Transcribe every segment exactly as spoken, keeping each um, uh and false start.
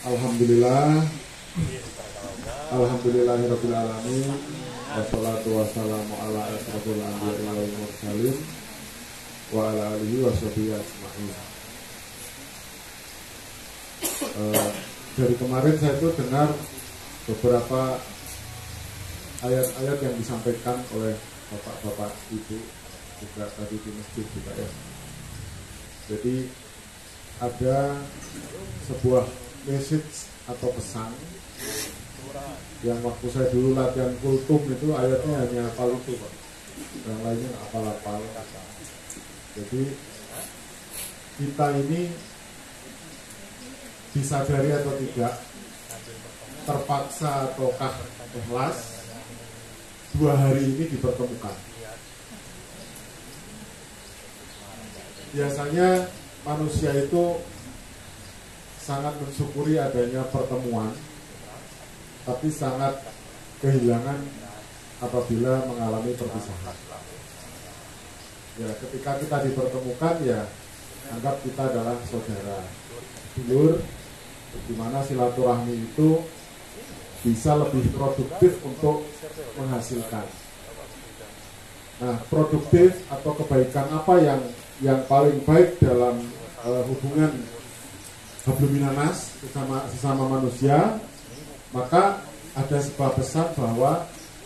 Alhamdulillah, Alhamdulillahirabbil alamin, wassalatu wassalamu ala asyrofil anbiya'i wal mursalin wa ala alihi washabihi ajma'in. Uh, dari kemarin saya itu dengar beberapa ayat-ayat yang disampaikan oleh bapak-bapak ibu juga tadi di masjid juga ya. Jadi ada sebuah message atau pesan yang waktu saya dulu latihan kultum itu ayatnya hanya hafal itu Pak, yang lainnya hafal-hafal. Jadi kita ini disadari atau tidak, terpaksa ataukah ikhlas, dua hari ini dipertemukan. Biasanya manusia itu sangat mensyukuri adanya pertemuan, tapi sangat kehilangan apabila mengalami perpisahan. Ya, ketika kita dipertemukan, ya anggap kita adalah saudara, dulur, di mana silaturahmi itu bisa lebih produktif untuk menghasilkan. Nah, produktif atau kebaikan apa yang yang paling baik dalam uh, hubungan habluminanas sesama sesama manusia? Maka ada sebuah pesan bahwa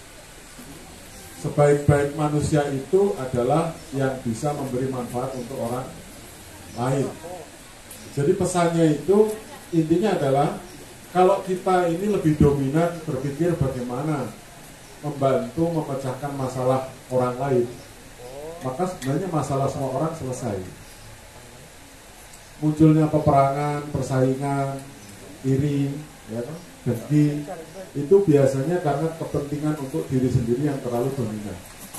sebaik-baik manusia itu adalah yang bisa memberi manfaat untuk orang lain. Jadi pesannya itu intinya adalah kalau kita ini lebih dominan berpikir bagaimana membantu memecahkan masalah orang lain, maka sebenarnya masalah semua orang selesai. Munculnya peperangan, persaingan, iri, ya kan, dengki, itu biasanya karena kepentingan untuk diri sendiri yang terlalu dominan,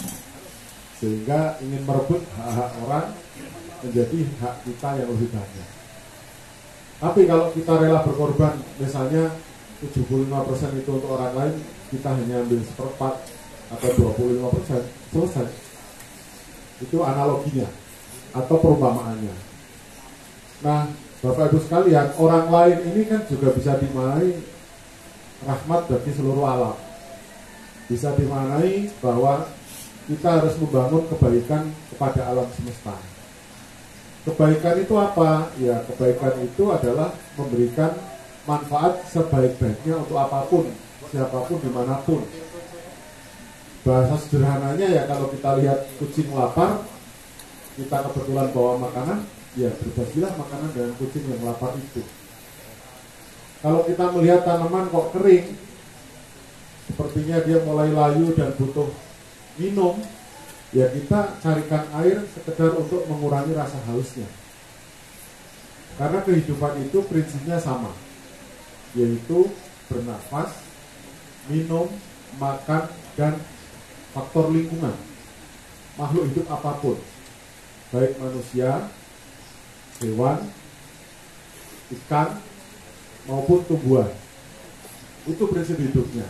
sehingga ingin merebut hak-hak orang menjadi hak kita yang lebih banyak. Tapi kalau kita rela berkorban, misalnya tujuh puluh lima persen itu untuk orang lain, kita hanya ambil seperempat atau dua puluh lima persen, selesai. Itu analoginya atau perumpamaannya. Nah, Bapak Ibu sekalian, orang lain ini kan juga bisa dimaknai rahmat bagi seluruh alam. Bisa dimaknai bahwa kita harus membangun kebaikan kepada alam semesta. Kebaikan itu apa? Ya, kebaikan itu adalah memberikan manfaat sebaik-baiknya untuk apapun, siapapun, dimanapun. Bahasa sederhananya ya, kalau kita lihat kucing lapar, kita kebetulan bawa makanan, ya berbagilah makanan dengan kucing yang lapar itu. Kalau kita melihat tanaman kok kering, sepertinya dia mulai layu dan butuh minum, ya kita carikan air sekedar untuk mengurangi rasa hausnya. Karena kehidupan itu prinsipnya sama, yaitu bernafas, minum, makan, dan faktor lingkungan. Makhluk hidup apapun, baik manusia, hewan, ikan, maupun tumbuhan, itu prinsip hidupnya.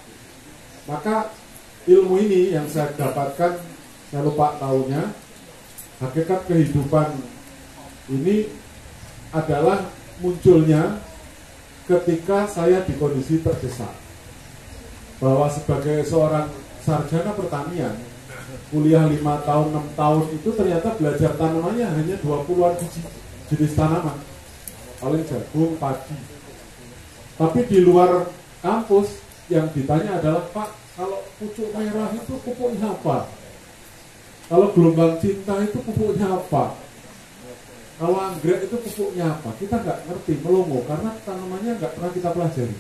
Maka ilmu ini yang saya dapatkan, saya lupa tahunnya, hakikat kehidupan ini adalah munculnya ketika saya di kondisi terdesak. Bahwa sebagai seorang sarjana pertanian, kuliah lima tahun, enam tahun itu ternyata belajar tanamannya hanya dua puluhan biji jenis tanaman, paling jagung, padi. Tapi di luar kampus yang ditanya adalah, Pak, kalau pucuk merah itu pupuknya apa? Kalau gelombang cinta itu pupuknya apa? Kalau anggrek itu pupuknya apa? Kita nggak ngerti, melongo, karena tanamannya nggak pernah kita pelajari.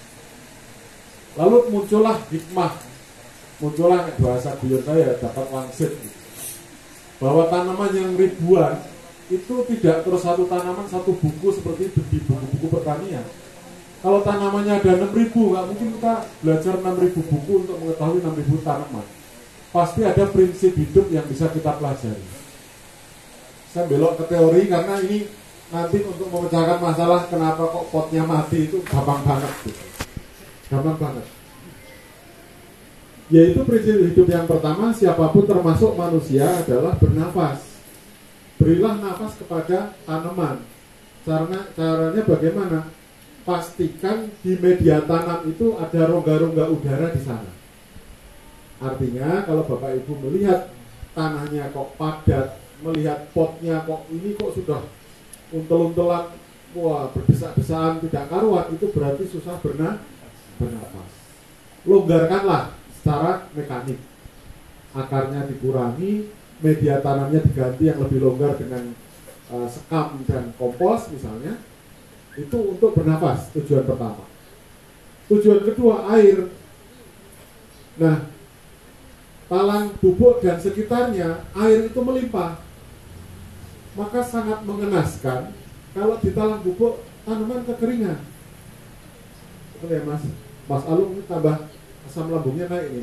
Lalu muncullah hikmah, muncullah bahasa guyon saya, dapat wangsit, bahwa tanaman yang ribuan itu tidak terus satu tanaman, satu buku seperti di buku-buku pertanian. Kalau tanamannya ada enam ribu, nggak mungkin kita belajar enam ribu buku untuk mengetahui enam ribu tanaman. Pasti ada prinsip hidup yang bisa kita pelajari. Saya belok ke teori karena ini nanti untuk memecahkan masalah kenapa kok potnya mati itu gampang banget. Gitu. Gampang banget. Yaitu prinsip hidup yang pertama, siapapun termasuk manusia adalah bernafas. Berilah nafas kepada tanaman. Caranya, caranya bagaimana? pastikan di media tanam itu ada rongga-rongga udara di sana. Artinya kalau Bapak Ibu melihat tanahnya kok padat, melihat potnya kok ini kok sudah untel-untelan, wah berdesak-desaan tidak karuan, itu berarti susah berna bernafas. Longgarkanlah secara mekanik, akarnya dikurangi, media tanamnya diganti yang lebih longgar dengan uh, sekam dan kompos misalnya. Itu untuk bernafas, tujuan pertama. Tujuan kedua, air. Nah, talang bubuk dan sekitarnya, air itu melimpah. Maka sangat mengenaskan kalau di talang bubuk tanaman kekeringan. Betul ya Mas? Mas Alung ini tambah asam lambungnya naik ini.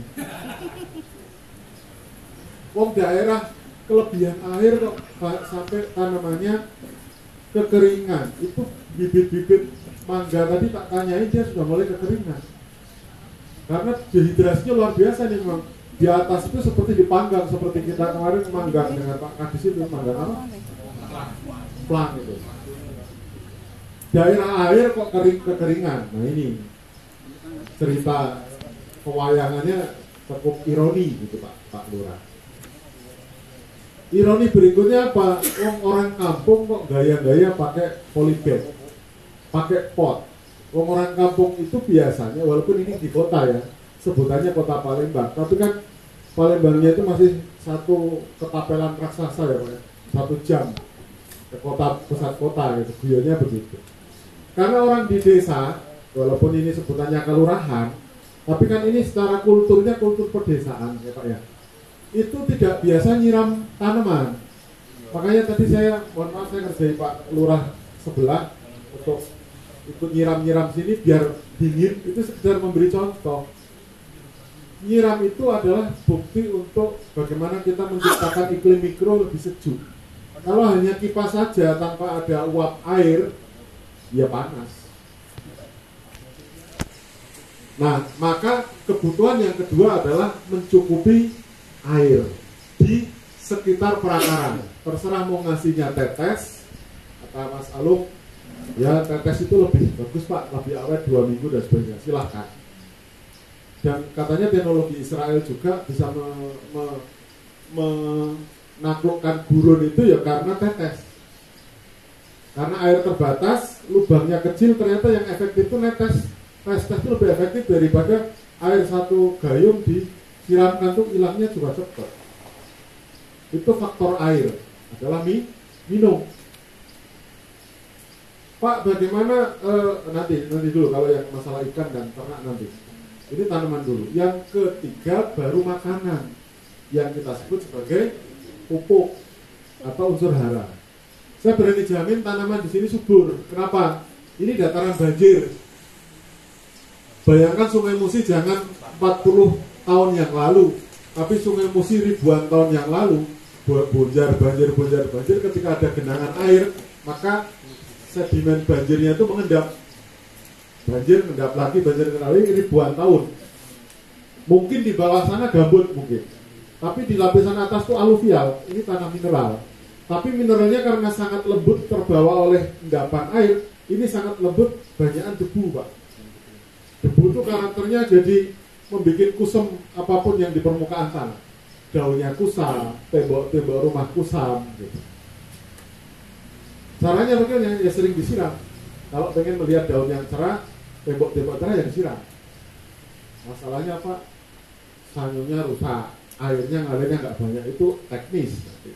Wong daerah kelebihan air kok sampai tanamannya kekeringan. Itu bibit-bibit mangga tadi tak tanyain, dia sudah mulai kekeringan. Karena dehidrasinya luar biasa nih memang. Di atas itu seperti dipanggang, seperti kita kemarin manggang dengan Pak Kadis itu, manggang apa? Plang itu. Daerah air kok kering kekeringan. Nah ini cerita pewayangannya cukup ironi gitu Pak Pak Lurah. Ironi berikutnya apa? Orang, orang kampung kok gaya-gaya pakai polybag, pakai pot. Orang, orang kampung itu biasanya, walaupun ini di kota ya, sebutannya kota Palembang, tapi kan Palembangnya itu masih satu ketapelan raksasa ya Pak, satu jam ke kota, pusat kota gitu, guyonnya begitu. Karena orang di desa, walaupun ini sebutannya kelurahan, tapi kan ini secara kulturnya kultur pedesaan ya Pak ya, itu tidak biasa nyiram tanaman. Makanya tadi saya, mohon maaf saya ngerjain Pak Lurah sebelah untuk ikut nyiram-nyiram sini biar dingin, itu sekedar memberi contoh. Nyiram itu adalah bukti untuk bagaimana kita menciptakan iklim mikro lebih sejuk. Kalau hanya kipas saja tanpa ada uap air, ya panas. Nah, maka kebutuhan yang kedua adalah mencukupi air di sekitar perakaran. Terserah mau ngasihnya tetes, kata Mas Alung, ya tetes itu lebih bagus Pak, lebih awet dua minggu dan sebagainya, silahkan. Dan katanya teknologi Israel juga bisa menaklukkan gurun itu ya karena tetes. Karena air terbatas, lubangnya kecil, ternyata yang efektif itu netes. Tes-tes itu lebih efektif daripada air satu gayung disiramkan tuh hilangnya juga cepat. Itu faktor air adalah mi, minum. Pak, bagaimana eh, nanti nanti dulu kalau yang masalah ikan dan ternak nanti. Ini tanaman dulu. Yang ketiga baru makanan yang kita sebut sebagai pupuk atau unsur hara. Saya berani jamin tanaman di sini subur. Kenapa? Ini dataran banjir. Bayangkan Sungai Musi jangan empat puluh tahun yang lalu, tapi Sungai Musi ribuan tahun yang lalu, bonjar, banjir, bonjar, banjir, ketika ada genangan air, maka sedimen banjirnya itu mengendap. Banjir, mengendap lagi, banjir lagi ribuan tahun. Mungkin di bawah sana gambut mungkin, tapi di lapisan atas itu aluvial, ini tanah mineral. Tapi mineralnya karena sangat lembut terbawa oleh endapan air, ini sangat lembut, banyakan debu Pak. Debu itu karakternya jadi membuat kusam apapun yang di permukaan tanah. Daunnya kusam, tembok-tembok rumah kusam gitu. Caranya bagaimana? Ya sering disiram. Kalau pengen melihat daun yang cerah, tembok-tembok cerah ya disiram. Masalahnya apa? Sanyunya rusak, airnya ngalirnya nggak banyak, itu teknis.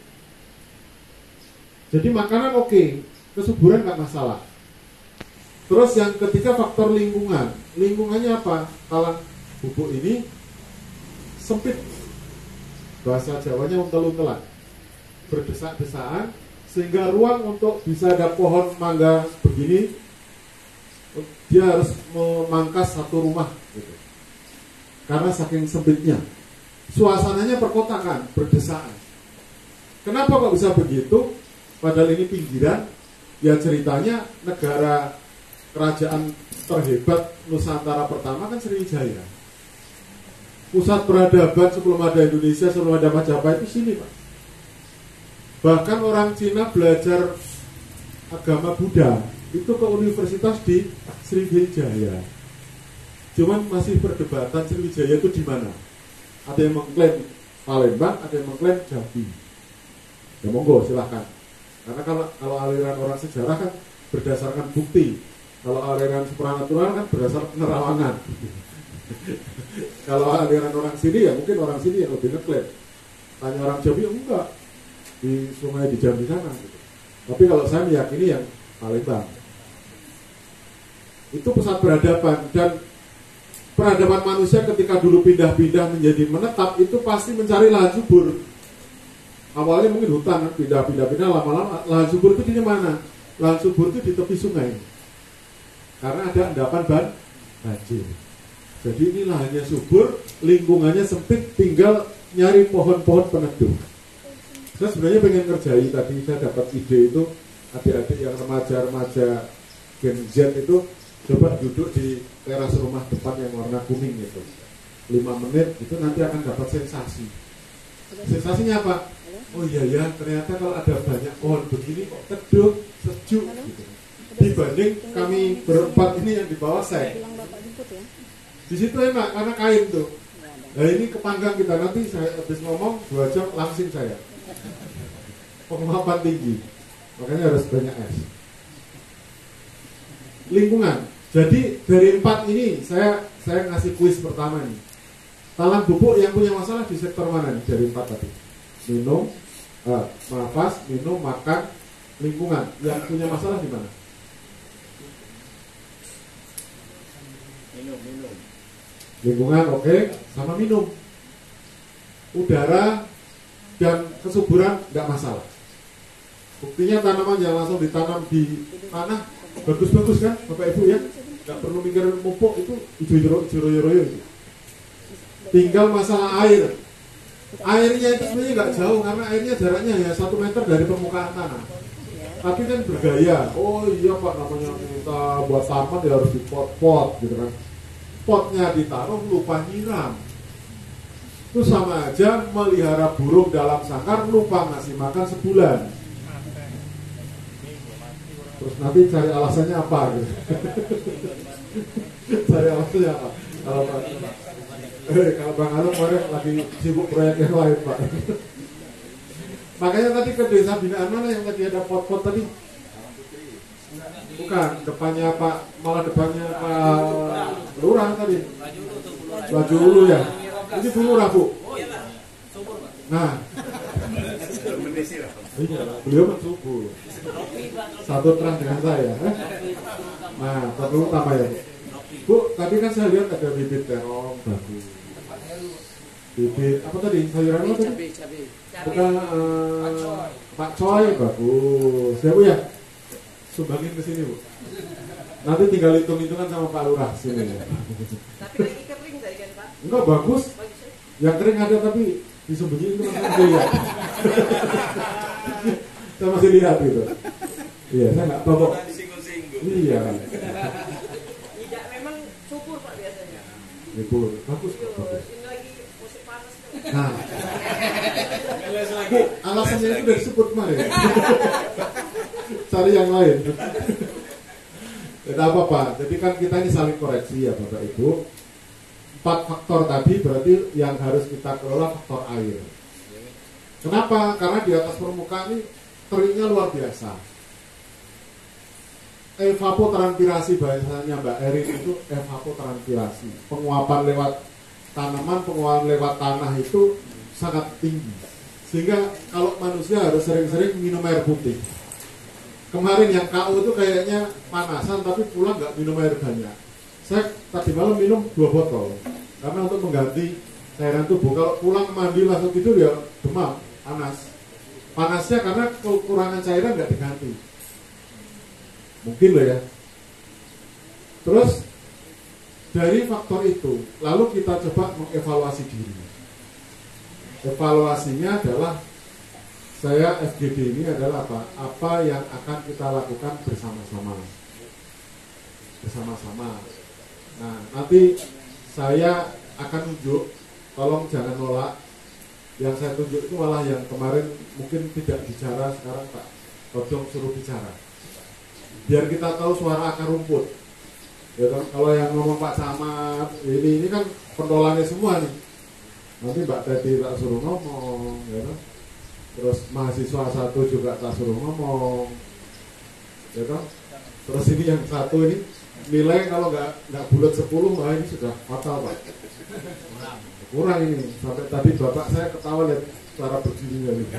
Jadi makanan oke, okay. Kesuburan nggak masalah. Terus yang ketiga faktor lingkungan. Lingkungannya apa? Talang bubuk ini sempit, bahasa Jawanya untel-untelan, berdesak-desaan, sehingga ruang untuk bisa ada pohon mangga begini, dia harus memangkas satu rumah gitu. Karena saking sempitnya. Suasananya perkotaan, berdesaan. Kenapa kok bisa begitu? Padahal ini pinggiran. Ya ceritanya negara kerajaan terhebat Nusantara pertama kan Sriwijaya. Pusat peradaban sebelum ada Indonesia, sebelum ada Majapahit itu sini Pak. Bahkan orang Cina belajar agama Buddha itu ke universitas di Sriwijaya. Cuman masih perdebatan Sriwijaya itu di mana. Ada yang mengklaim Palembang, ada yang mengklaim Jambi. Ya monggo silahkan. Karena kalau kalau aliran orang sejarah kan berdasarkan bukti. Kalau aliran supranatural kan berdasarkan penerawangan. Kalau aliran orang sini ya mungkin orang sini yang lebih ngeklaim. Tanya orang Jambi enggak, di sungai di Jambi sana gitu. Tapi kalau saya meyakini yang Palembang itu pusat peradaban, dan peradaban manusia ketika dulu pindah-pindah menjadi menetap itu pasti mencari lahan subur. Awalnya mungkin hutan, pindah-pindah-pindah lama-lama lahan subur itu di mana? Lahan subur itu di tepi sungai karena ada endapan ban banjir. Jadi ini lahannya subur, lingkungannya sempit, tinggal nyari pohon-pohon peneduh. Saya sebenarnya pengen ngerjai tadi, saya dapat ide itu adik-adik yang remaja-remaja Gen Z itu coba duduk di teras rumah depan yang warna kuning itu lima menit, itu nanti akan dapat sensasi. Sensasinya apa? Oh iya ya, ternyata kalau ada banyak pohon begini kok teduh, sejuk gitu. Dibanding kami berempat ini yang di bawah saya. Di situ enak karena kain tuh. Nah ini kepanggang kita, nanti saya habis ngomong dua jam langsing saya. Penguapan tinggi, makanya harus banyak es. Lingkungan. Jadi dari empat ini saya saya ngasih kuis pertama nih. Talang bubuk yang punya masalah di sektor mana nih dari empat tadi? Minum, eh, nafas, minum, makan, lingkungan. Yang punya masalah di mana? Minum, minum. Lingkungan oke, okay. Sama minum. Udara dan kesuburan nggak masalah. Buktinya tanaman yang langsung ditanam di tanah bagus-bagus kan, Bapak Ibu ya, nggak perlu mikir pupuk, itu hijau-hijau itu. Tinggal masalah air. Airnya itu sebenarnya nggak jauh karena airnya jaraknya hanya satu meter dari permukaan tanah. Tapi kan bergaya. Oh iya Pak, namanya kita buat taman ya harus di pot-pot gitu kan. Potnya ditaruh lupa nyiram. Itu sama aja melihara burung dalam sangkar lupa ngasih makan sebulan. Terus nanti cari alasannya apa gitu. Cari alasannya apa? Kalau eh, kalau Bang Alok kemarin lagi sibuk proyek yang lain Pak. Makanya tadi ke desa binaan mana yang tadi ada pot-pot tadi? Bukan, depannya Pak, malah depannya Pak Lurah tadi. Baju Ulu ya. Ini Bu Lurah Bu. Nah, iya, beliau mensubuh. Satu terang dengan saya. Eh? Nah, perlu utama ya. Bu, tadi kan saya lihat ada bibit terong bagus. Bibit apa tadi? Sayuran apa tadi? Bukan uh, Pak Coy bagus. Ya Bu ya. Sumbangin ke sini Bu. Nanti tinggal hitung-hitungan sama Pak Lurah sini ya. Tapi lagi kering tadi kan Pak? Enggak bagus. Yang kering ada tapi disembunyiin itu masih lihat. Saya masih lihat gitu. Iya, saya nggak tahu kok. Iya. Tidak, memang subur Pak biasanya. Subur, bagus kok. Bagus. Ini lagi musim panas kan? Nah, Bu, alasannya itu dari sebut kemarin. Cari yang lain. Tidak apa-apa. Jadi kan kita ini saling koreksi ya Bapak Ibu. Empat faktor tadi berarti yang harus kita kelola faktor air. Kenapa? Karena di atas permukaan ini keringnya luar biasa. Evapotranspirasi bahasanya Mbak Erin itu evapotranspirasi. Penguapan lewat tanaman, penguapan lewat tanah itu sangat tinggi. Sehingga kalau manusia harus sering-sering minum air putih. Kemarin yang K O itu kayaknya panasan tapi pulang nggak minum air banyak. Saya tadi malam minum dua botol karena untuk mengganti cairan tubuh. Kalau pulang mandi langsung tidur ya demam, panas. Panasnya karena kekurangan cairan nggak diganti. Mungkin loh ya. Terus dari faktor itu, lalu kita coba mengevaluasi diri. Evaluasinya adalah saya F G D ini adalah apa? Apa yang akan kita lakukan bersama-sama. Bersama-sama. Nah, nanti saya akan tunjuk, tolong jangan nolak. Yang saya tunjuk itu malah yang kemarin mungkin tidak bicara, sekarang Pak Todong suruh bicara. biar kita tahu suara akar rumput. Ya kan? Kalau yang ngomong Pak Camat, ini ini kan pentolannya semua nih. Nanti Mbak Teti tak suruh ngomong, ya kan? Terus mahasiswa satu juga tak suruh ngomong, ya kan? Terus ini yang satu ini nilai kalau nggak nggak bulat sepuluh, wah ini sudah fatal Pak. Kurang. Kurang ini. Sampai tadi bapak saya ketawa lihat cara berdirinya nih.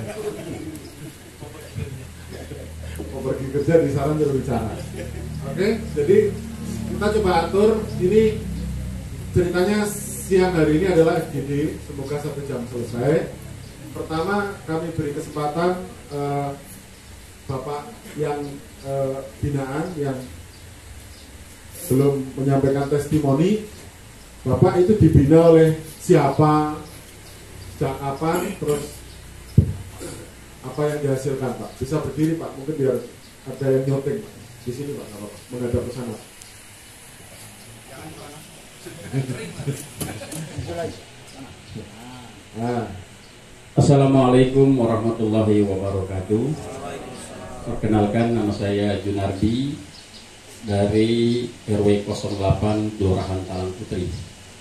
Mau pergi kerja di saran berbicara. Oke, jadi kita coba atur. Ini ceritanya siang hari ini adalah F G D. Semoga satu jam selesai. Pertama kami beri kesempatan eh, bapak yang eh, binaan yang belum menyampaikan testimoni. Bapak itu dibina oleh siapa, sejak kapan, terus apa yang dihasilkan Pak. Bisa berdiri Pak, mungkin biar ada yang nyoting Pak. Di sini Pak, kalau menghadap ke sana. Nah. Assalamualaikum warahmatullahi wabarakatuh. Perkenalkan, nama saya Junardi dari R W nol delapan Kelurahan Talang Putri.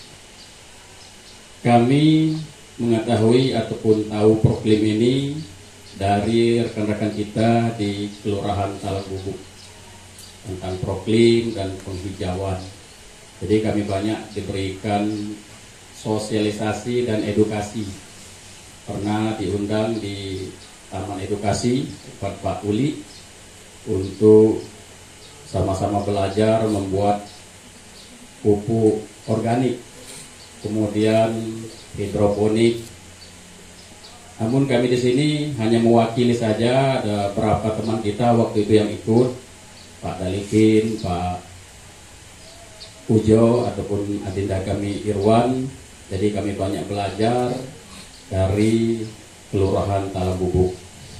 Kami mengetahui ataupun tahu proklim ini dari rekan-rekan kita di Kelurahan Talang Bubuk tentang proklim dan penghijauan. Jadi kami banyak diberikan sosialisasi dan edukasi. Pernah diundang di Taman Edukasi Pak Pak Uli untuk sama-sama belajar membuat pupuk organik, kemudian hidroponik. Namun kami di sini hanya mewakili saja, ada beberapa teman kita waktu itu yang ikut, Pak Dalikin, Pak Ujo ataupun adinda kami Irwan. Jadi kami banyak belajar dari Kelurahan Talang Bubuk.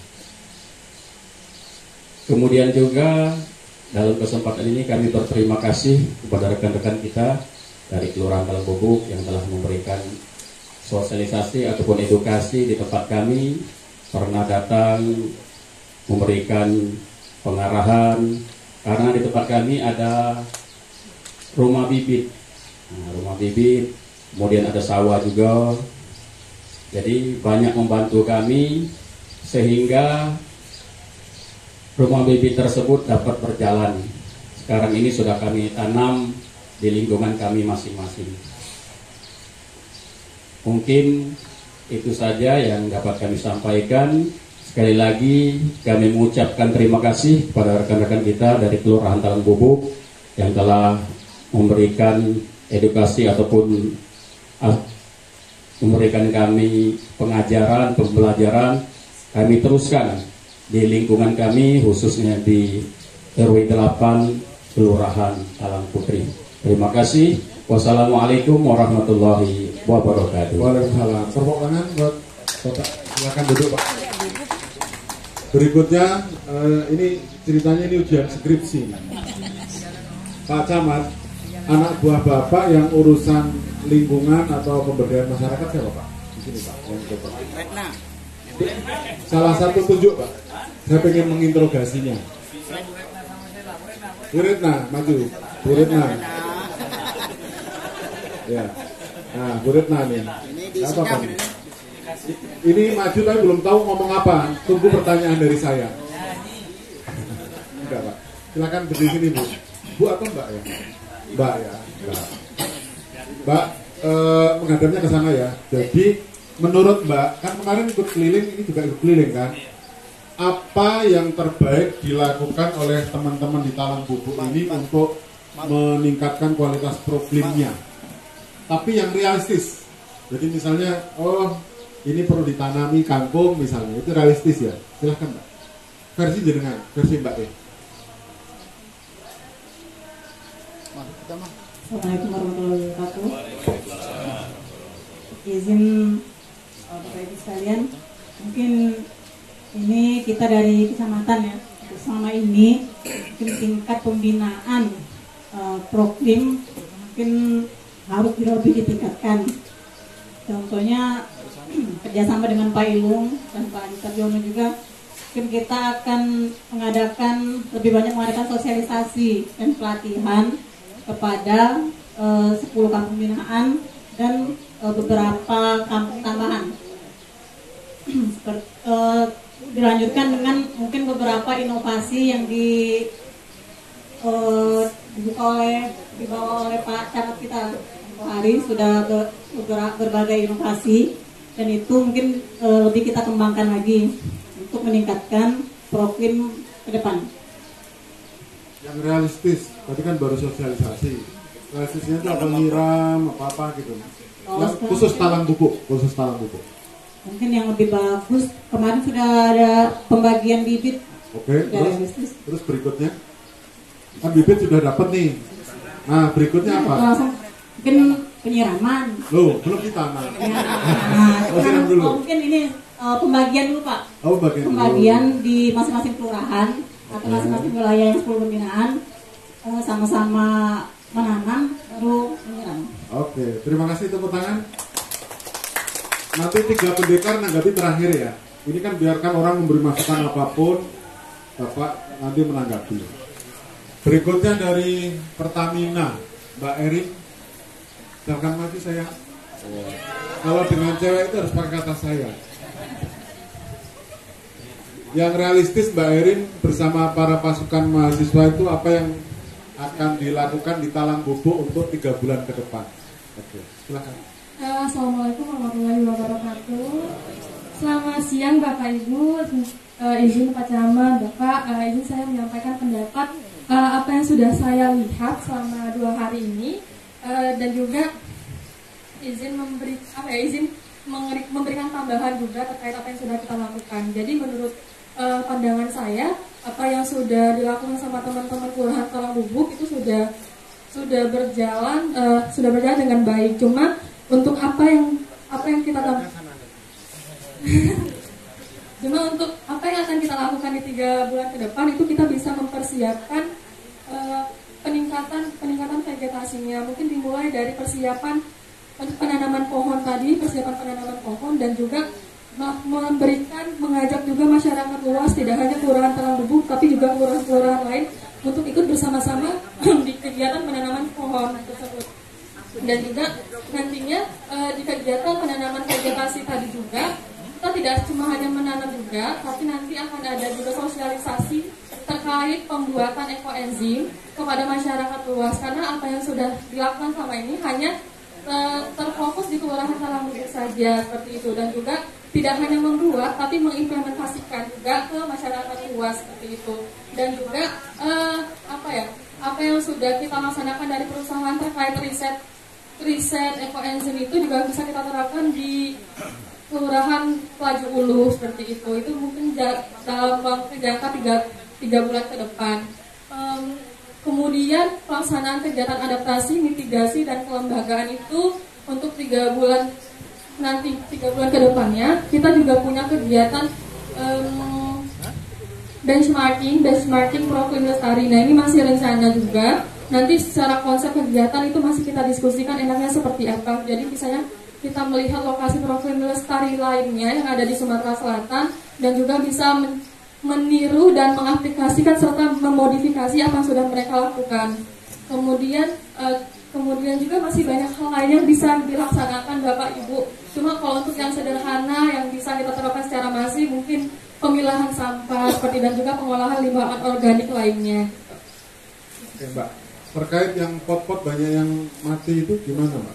Kemudian juga dalam kesempatan ini kami berterima kasih kepada rekan-rekan kita dari Kelurahan Talang Bubuk yang telah memberikan sosialisasi ataupun edukasi di tempat kami, pernah datang memberikan pengarahan, karena di tempat kami ada rumah bibit, nah, rumah bibit, kemudian ada sawah juga. Jadi banyak membantu kami sehingga rumah bibit tersebut dapat berjalan. Sekarang ini sudah kami tanam di lingkungan kami masing-masing. Mungkin itu saja yang dapat kami sampaikan. Sekali lagi kami mengucapkan terima kasih kepada rekan-rekan kita dari Kelurahan Talang Bubuk yang telah memberikan edukasi ataupun memberikan kami pengajaran, pembelajaran. Kami teruskan di lingkungan kami, khususnya di R W delapan Kelurahan Talang Putri. Terima kasih. Wassalamualaikum warahmatullahi wabarakatuh. Waalaikumsalam. Tepuk tangan buat Bapak. Silakan duduk Pak. Berikutnya eh, ini ceritanya ini ujian skripsi. Pak Camat, anak buah Bapak yang urusan lingkungan atau pemberdayaan masyarakat siapa Pak? Di sini Pak. Yang coba. Salah satu tunjuk Pak. Saya pengen menginterogasinya. Bu Retna, maju. Bu Retna. Ya. Nah, Bu Retna nih. Apa Pak? Ini maju tapi belum tahu ngomong apa. Tunggu pertanyaan dari saya. Enggak Pak. Silakan berdiri sini Bu. Bu atau Mbak ya? Mbak ya. Mbak. Mbak, eh, menghadapnya ke sana ya. Jadi menurut Mbak, kan kemarin ikut keliling, ini juga ikut keliling kan? Apa yang terbaik dilakukan oleh teman-teman di Talang Bubuk ini untuk meningkatkan kualitas proklimnya? Tapi yang realistis. Jadi misalnya, oh ini perlu ditanami kangkung misalnya, itu realistis ya. Silahkan Mbak. Versi jenengan, versi Mbak ya. Assalamualaikum warahmatullahi wabarakatuh. Izin Bapak Ibu sekalian, mungkin ini kita dari kecamatan ya. Selama ini mungkin tingkat pembinaan uh, proklim mungkin harus lebih ditingkatkan. Contohnya kerjasama dengan Pak Ilung dan Pak Adi Tarjono juga, mungkin mungkin kita akan mengadakan lebih banyak mengadakan sosialisasi dan pelatihan kepada uh, sepuluh kampung binaan dan uh, beberapa kampung tambahan. Seperti, uh, dilanjutkan dengan mungkin beberapa inovasi yang di uh, dibuka oleh dibawa oleh Pak Camat kita hari sudah ber, ber, berbagai inovasi, dan itu mungkin uh, lebih kita kembangkan lagi untuk meningkatkan profil ke depan. Yang realistis, tadi kan baru sosialisasi. Realistisnya itu apa, nyiram, apa-apa gitu. Oh, Yang khusus talang pupuk, khusus talang pupuk. Mungkin yang lebih bagus, kemarin sudah ada pembagian bibit. Oke, terus, realistis. terus berikutnya. Kan bibit sudah dapat nih. Nah, berikutnya apa? Langsung mungkin penyiraman. Loh, belum ditanam. Ya, nah, Oh, siram dulu. oh, mungkin ini uh, pembagian dulu Pak. Oh, bagian dulu. Pembagian di masing-masing kelurahan atau masing-masing wilayah yang sepuluh pembinaan, uh, sama-sama menanam baru menyiram. Oke, terima kasih, tepuk tangan. Nanti tiga pendekar nanggapi terakhir ya. Ini kan biarkan orang memberi masukan apapun, Bapak nanti menanggapi. Berikutnya dari Pertamina, Mbak Erin. Jangan mati saya. Kalau dengan cewek itu harus pakai kata saya. Yang realistis Mbak Erin bersama para pasukan mahasiswa itu apa yang akan dilakukan di Talang Bubuk untuk tiga bulan ke depan? Oke, silakan. Assalamualaikum warahmatullahi wabarakatuh. Selamat siang Bapak Ibu. Uh, izin Pak Camat, Bapak, uh, izin saya menyampaikan pendapat uh, apa yang sudah saya lihat selama dua hari ini, uh, dan juga izin memberi apa ya, izin mengeri, memberikan tambahan juga terkait apa yang sudah kita lakukan. Jadi menurut uh, pandangan saya, apa yang sudah dilakukan sama teman-teman Kelurahan Talang Bubuk itu sudah sudah berjalan uh, sudah berjalan dengan baik. Cuma untuk apa yang apa yang kita lakukan Cuma untuk apa yang akan kita lakukan di tiga bulan ke depan itu kita bisa mempersiapkan uh, peningkatan peningkatan vegetasinya. Mungkin dimulai dari persiapan penanaman pohon tadi, persiapan penanaman pohon, dan juga memberikan mengajak juga masyarakat luas, tidak hanya Kelurahan Talang Bubuk tapi juga kelurahan-kelurahan lain untuk ikut bersama-sama di kegiatan penanaman pohon tersebut. Dan juga nantinya uh, di kegiatan penanaman vegetasi tadi juga kita tidak cuma hanya menanam juga, tapi nanti akan ada juga sosialisasi terkait pembuatan ekoenzim kepada masyarakat luas, karena apa yang sudah dilakukan selama ini hanya uh, terfokus di Kelurahan Talang Bubuk saja seperti itu, dan juga tidak hanya membuat tapi mengimplementasikan juga ke masyarakat luas seperti itu. Dan juga uh, apa ya apa yang sudah kita laksanakan dari perusahaan terkait riset riset ekoenzim itu juga bisa kita terapkan di Kelurahan Pelaju Ulu seperti itu. Itu mungkin dalam waktu jangka tiga bulan ke depan. Um, kemudian pelaksanaan kegiatan adaptasi, mitigasi, dan kelembagaan itu untuk tiga bulan nanti, tiga bulan ke depannya kita juga punya kegiatan um, benchmarking, benchmarking Proklim Lestari. Nah, ini masih rencana juga. Nanti secara konsep kegiatan itu masih kita diskusikan enaknya seperti apa. Jadi misalnya kita melihat lokasi Proklim Lestari lainnya yang ada di Sumatera Selatan, dan juga bisa men meniru dan mengaplikasikan serta memodifikasi apa yang sudah mereka lakukan. Kemudian uh, kemudian juga masih banyak hal lain yang bisa dilaksanakan Bapak Ibu. Cuma kalau untuk yang sederhana yang bisa kita terapkan secara masif, mungkin pemilahan sampah seperti, dan juga pengolahan limbah organik lainnya. Oke Mbak, terkait yang pot-pot banyak yang mati itu gimana Mbak?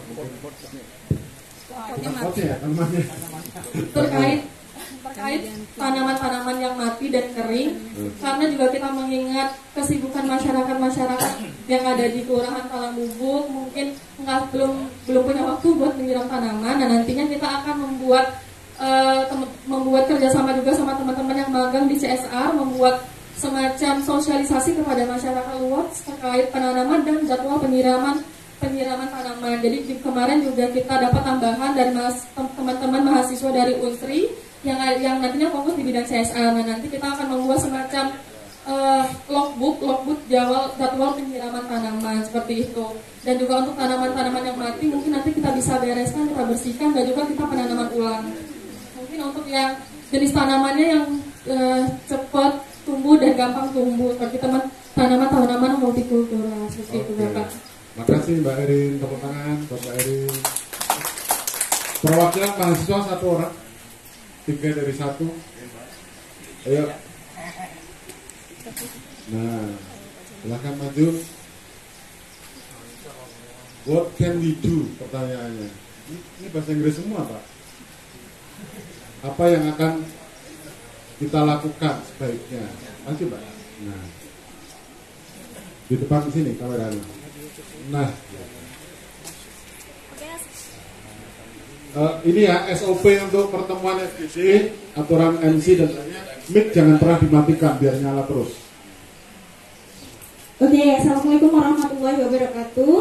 Pot-potnya ya, tanamannya. Terkait terkait tanaman-tanaman yang mati dan kering, karena juga kita mengingat kesibukan masyarakat-masyarakat yang ada di Kelurahan Talang Bubuk mungkin nggak belum belum punya waktu buat menyiram tanaman. Dan nantinya kita akan membuat uh, membuat kerjasama juga sama teman-teman yang magang di C S R, membuat semacam sosialisasi kepada masyarakat luas terkait penanaman dan jadwal penyiraman penyiraman tanaman. Jadi di, kemarin juga kita dapat tambahan dari teman-teman mahasiswa dari Unsri yang yang nantinya fokus di bidang C S R. Nah, nanti kita akan membuat semacam uh, logbook, logbook jadwal jadwal penyiraman tanaman seperti itu. Dan juga untuk tanaman-tanaman yang mati mungkin nanti kita bisa bereskan, kita bersihkan, dan juga kita penanaman ulang. Mungkin untuk yang jenis tanamannya yang uh, cepat tumbuh dan gampang tumbuh seperti teman tanaman-tanaman multikultural seperti itu Bapak. Makasih Mbak Erin, tepuk tangan buat Mbak Erin. Perwakilan mahasiswa satu orang, tiga dari satu. Ayo. Nah, silahkan maju. What can we do? Pertanyaannya. Ini, ini bahasa Inggris semua Pak. Apa yang akan kita lakukan sebaiknya? Maju Pak. Nah, di depan sini kameranya. Nah, uh, ini ya S O P untuk pertemuan F G D, aturan M C dan lainnya. Mic jangan pernah dimatikan biar nyala terus. Oke, assalamualaikum warahmatullahi wabarakatuh.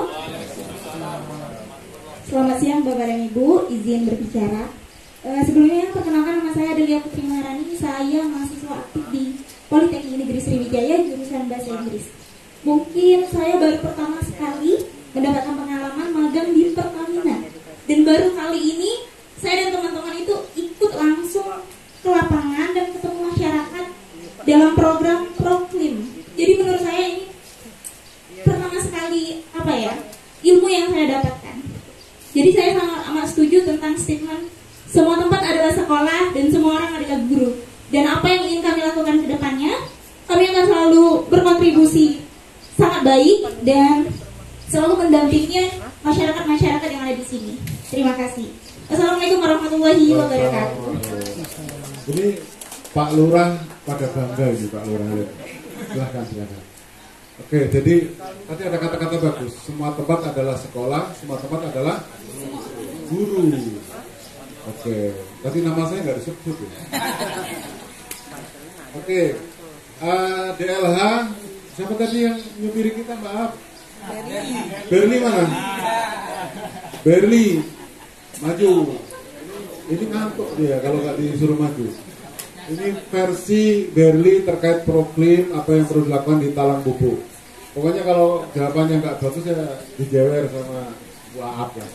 Selamat siang Bapak dan Ibu, izin berbicara. Uh, sebelumnya perkenalkan nama saya Adelia Putri Maharani. Saya mahasiswa aktif di Politeknik Negeri Sriwijaya jurusan Bahasa Inggris. Mungkin saya baru pertama sekali mendapatkan pengalaman magang di Pertamina. Dan baru kali ini saya dan teman-teman itu ikut langsung ke lapangan dan ketemu masyarakat dalam program Proklim. Jadi menurut saya ini pertama sekali apa ya ilmu yang saya dapatkan. Jadi saya sangat amat setuju tentang statement semua tempat adalah sekolah dan semua orang adalah guru. Dan apa yang ingin kami lakukan ke depannya, kami akan selalu berkontribusi sangat baik dan selalu mendampingi masyarakat-masyarakat yang ada di sini. Terima kasih. Assalamualaikum warahmatullahi wabarakatuh. Ini Pak Lurah pada bangga ini Pak Lurah. Silahkan, silahkan. Oke, jadi tadi ada kata-kata bagus. Semua tempat adalah sekolah, semua tempat adalah guru. Oke, tadi nama saya nggak disebut ya. Oke, uh, D L H. Siapa tadi yang nyupiri kita, maaf? Berli. Berli mana? Berli. Maju. Ini ngantuk dia kalau nggak disuruh maju. Ini versi Berli terkait Proklim apa yang perlu dilakukan di Talang Bubuk. Pokoknya kalau jawabannya nggak bagus ya dijewer sama Bu Aap ya.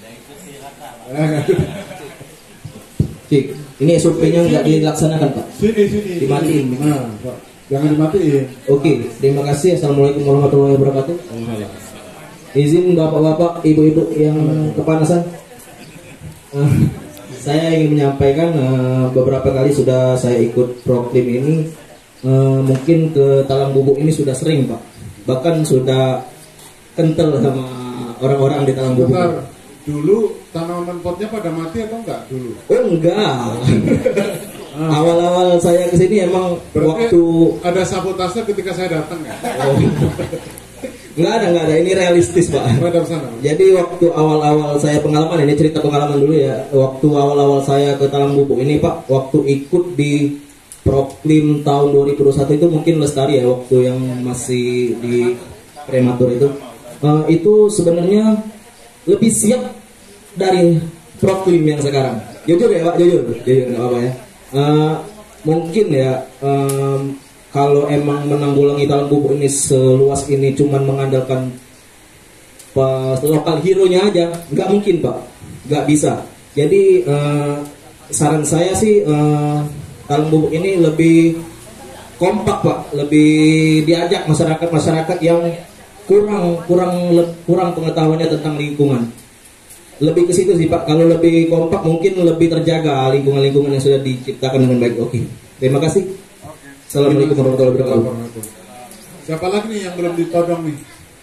Cik, ini S O P-nya nggak dilaksanakan Pak? Sini, sini. Dimatiin. Nah, Pak. Jangan dimatiin. Oke, terima kasih. Assalamualaikum warahmatullahi wabarakatuh. Izin bapak-bapak, ibu-ibu yang kepanasan. Uh, saya ingin menyampaikan uh, beberapa kali sudah saya ikut Proklim ini. Uh, mungkin ke Talang Bubuk ini sudah sering Pak. Bahkan sudah kental sama orang-orang di Talang Bubuk. Bentar, dulu tanaman potnya pada mati atau enggak dulu? Oh enggak. Awal-awal saya kesini emang berarti waktu ada sabotase ketika saya datang ya? Oh. Nggak ada, nggak ada. Ini realistis Pak. Jadi waktu awal-awal saya pengalaman, ini cerita pengalaman dulu ya. Waktu awal-awal saya ke Talang Bubuk ini Pak, waktu ikut di Proklim tahun dua ribu dua puluh satu itu mungkin Lestari ya, waktu yang masih di prematur itu. Uh, itu sebenarnya lebih siap dari Proklim yang sekarang. Jujur ya Pak, jujur, jujur nggak apa-apa ya. Uh, mungkin ya um, kalau emang menanggulangi Talang Bubuk ini seluas ini cuman mengandalkan pas lokal hero-nya aja, nggak mungkin Pak, nggak bisa. Jadi uh, saran saya sih uh, Talang Bubuk ini lebih kompak Pak, lebih diajak masyarakat-masyarakat yang kurang kurang kurang pengetahuannya tentang lingkungan. Lebih ke situ sih Pak. Kalau lebih kompak mungkin lebih terjaga lingkungan-lingkungan yang sudah diciptakan dengan baik. Oke, terima kasih. Oke. Assalamualaikum warahmatullahi wabarakatuh. Siapa lagi nih yang belum ditodong nih?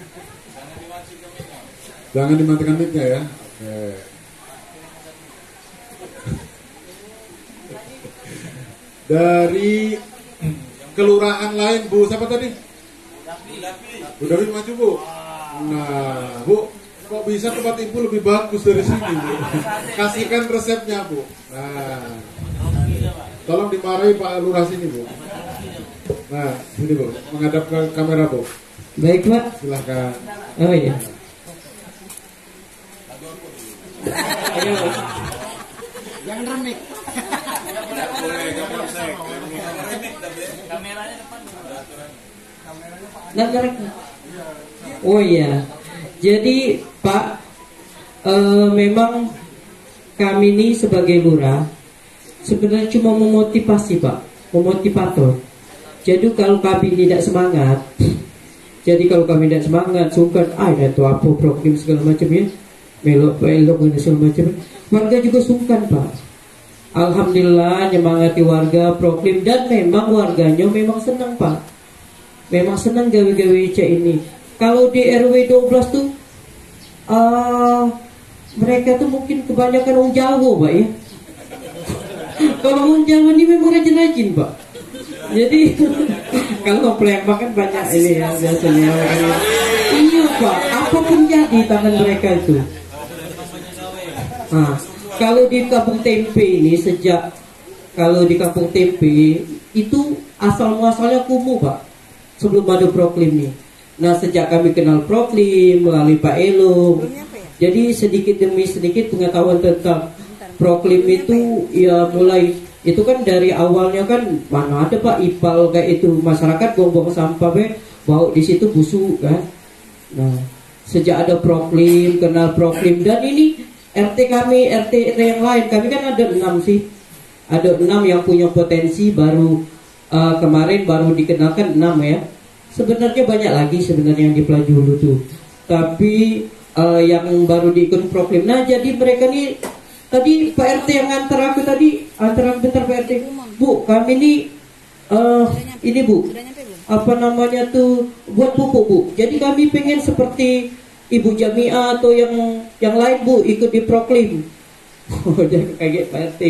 Jangan dimatikan mic-nya ya. Oke. Dari kelurahan lain Bu, siapa tadi? Bu Dawi maju Bu. Nah Bu, kok bisa tempat ibu lebih bagus dari sini Bu? Kasihkan resepnya Bu. Nah, tolong dimarahi Pak Lurah sini Bu. Nah, sini Bu, menghadap ke kamera Bu. Baik Pak. Silahkan. Oh iya. Ayo. Jangan remik. Tidak boleh, tidak boleh. Kameranya depan. Kameranya Pak. Oh iya. Jadi Pak, e, memang kami ini sebagai lurah sebenarnya cuma memotivasi Pak memotivator. Jadi kalau kami tidak semangat, jadi kalau kami tidak semangat, sungkan, ah itu apa program segala macam ya, melok melok dan segala macam, warga juga sungkan Pak. Alhamdulillah nyemangati warga program, dan memang warganya memang senang Pak, memang senang gawe-gawe cek ini. Kalau di R W dua belas tuh uh, mereka tuh mungkin kebanyakan orang Jawa Pak ya. Kalau orang Jawa ini memang rajin-rajin Pak. Jadi kalau Palembang kan banyak ini ya biasanya. Iya Pak, apapun jadi tangan mereka itu. Nah, kalau di Kampung Tempe ini sejak kalau di Kampung Tempe itu asal muasalnya kumuh Pak, sebelum ada Proklim ini. Nah sejak kami kenal Proklim melalui Pak Elo, jadi sedikit demi sedikit pengetahuan tentang Proklim itu ya mulai. Itu kan dari awalnya kan mana ada Pak ipal kayak itu, masyarakat buang-buang sampah be, bau di situ busuk kan. Nah sejak ada Proklim, kenal Proklim, dan ini R T kami, R T yang lain kami kan ada enam sih, ada enam yang punya potensi baru uh, kemarin baru dikenalkan enam ya. Sebenarnya banyak lagi sebenarnya yang di Pelaju tuh, tapi uh, yang baru diikut Proklim. Nah jadi mereka nih tadi Pak R T yang antar aku tadi, antar bentar Pak R T, Bu kami ini uh, ini Bu apa namanya tuh buat pupuk Bu. Jadi kami pengen seperti Ibu Jamiah atau yang yang lain Bu ikut di Proklim. Oh jangan kaget Pak R T.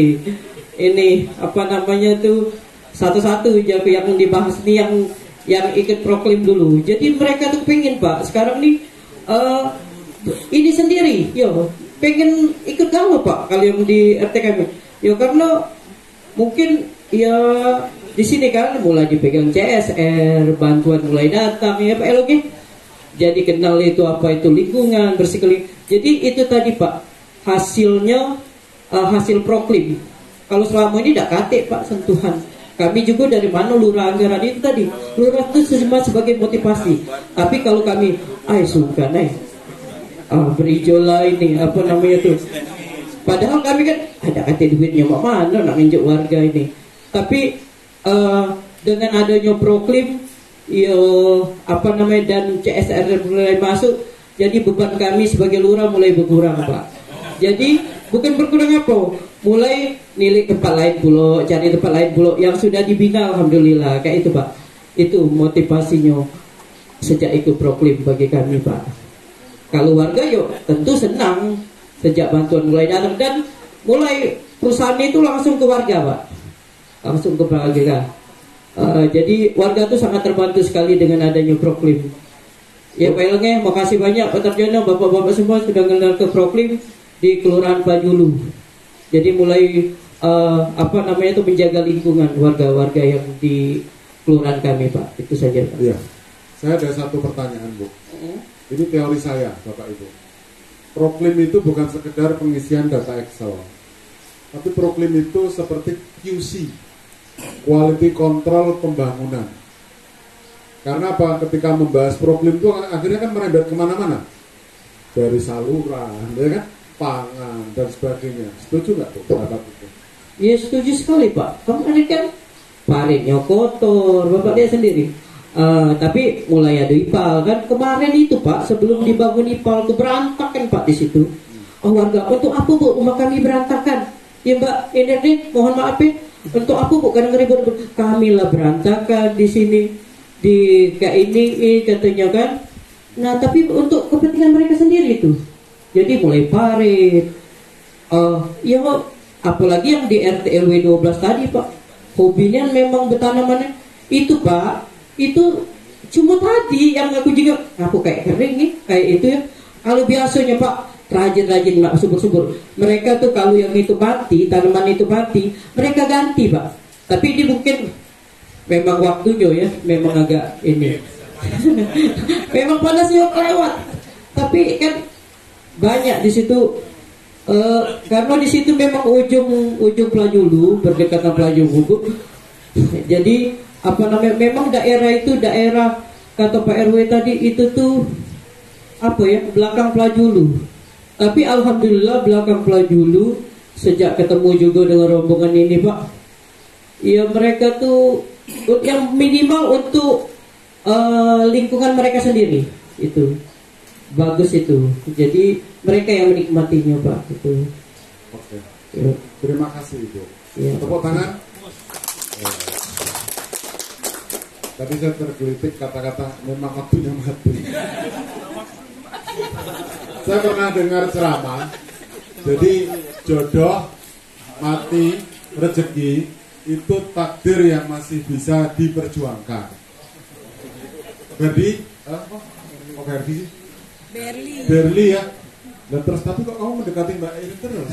Ini apa namanya tuh satu-satu jadi yang dibahas nih yang yang ikut Proklim dulu. Jadi mereka tuh pengen Pak sekarang nih uh, ini sendiri, yo pengen ikut galau Pak kalau yang di R T kami. Yo karena mungkin ya di sini kan mulai dipegang C S R, bantuan mulai datang ya Pak Elo. Jadi kenal itu apa itu lingkungan bersih kali. Jadi itu tadi Pak hasilnya uh, hasil Proklim. Kalau selama ini tidak kate Pak sentuhan. Kami juga dari mana lurah anggaran itu tadi. Lurah itu cuma sebagai motivasi. Tapi kalau kami, ay suka nih, ah, berijola ini apa namanya tuh. Padahal kami kan ada kata duitnya mak mana nak nginjek warga ini. Tapi uh, dengan adanya Proklim, yo apa namanya dan C S R mulai masuk, jadi beban kami sebagai lurah mulai berkurang Pak. Jadi bukan berkurang apa, mulai nilik tempat lain pulau, cari tempat lain pulau yang sudah dibina alhamdulillah kayak itu Pak. Itu motivasinya sejak ikut Proklim bagi kami Pak. Kalau warga yuk tentu senang sejak bantuan mulai datang dan mulai perusahaan itu langsung ke warga Pak, langsung ke warga. Uh, jadi warga itu sangat terbantu sekali dengan adanya Proklim. Ya Pak Elnge, makasih banyak Pak Tarjono, bapak-bapak semua sudah kenal ke Proklim di Kelurahan Pajulu. Jadi mulai uh, apa namanya itu menjaga lingkungan warga-warga yang di kelurahan kami Pak. Itu saja Pak. Iya. Saya ada satu pertanyaan Bu. Ini teori saya Bapak Ibu. Proklim itu bukan sekedar pengisian data Excel, tapi Proklim itu seperti Q C, Quality Control Pembangunan. Karena apa? Ketika membahas Proklim itu akhirnya kan merembet kemana-mana, dari saluran, ya kan, pangan dan sebagainya. Setuju nggak tuh pendapat itu? Iya setuju sekali Pak. Kemarin kan paritnya kotor, Bapak lihat sendiri. Uh, tapi mulai ada ipal kan kemarin itu Pak, sebelum dibangun ipal itu berantakan Pak di situ. Oh warga, untuk apa Bu rumah kami berantakan? Ya Mbak, ini nih mohon maaf ya. Untuk apa Bu kadang ribut kami lah berantakan di sini di kayak ini katanya kan. Nah tapi untuk kepentingan mereka sendiri itu. Jadi mulai parit. Uh, ya apalagi yang di R T R W dua belas tadi Pak, hobinya memang bertanaman itu Pak. Itu cuma tadi yang aku juga aku kayak kering nih kayak itu ya. Kalau biasanya Pak rajin-rajin nggak subur-subur, mereka tuh kalau yang itu mati, tanaman itu mati, mereka ganti Pak. Tapi ini mungkin memang waktunya ya, memang agak ini memang panasnya lewat. Tapi kan banyak di situ uh, karena di situ memang ujung ujung Pelajulu berdekatan Pelajulu. Jadi apa namanya memang daerah itu daerah kata Pak R W tadi itu tuh apa ya belakang Pelajulu. Tapi alhamdulillah belakang Pelajulu sejak ketemu juga dengan rombongan ini Pak, ya mereka tuh yang minimal untuk uh, lingkungan mereka sendiri itu bagus itu. Jadi mereka yang menikmatinya Pak itu. Oke. Ya. Terima kasih Ibu. Ya. Tepuk tangan. Eh. Tadi saya tergelitik kata-kata memang waktunya mati. Saya pernah dengar ceramah. Jadi jodoh, mati, rezeki itu takdir yang masih bisa diperjuangkan. Berdi, eh, oh Berdi sih? Berli. Berli ya. Dan terus tapi kok kamu mendekati Mbak Irin terus?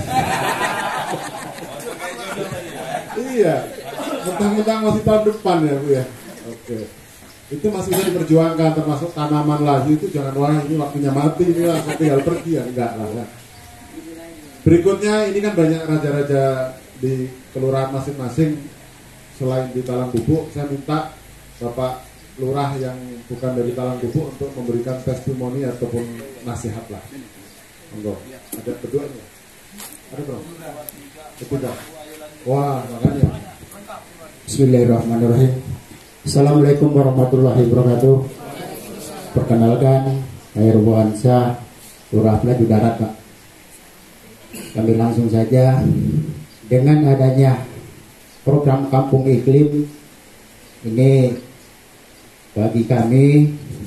Iya, mentang-mentang masih tahun depan ya Bu ya. Oke, itu masih bisa diperjuangkan, termasuk tanaman lagi itu jangan wah ini waktunya mati ini langsung tinggal pergi ya, enggak lah ya. Berikutnya ini kan banyak raja-raja di kelurahan masing-masing selain di Talang Bubuk. Saya minta Bapak Lurah yang bukan dari Talang Bubuk untuk memberikan testimoni ataupun nasihat lah. Monggo, ada keduanya. Ada bro? Ketiga. Wah, makanya. Bismillahirrahmanirrahim. Assalamualaikum warahmatullahi wabarakatuh. Perkenalkan, saya Rubuhansyah, Lurah Pelaju Darat, Pak. Kami langsung saja dengan adanya program Kampung Iklim ini bagi kami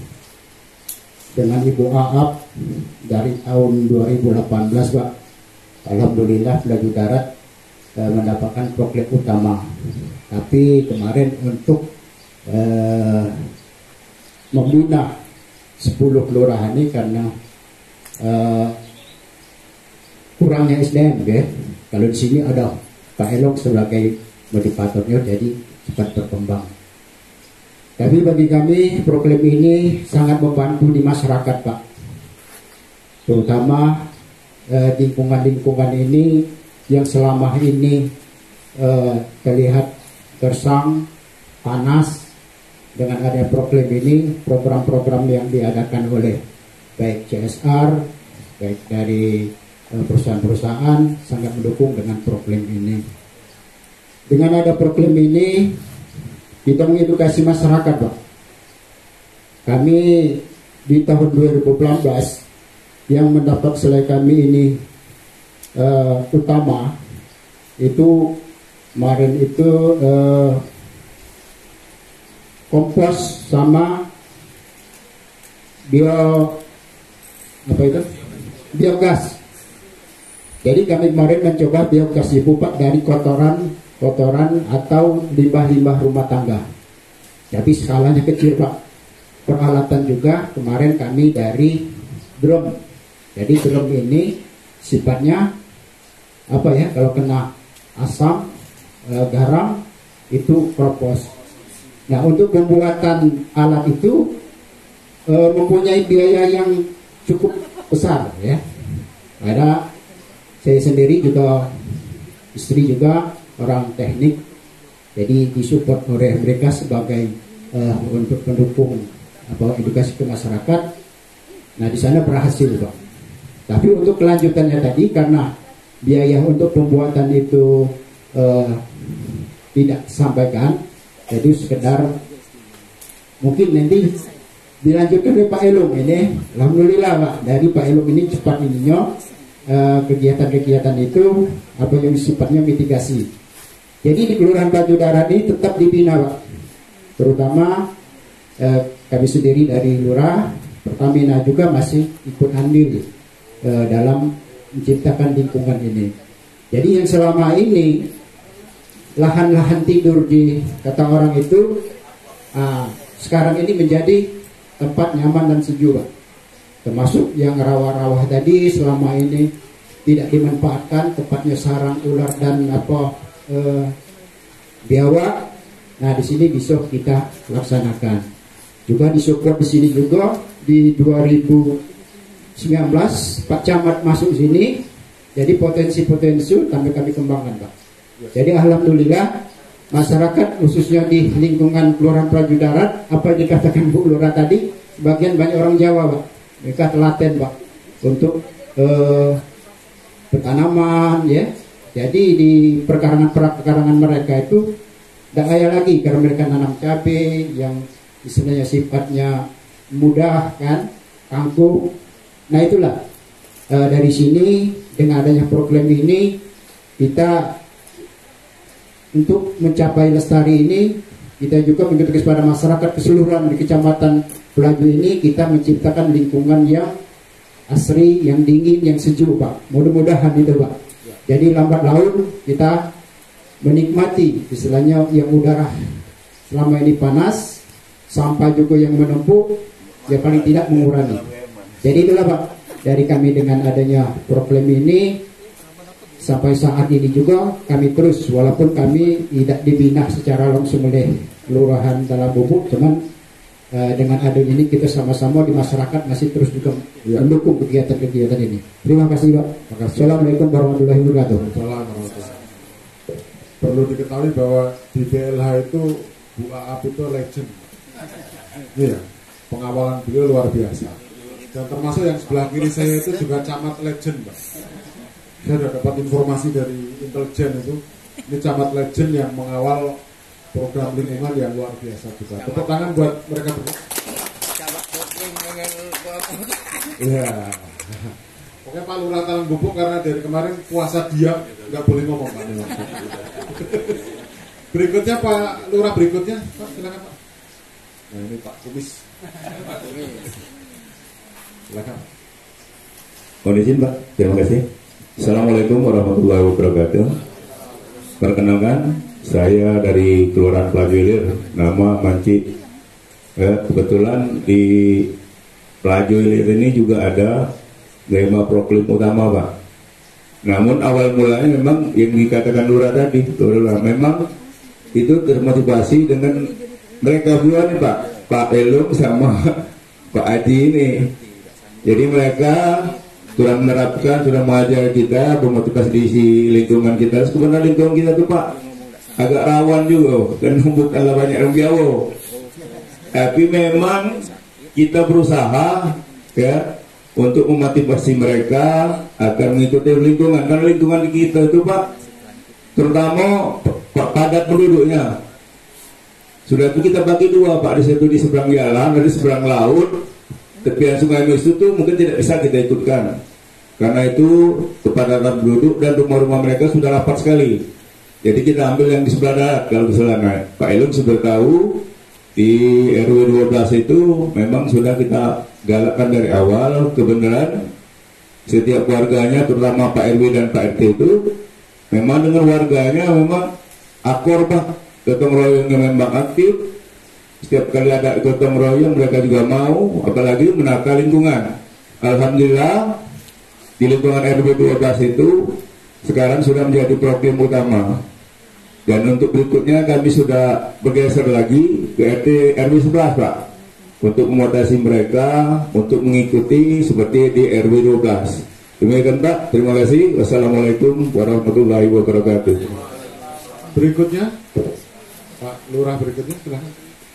dengan Ibu Aap dari tahun dua ribu delapan belas Pak, alhamdulillah Pelaju Darat eh, mendapatkan proklam utama. Tapi kemarin untuk eh, membina sepuluh kelurahan ini karena eh, kurangnya S D M ya. Kalau di sini ada Pak Elok sebagai motivatornya, jadi cepat berkembang. Tapi bagi kami program ini sangat membantu di masyarakat Pak, terutama eh, lingkungan-lingkungan ini yang selama ini eh, terlihat gersang, panas. Dengan adanya program ini, program-program yang diadakan oleh baik C S R, baik dari eh, perusahaan-perusahaan sangat mendukung dengan program ini. Dengan ada program ini, kita mengedukasi masyarakat Pak. Kami di tahun dua ribu delapan belas yang mendapat selai kami ini uh, utama itu kemarin itu uh, kompos sama bio apa itu biogas. Jadi kami kemarin mencoba biogas ibu Pak dari kotoran kotoran atau limbah-limbah rumah tangga. Tapi skalanya kecil Pak. Peralatan juga kemarin kami dari drum. Jadi drum ini sifatnya apa ya? Kalau kena asam, e, garam itu keropos. Nah untuk pembuatan alat itu e, mempunyai biaya yang cukup besar ya. Ada saya sendiri juga, istri juga orang teknik, jadi disupport oleh mereka sebagai uh, untuk pendukung apa edukasi ke masyarakat. Nah di sana berhasil Pak. Tapi untuk kelanjutannya tadi karena biaya untuk pembuatan itu uh, tidak sampaikan, jadi sekedar mungkin nanti dilanjutkan oleh Pak Elung ini. Alhamdulillah Pak, dari Pak Elung ini cepat ininya uh, kegiatan-kegiatan itu apa yang sifatnya mitigasi. Jadi di Kelurahan Pelaju Darat ini tetap dibina Pak. Terutama eh, kami sendiri dari Lurah, Pertamina juga masih ikut andil eh, dalam menciptakan lingkungan ini. Jadi yang selama ini lahan-lahan tidur di kata orang itu ah, sekarang ini menjadi tempat nyaman dan sejuk Pak. Termasuk yang rawa-rawa tadi selama ini tidak dimanfaatkan, tempatnya sarang ular dan apa Uh, biawak. Nah di sini bisa kita laksanakan. Juga disupport di sini juga di dua ribu sembilan belas Pak Camat masuk sini. Jadi potensi-potensi kami kami kembangkan Pak. Jadi alhamdulillah masyarakat khususnya di lingkungan Kelurahan Pelaju Darat, apa yang dikatakan Bu Lurah tadi, sebagian banyak orang Jawa Pak. Mereka telaten Pak untuk uh, bertanaman ya. Jadi di perkarangan-perkarangan mereka itu Tidak kaya lagi karena mereka nanam cabai yang istilahnya sifatnya mudah kan, kangkung. Nah itulah e, dari sini dengan adanya program ini kita untuk mencapai lestari ini kita juga mengikuti kepada masyarakat keseluruhan di Kecamatan Pelaju ini kita menciptakan lingkungan yang asri, yang dingin, yang sejuk Pak. Mudah-mudahan itu Pak. Jadi lambat laun kita menikmati istilahnya yang udara selama ini panas, sampah juga yang menumpuk, ya paling tidak mengurangi. Jadi itulah Pak, dari kami dengan adanya program ini sampai saat ini juga kami terus, walaupun kami tidak dibina secara langsung oleh Kelurahan Talang Bubuk, cuman uh, dengan adanya ini kita sama-sama di masyarakat masih terus juga ya. mendukung kegiatan-kegiatan ini. Terima kasih Pak. Makasih. Assalamualaikum warahmatullahi wabarakatuh. Assalamualaikum. Perlu diketahui bahwa di B L H itu Bu Aap itu legend. Iya, pengawalan beliau luar biasa. Dan termasuk yang sebelah kiri saya itu juga camat legend, Pak. Saya sudah dapat informasi dari intelijen itu. Ini camat legend yang mengawal program lingkungan yang luar biasa juga. Tepuk tangan buat mereka berdua. Iya. Pokoknya Pak Lurah Talang Bubuk karena dari kemarin puasa diam, nggak boleh ngomong Pak. Berikutnya Pak Lurah berikutnya, Pak silakan Pak. Nah ini Pak Kumis. Silakan. Mohon izin Pak, terima kasih. Assalamualaikum warahmatullahi wabarakatuh. Perkenalkan, saya dari Kelurahan Pelaju Ilir, nama Manci. Eh, kebetulan di Pelaju Ilir ini juga ada Gema Proklim utama Pak. Namun awal mulanya memang yang dikatakan Lurah tadi, Lurah memang itu termotivasi dengan mereka berdua nih Pak, Pak Elum sama Pak Haji ini. Jadi mereka sudah menerapkan, sudah mengajar kita, bermotivasi di lingkungan kita. Sebenarnya lingkungan kita tuh Pak agak rawan juga, dan bukan banyak yang jauh. Tapi memang kita berusaha ya untuk memotivasi mereka agar mengikuti lingkungan. Karena lingkungan kita itu Pak, terutama padat penduduknya. Sudah itu kita bagi dua Pak, di situ di seberang jalan, di seberang laut. Tepian Sungai Mis itu mungkin tidak bisa kita ikutkan karena itu kepadatan penduduk dan rumah-rumah mereka sudah rapat sekali. Jadi kita ambil yang di sebelah darat. Kalau misalnya Pak Elum sudah tahu di R W dua belas itu memang sudah kita galakkan dari awal kebenaran setiap warganya, terutama Pak R W dan Pak R T itu memang dengan warganya memang akor Pak, gotong royongnya memang aktif. Setiap kali ada gotong royong mereka juga mau, apalagi menata lingkungan. Alhamdulillah di lingkungan R W dua belas itu sekarang sudah menjadi program utama. Dan untuk berikutnya kami sudah bergeser lagi ke R T R W sebelas Pak, untuk memotivasi mereka untuk mengikuti seperti di R W dua belas. Demikian Pak, terima kasih. Wassalamualaikum warahmatullahi wabarakatuh. Berikutnya Pak Lurah berikutnya silahkan.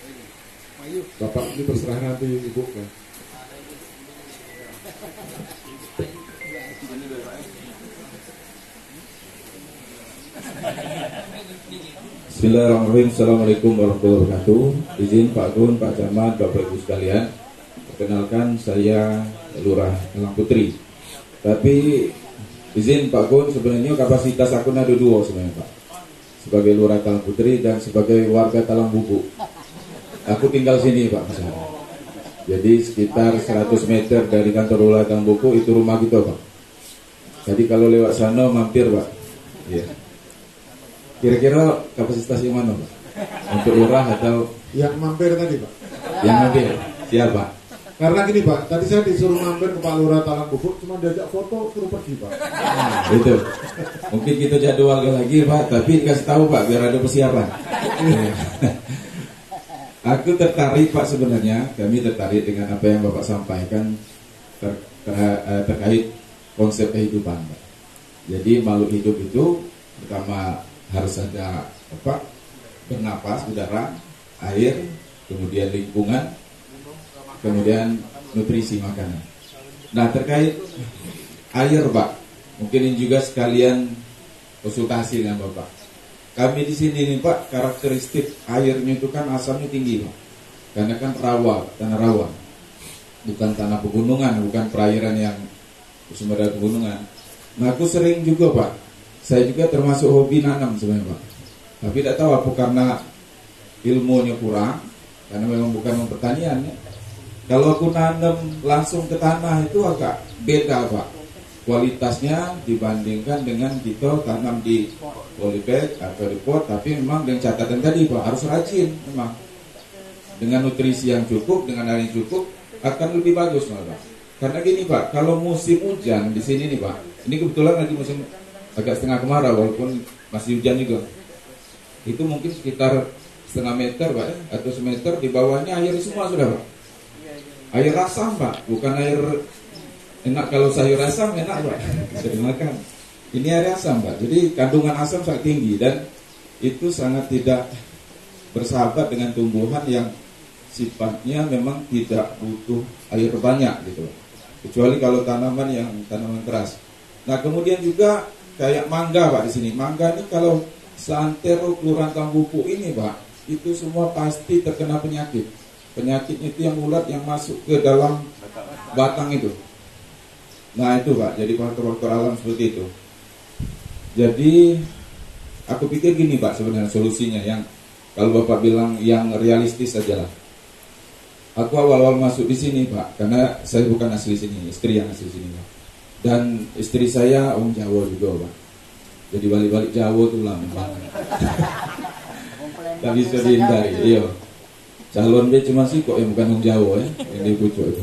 Bapak ini berserah nanti Ibu kan. Bismillahirrahmanirrahim. Assalamualaikum warahmatullahi wabarakatuh. Izin Pak Gun, Pak Camat, Bapak Ibu sekalian, perkenalkan saya Lurah Talang Putri. Tapi izin Pak Gun, sebenarnya kapasitas aku ada dua sebenarnya Pak, sebagai Lurah Talang Putri dan sebagai warga Talang Bubuk. Aku tinggal sini Pak misalnya. Jadi sekitar seratus meter dari kantor Lurah Talang Bubuk itu rumah kita Pak. Jadi kalau lewat sana mampir Pak. Iya. Kira-kira kapasitas yang mana Pak? Untuk lurah atau yang mampir tadi Pak? Yang mampir, siap Pak. Karena gini Pak, tadi saya disuruh mampir ke Pak Lurah Talang Bubuk, cuma diajak foto suruh pergi Pak. Nah, itu. Mungkin kita jadwalkan lagi Pak, tapi kasih tahu Pak biar ada persiapan. Aku tertarik Pak sebenarnya, kami tertarik dengan apa yang Bapak sampaikan ter, ter, ter, terkait konsep kehidupan Pak. Jadi makhluk hidup itu pertama harus ada apa? Bernapas, udara, air, kemudian lingkungan, kemudian nutrisi makanan. Nah terkait air Pak, mungkin ini juga sekalian konsultasi dengan Bapak. kami di sini nih Pak, karakteristik airnya itu kan asamnya tinggi Pak. Karena kan rawa, tanah rawa. Bukan tanah pegunungan, bukan perairan yang sumber dari pegunungan. Nah aku sering juga Pak, saya juga termasuk hobi nanam sebenarnya Pak. Tapi tidak tahu apa karena ilmunya kurang, karena memang bukan pertanian ya. Kalau aku nanam langsung ke tanah itu agak beda Pak kualitasnya dibandingkan dengan kita tanam di polybag atau di pot. Tapi memang dengan catatan tadi Pak, harus rajin memang. Dengan nutrisi yang cukup, dengan air yang cukup akan lebih bagus malah Pak. Karena gini Pak, kalau musim hujan di sini nih Pak, ini kebetulan lagi musim agak setengah kemarau walaupun masih hujan juga. Itu mungkin sekitar setengah meter Pak ya, atau semeter, di bawahnya air semua sudah Pak. Air asam Pak, bukan air enak. Kalau sayur asam enak Pak, bisa dimakan. Ini air asam Pak, jadi kandungan asam sangat tinggi dan itu sangat tidak bersahabat dengan tumbuhan yang sifatnya memang tidak butuh air banyak gitu, kecuali kalau tanaman yang tanaman keras. Nah kemudian juga kayak mangga Pak di sini. Mangga ini kalau seantero kelurahan Tambupu ini Pak, itu semua pasti terkena penyakit. Penyakitnya itu yang ulat yang masuk ke dalam batang itu. Nah itu Pak, jadi faktor-faktor alam seperti itu. Jadi aku pikir gini Pak, sebenarnya solusinya yang kalau Bapak bilang yang realistis saja lah. Aku awal-awal masuk di sini Pak, karena saya bukan asli sini, istri yang asli sini Pak. Dan istri saya orang Jawa juga Pak. Jadi balik-balik Jawa tuh lah memang. Tak bisa dihindari. Iya. Calon dia cuma sih kok yang bukan orang Jawa ya, yang di pucuk itu.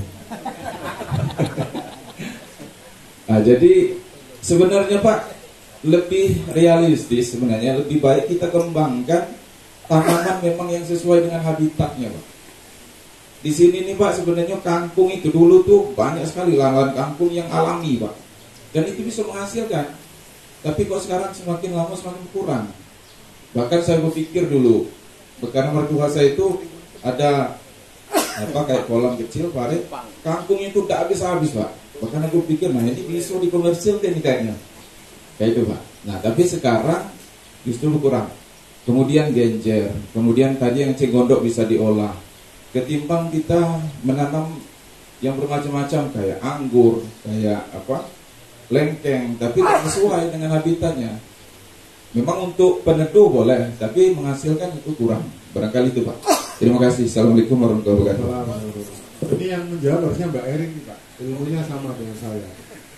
Nah jadi sebenarnya Pak lebih realistis sebenarnya, lebih baik kita kembangkan tanaman memang yang sesuai dengan habitatnya Pak. Di sini nih Pak sebenarnya kangkung itu dulu tuh banyak sekali lahan kangkung yang alami Pak, dan itu bisa menghasilkan. Tapi kok sekarang semakin lama semakin kurang. Bahkan saya berpikir dulu, karena mertua saya itu ada apa kayak kolam kecil parit, kangkung itu tidak habis-habis Pak. Bahkan aku pikir nah ini bisa dikomersilkan nih kayaknya, kayak itu Pak. Nah tapi sekarang justru kurang. Kemudian genjer, kemudian tadi yang cegondok bisa diolah. Ketimbang kita menanam yang bermacam-macam kayak anggur, kayak apa, lengkeng, tapi tidak sesuai dengan habitatnya. Memang untuk peneduh boleh, tapi menghasilkan itu kurang. Barangkali itu Pak. Terima kasih. Assalamualaikum warahmatullahi wabarakatuh. Ini yang menjawab harusnya Mbak Erin Pak. Ilmunya sama dengan saya.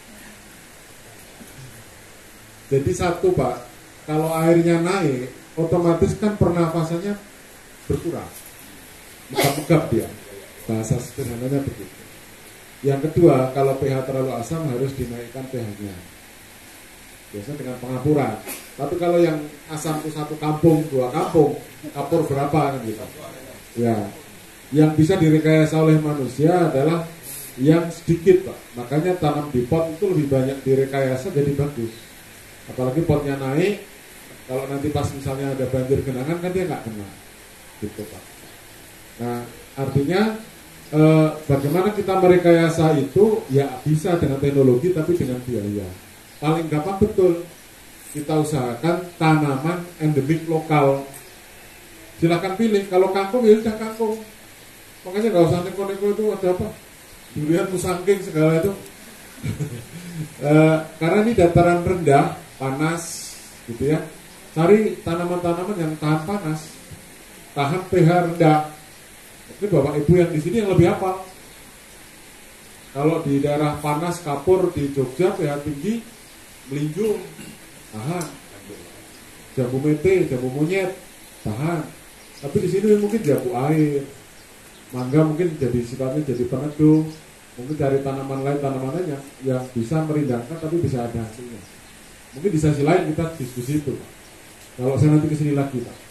Jadi satu Pak, kalau airnya naik, otomatis kan pernafasannya berkurang. Megap-megap dia, bahasa sederhananya begitu. Yang kedua, kalau pH terlalu asam harus dinaikkan pH-nya, biasanya dengan pengapuran. Tapi kalau yang asam itu satu kampung, dua kampung, kapur berapa kan gitu. Ya, yang bisa direkayasa oleh manusia adalah yang sedikit Pak. Makanya tanam di pot itu lebih banyak direkayasa jadi bagus. Apalagi potnya naik, kalau nanti pas misalnya ada banjir genangan kan dia nggak kena, gitu Pak. Nah, artinya eh, bagaimana kita merekayasa itu ya bisa dengan teknologi tapi dengan biaya. Paling gampang betul kita usahakan tanaman endemik lokal. Silakan pilih. Kalau kangkung ya sudah kangkung. Makanya nggak usah neko-neko itu ada apa? Durian musangking segala itu. eh, karena ini dataran rendah, panas, gitu ya. Cari tanaman-tanaman yang tahan panas, tahan pH rendah. Ini Bapak Ibu yang di sini yang lebih hafal. Kalau di daerah panas kapur di Jogja pH tinggi, melinjung, tahan. Jambu mete, jambu monyet, tahan. Tapi di sini mungkin jambu air, mangga mungkin jadi sifatnya jadi peneduh. Mungkin cari tanaman lain tanaman lain yang, yang bisa merindangkan tapi bisa ada hasilnya. Mungkin di sisi lain kita diskusi itu Pak. Kalau saya nanti kesini lagi Pak.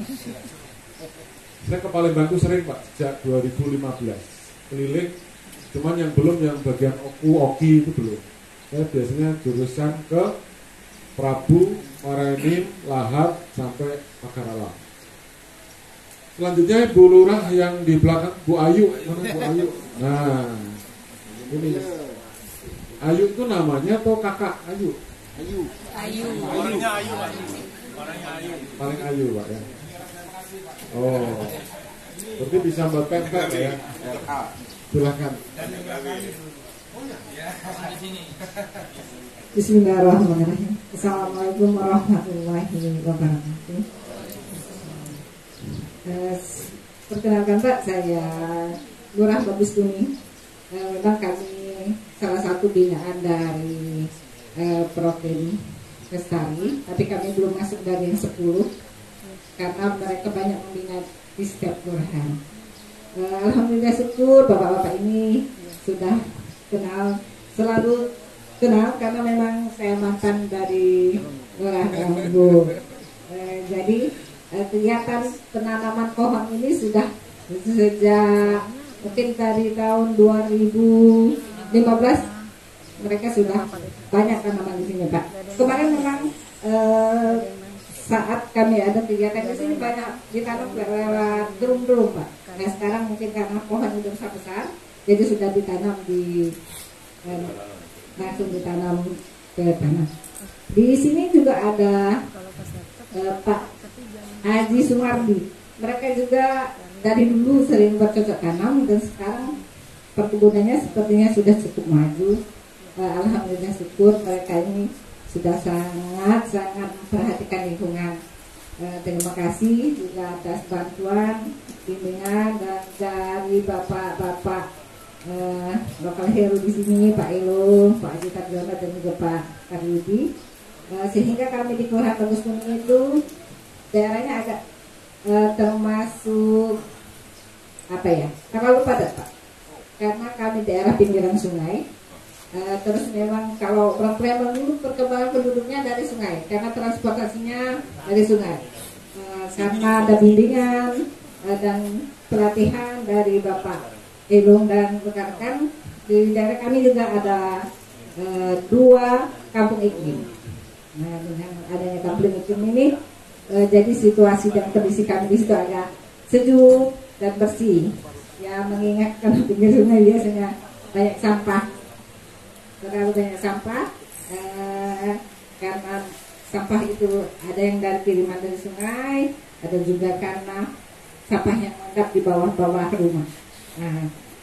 Saya ke Palembang itu sering Pak, sejak dua ribu lima belas keliling, cuman yang belum yang bagian Oku, Oki itu belum. Saya biasanya jurusan ke Prabu, Marenim, Lahad, sampai Pagar Alam. Selanjutnya Bu Lurah yang di belakang, Bu Ayu, mana Bu Ayu? Nah, ini Ayu itu namanya atau kakak Ayu? Ayu. Ayu. Ayu. Paling ayu Pak ya. Oh, berarti bisa buat pempek ya. Silakan. Bismillahirrahmanirrahim. Assalamualaikum warahmatullahi wabarakatuh. Eh, perkenalkan Pak, saya Lurah Bagus Kuning. Eh, memang kami salah satu binaan dari eh, Program Lestari, tapi kami belum masuk dari yang sepuluh karena mereka banyak membina di setiap kelurahan. Eh, Alhamdulillah syukur bapak-bapak ini sudah kenal, selalu kenal karena memang saya mantan dari Lurah Rambu. Eh, jadi eh, kegiatan penanaman pohon ini sudah sejak mungkin dari tahun dua ribu lima belas mereka sudah banyak tanaman di sini Pak. Kemarin memang eh, saat kami ada kegiatan di sini banyak ditanam lewat drum-drum Pak. Nah sekarang mungkin karena pohon udah besar-besar, jadi sudah ditanam di eh, langsung ditanam ke tanah. Di sini juga ada eh, Pak Haji Sumardi. Mereka juga dari dulu sering bercocok tanam dan sekarang perkebunannya sepertinya sudah cukup maju. Eh, Alhamdulillah syukur mereka ini sudah sangat-sangat memperhatikan lingkungan. Eh, terima kasih juga atas bantuan, bimbingan dan dari bapak-bapak eh, lokal hero di sini, Pak Elo, Pak Haji Tarjono dan juga Pak Karyudi. Eh, sehingga kami di Kelurahan Bagus Kuning itu daerahnya agak eh, termasuk apa ya? Terlalu padat Pak. Karena kami daerah pinggiran sungai. Uh, terus memang kalau orang Palembang dulu perkembangan penduduknya dari sungai karena transportasinya dari sungai, uh, karena ada bimbingan uh, dan pelatihan dari Bapak Elung dan rekan-rekan di daerah kami juga ada uh, dua kampung iklim. Nah dengan adanya kampung iklim ini uh, jadi situasi dan kondisi kami di situ agak sejuk dan bersih ya, mengingat kalau pinggir sungai biasanya banyak sampah, terlalu banyak sampah eh, karena sampah itu ada yang dari kiriman dari sungai, ada juga karena sampah yang mengendap di bawah-bawah rumah. Nah,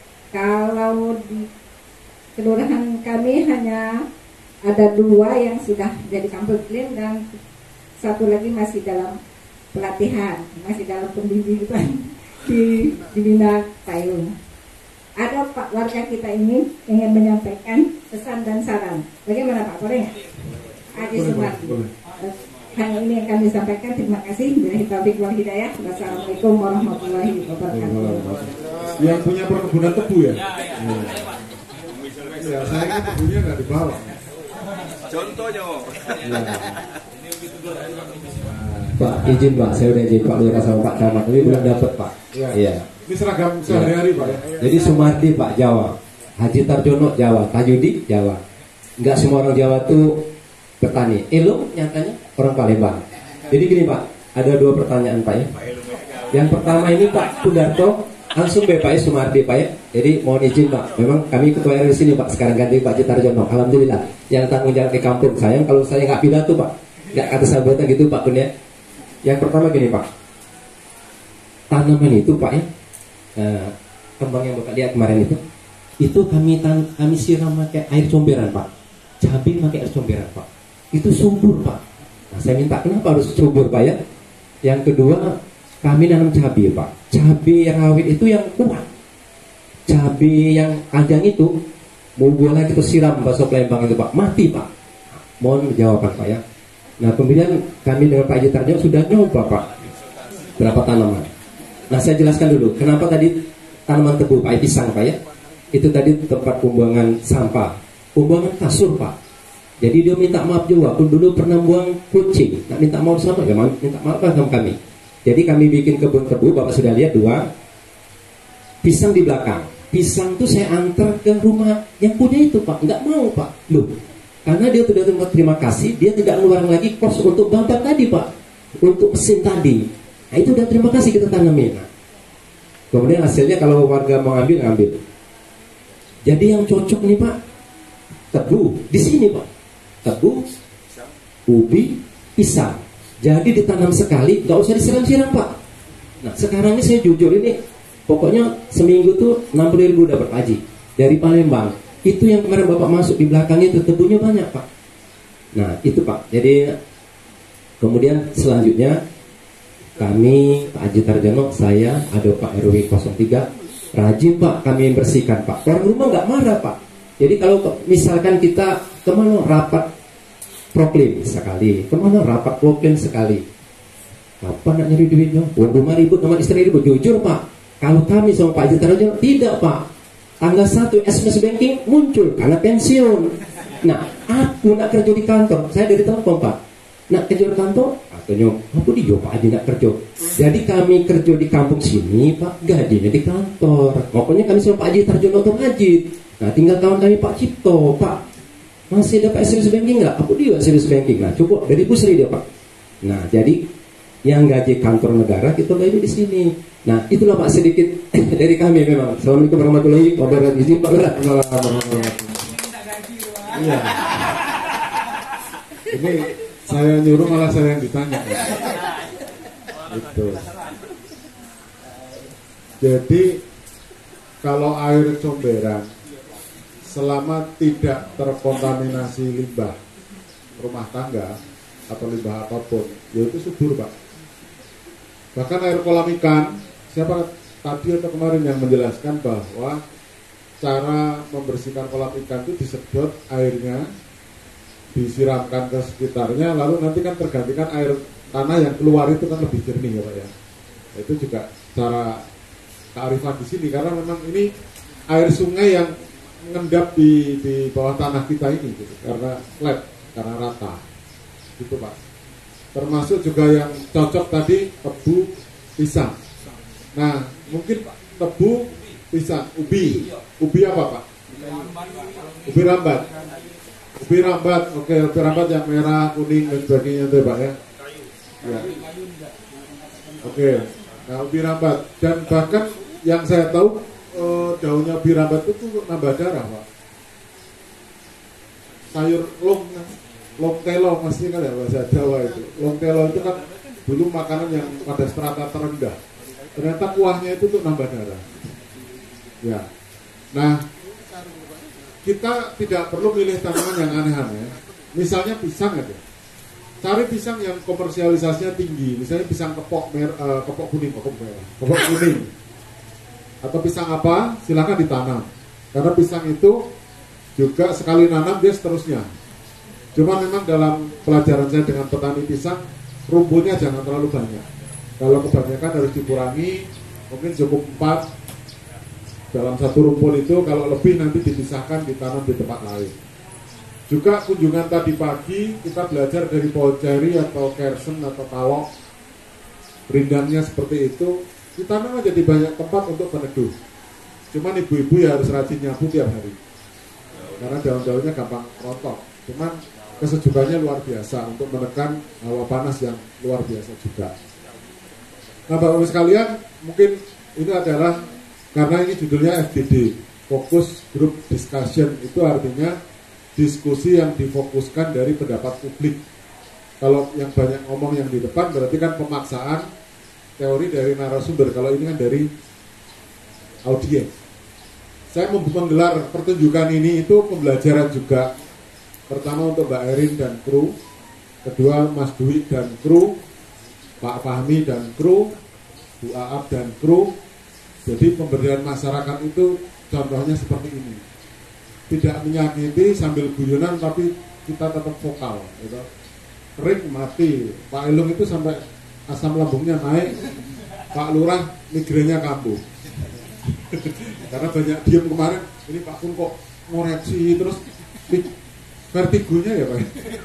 kalau di kelurahan kami hanya ada dua yang sudah jadi kampung iklim dan satu lagi masih dalam pelatihan, masih dalam pendidikan di dibina payung. Ada Pak warga kita ini ingin menyampaikan pesan dan saran. Bagaimana Pak? Boleh nggak? Haji Sumardi. Hanya ini yang kami sampaikan. Terima kasih. Billahi taufiq wal hidayah. Wassalamualaikum warahmatullahi wabarakatuh. Yang punya perkebunan tebu ya? Ya, saya kan tebunya nggak dibawa. Contohnya. Pak, izin Pak, saya udah izin Pak Lurah sama Pak Camat, tapi belum dapat Pak. Iya. Iya. Ini seragam sehari-hari Pak ya. Jadi Sumardi Pak Jawa, Haji Tarjono Jawa, Tajudi Jawa. Enggak semua orang Jawa tuh petani. Elo nyatanya orang Palembang. Jadi gini Pak, ada dua pertanyaan Pak ya. Yang pertama ini Pak Kudarto, langsung B Pak ya Sumardi Pak ya. Jadi mohon izin Pak, memang kami ketua R W di sini Pak. Sekarang ganti Pak Haji Tarjono. Alhamdulillah. Yang tanggung jawab di kampung. Sayang kalau saya nggak pidato Pak, nggak kata sahabatnya gitu Pak Kun ya. Yang pertama gini Pak, tanaman itu Pak ya, nah, kembang yang Bapak lihat kemarin itu, itu kami tan kami siram pakai air comberan Pak, cabai pakai air comberan Pak, itu subur Pak. Nah, saya minta kenapa harus subur Pak ya? Yang kedua, kami nanam cabai Pak, cabai rawit itu yang kuat, cabai yang ajang itu, mau boleh kita siram bakso Palembang itu Pak, mati Pak. Mohon jawaban Pak ya. Nah kemudian kami dengan Pak Haji Tarjono sudah nyoba Pak berapa tanaman. Nah saya jelaskan dulu kenapa tadi tanaman tebu Pak, pisang Pak ya. Itu tadi tempat pembuangan sampah, pembuangan kasur Pak. Jadi dia minta maaf juga, aku dulu pernah buang kucing, nak minta maaf sama, ya minta maaf sama kami. Jadi kami bikin kebun tebu, Bapak sudah lihat dua, pisang di belakang. Pisang tuh saya antar ke rumah yang punya itu Pak, nggak mau Pak, loh. Karena dia sudah terima kasih, dia tidak ngeluarin lagi kos untuk babat tadi Pak, untuk mesin tadi. Nah itu udah terima kasih kita tanamin. Nah, kemudian hasilnya kalau warga mau ambil, ambil. Jadi yang cocok nih Pak, tebu di sini Pak, tebu, ubi, pisang. Jadi ditanam sekali, nggak usah disiram-siram Pak. Nah sekarang ini saya jujur ini, pokoknya seminggu tuh enam puluh ribu dapat haji dari Palembang. Itu yang kemarin Bapak masuk di belakangnya itu tebunya banyak Pak. Nah itu Pak. Jadi kemudian selanjutnya kami Pak Haji Tarjono, saya ada Pak R W nol tiga, rajin Pak kami bersihkan Pak. Orang rumah nggak marah Pak. Jadi kalau misalkan kita kemana rapat proklim sekali, kemana rapat proklim sekali, apa nak nyari duitnya? Uang rumah ribut, nama istri ribut. Jujur Pak, kalau kami sama Pak Haji Tarjono tidak Pak. Tanggal satu S M S banking muncul karena pensiun. Nah, aku nak kerja di kantor, saya dari telepon Pak. Nak kerja di kantor, katanya, aku di Pak Haji nak kerja. Jadi kami kerja di kampung sini Pak, gajinya di kantor. Pokoknya kami sama Pak Haji Tarjono untuk ngaji. Nah, tinggal kawan kami Pak Cipto, Pak masih dapat S M S banking nggak? Aku dia S M S banking. Nah, cukup dari Pusri dia Pak. Nah, jadi yang gaji kantor negara kita gaji di sini. Nah, itulah Pak sedikit dari kami memang. Assalamualaikum warahmatullahi wabarakatuh. Izin Pak Lurah. Iya. Ini saya nyuruh malah saya yang ditanya. Itu. Jadi kalau air comberan selama tidak terkontaminasi limbah rumah tangga atau limbah apapun, yaitu subur Pak. Bahkan air kolam ikan, siapa tadi atau kemarin yang menjelaskan bahwa cara membersihkan kolam ikan itu disedot airnya, disiramkan ke sekitarnya, lalu nanti kan tergantikan air tanah yang keluar itu kan lebih jernih ya Pak ya. Itu juga cara kearifan di sini, karena memang ini air sungai yang mengendap di, di bawah tanah kita ini gitu, karena flat, karena rata gitu Pak. Termasuk juga yang cocok tadi tebu pisang. Nah mungkin Pak, tebu pisang, ubi ubi apa Pak? Ubi rambat. Ubi rambat, oke, ubi rambat yang merah, kuning dan sebagainya itu Pak ya, ya. Oke, nah ubi rambat. Dan bahkan yang saya tahu Uh, daunnya ubi rambat itu untuk nambah darah Pak. Sayur long long telo pasti kan ya bahasa Jawa itu. Long telo itu kan dulu makanan yang pada strata terendah. Ternyata kuahnya itu untuk nambah darah. Ya. Nah, kita tidak perlu milih tanaman yang aneh-aneh. Misalnya pisang aja. Cari pisang yang komersialisasinya tinggi. Misalnya pisang kepok mer, uh, kepok kuning, kepok merah, kepok kuning. Atau pisang apa, silakan ditanam. Karena pisang itu juga sekali nanam dia seterusnya. Cuma memang dalam pelajaran saya dengan petani pisang, rumputnya jangan terlalu banyak. Kalau kebanyakan harus dikurangi, mungkin cukup empat dalam satu rumput itu. Kalau lebih nanti dipisahkan, ditanam di tempat lain. Juga kunjungan tadi pagi kita belajar dari pohon ceri atau kersen atau kalok, rindangnya seperti itu. Ditanam aja di banyak tempat untuk peneduh. Cuman ibu-ibu ya harus rajin nyapu tiap hari, karena daun-daunnya gampang rontok. Cuman kesejukannya luar biasa untuk menekan hawa panas yang luar biasa juga. Nah Bapak-Ibu sekalian, mungkin ini adalah, karena ini judulnya F D D, Focus Group Discussion, itu artinya diskusi yang difokuskan dari pendapat publik. Kalau yang banyak ngomong yang di depan berarti kan pemaksaan teori dari narasumber. Kalau ini kan dari audiens. Saya menggelar pertunjukan ini itu pembelajaran juga. Pertama untuk Mbak Erin dan kru, kedua Mas Dwi dan kru, Pak Fahmi dan kru, Bu Aap dan kru. Jadi pemberdayaan masyarakat itu contohnya seperti ini. Tidak menyakiti sambil guyonan, tapi kita tetap vokal gitu. Kering mati. Pak Elung itu sampai asam lambungnya naik, Pak Lurah migrenya kambuh. Karena banyak diem kemarin. Ini Pak Kun kok ngoreksi terus vertigonya ya Pak.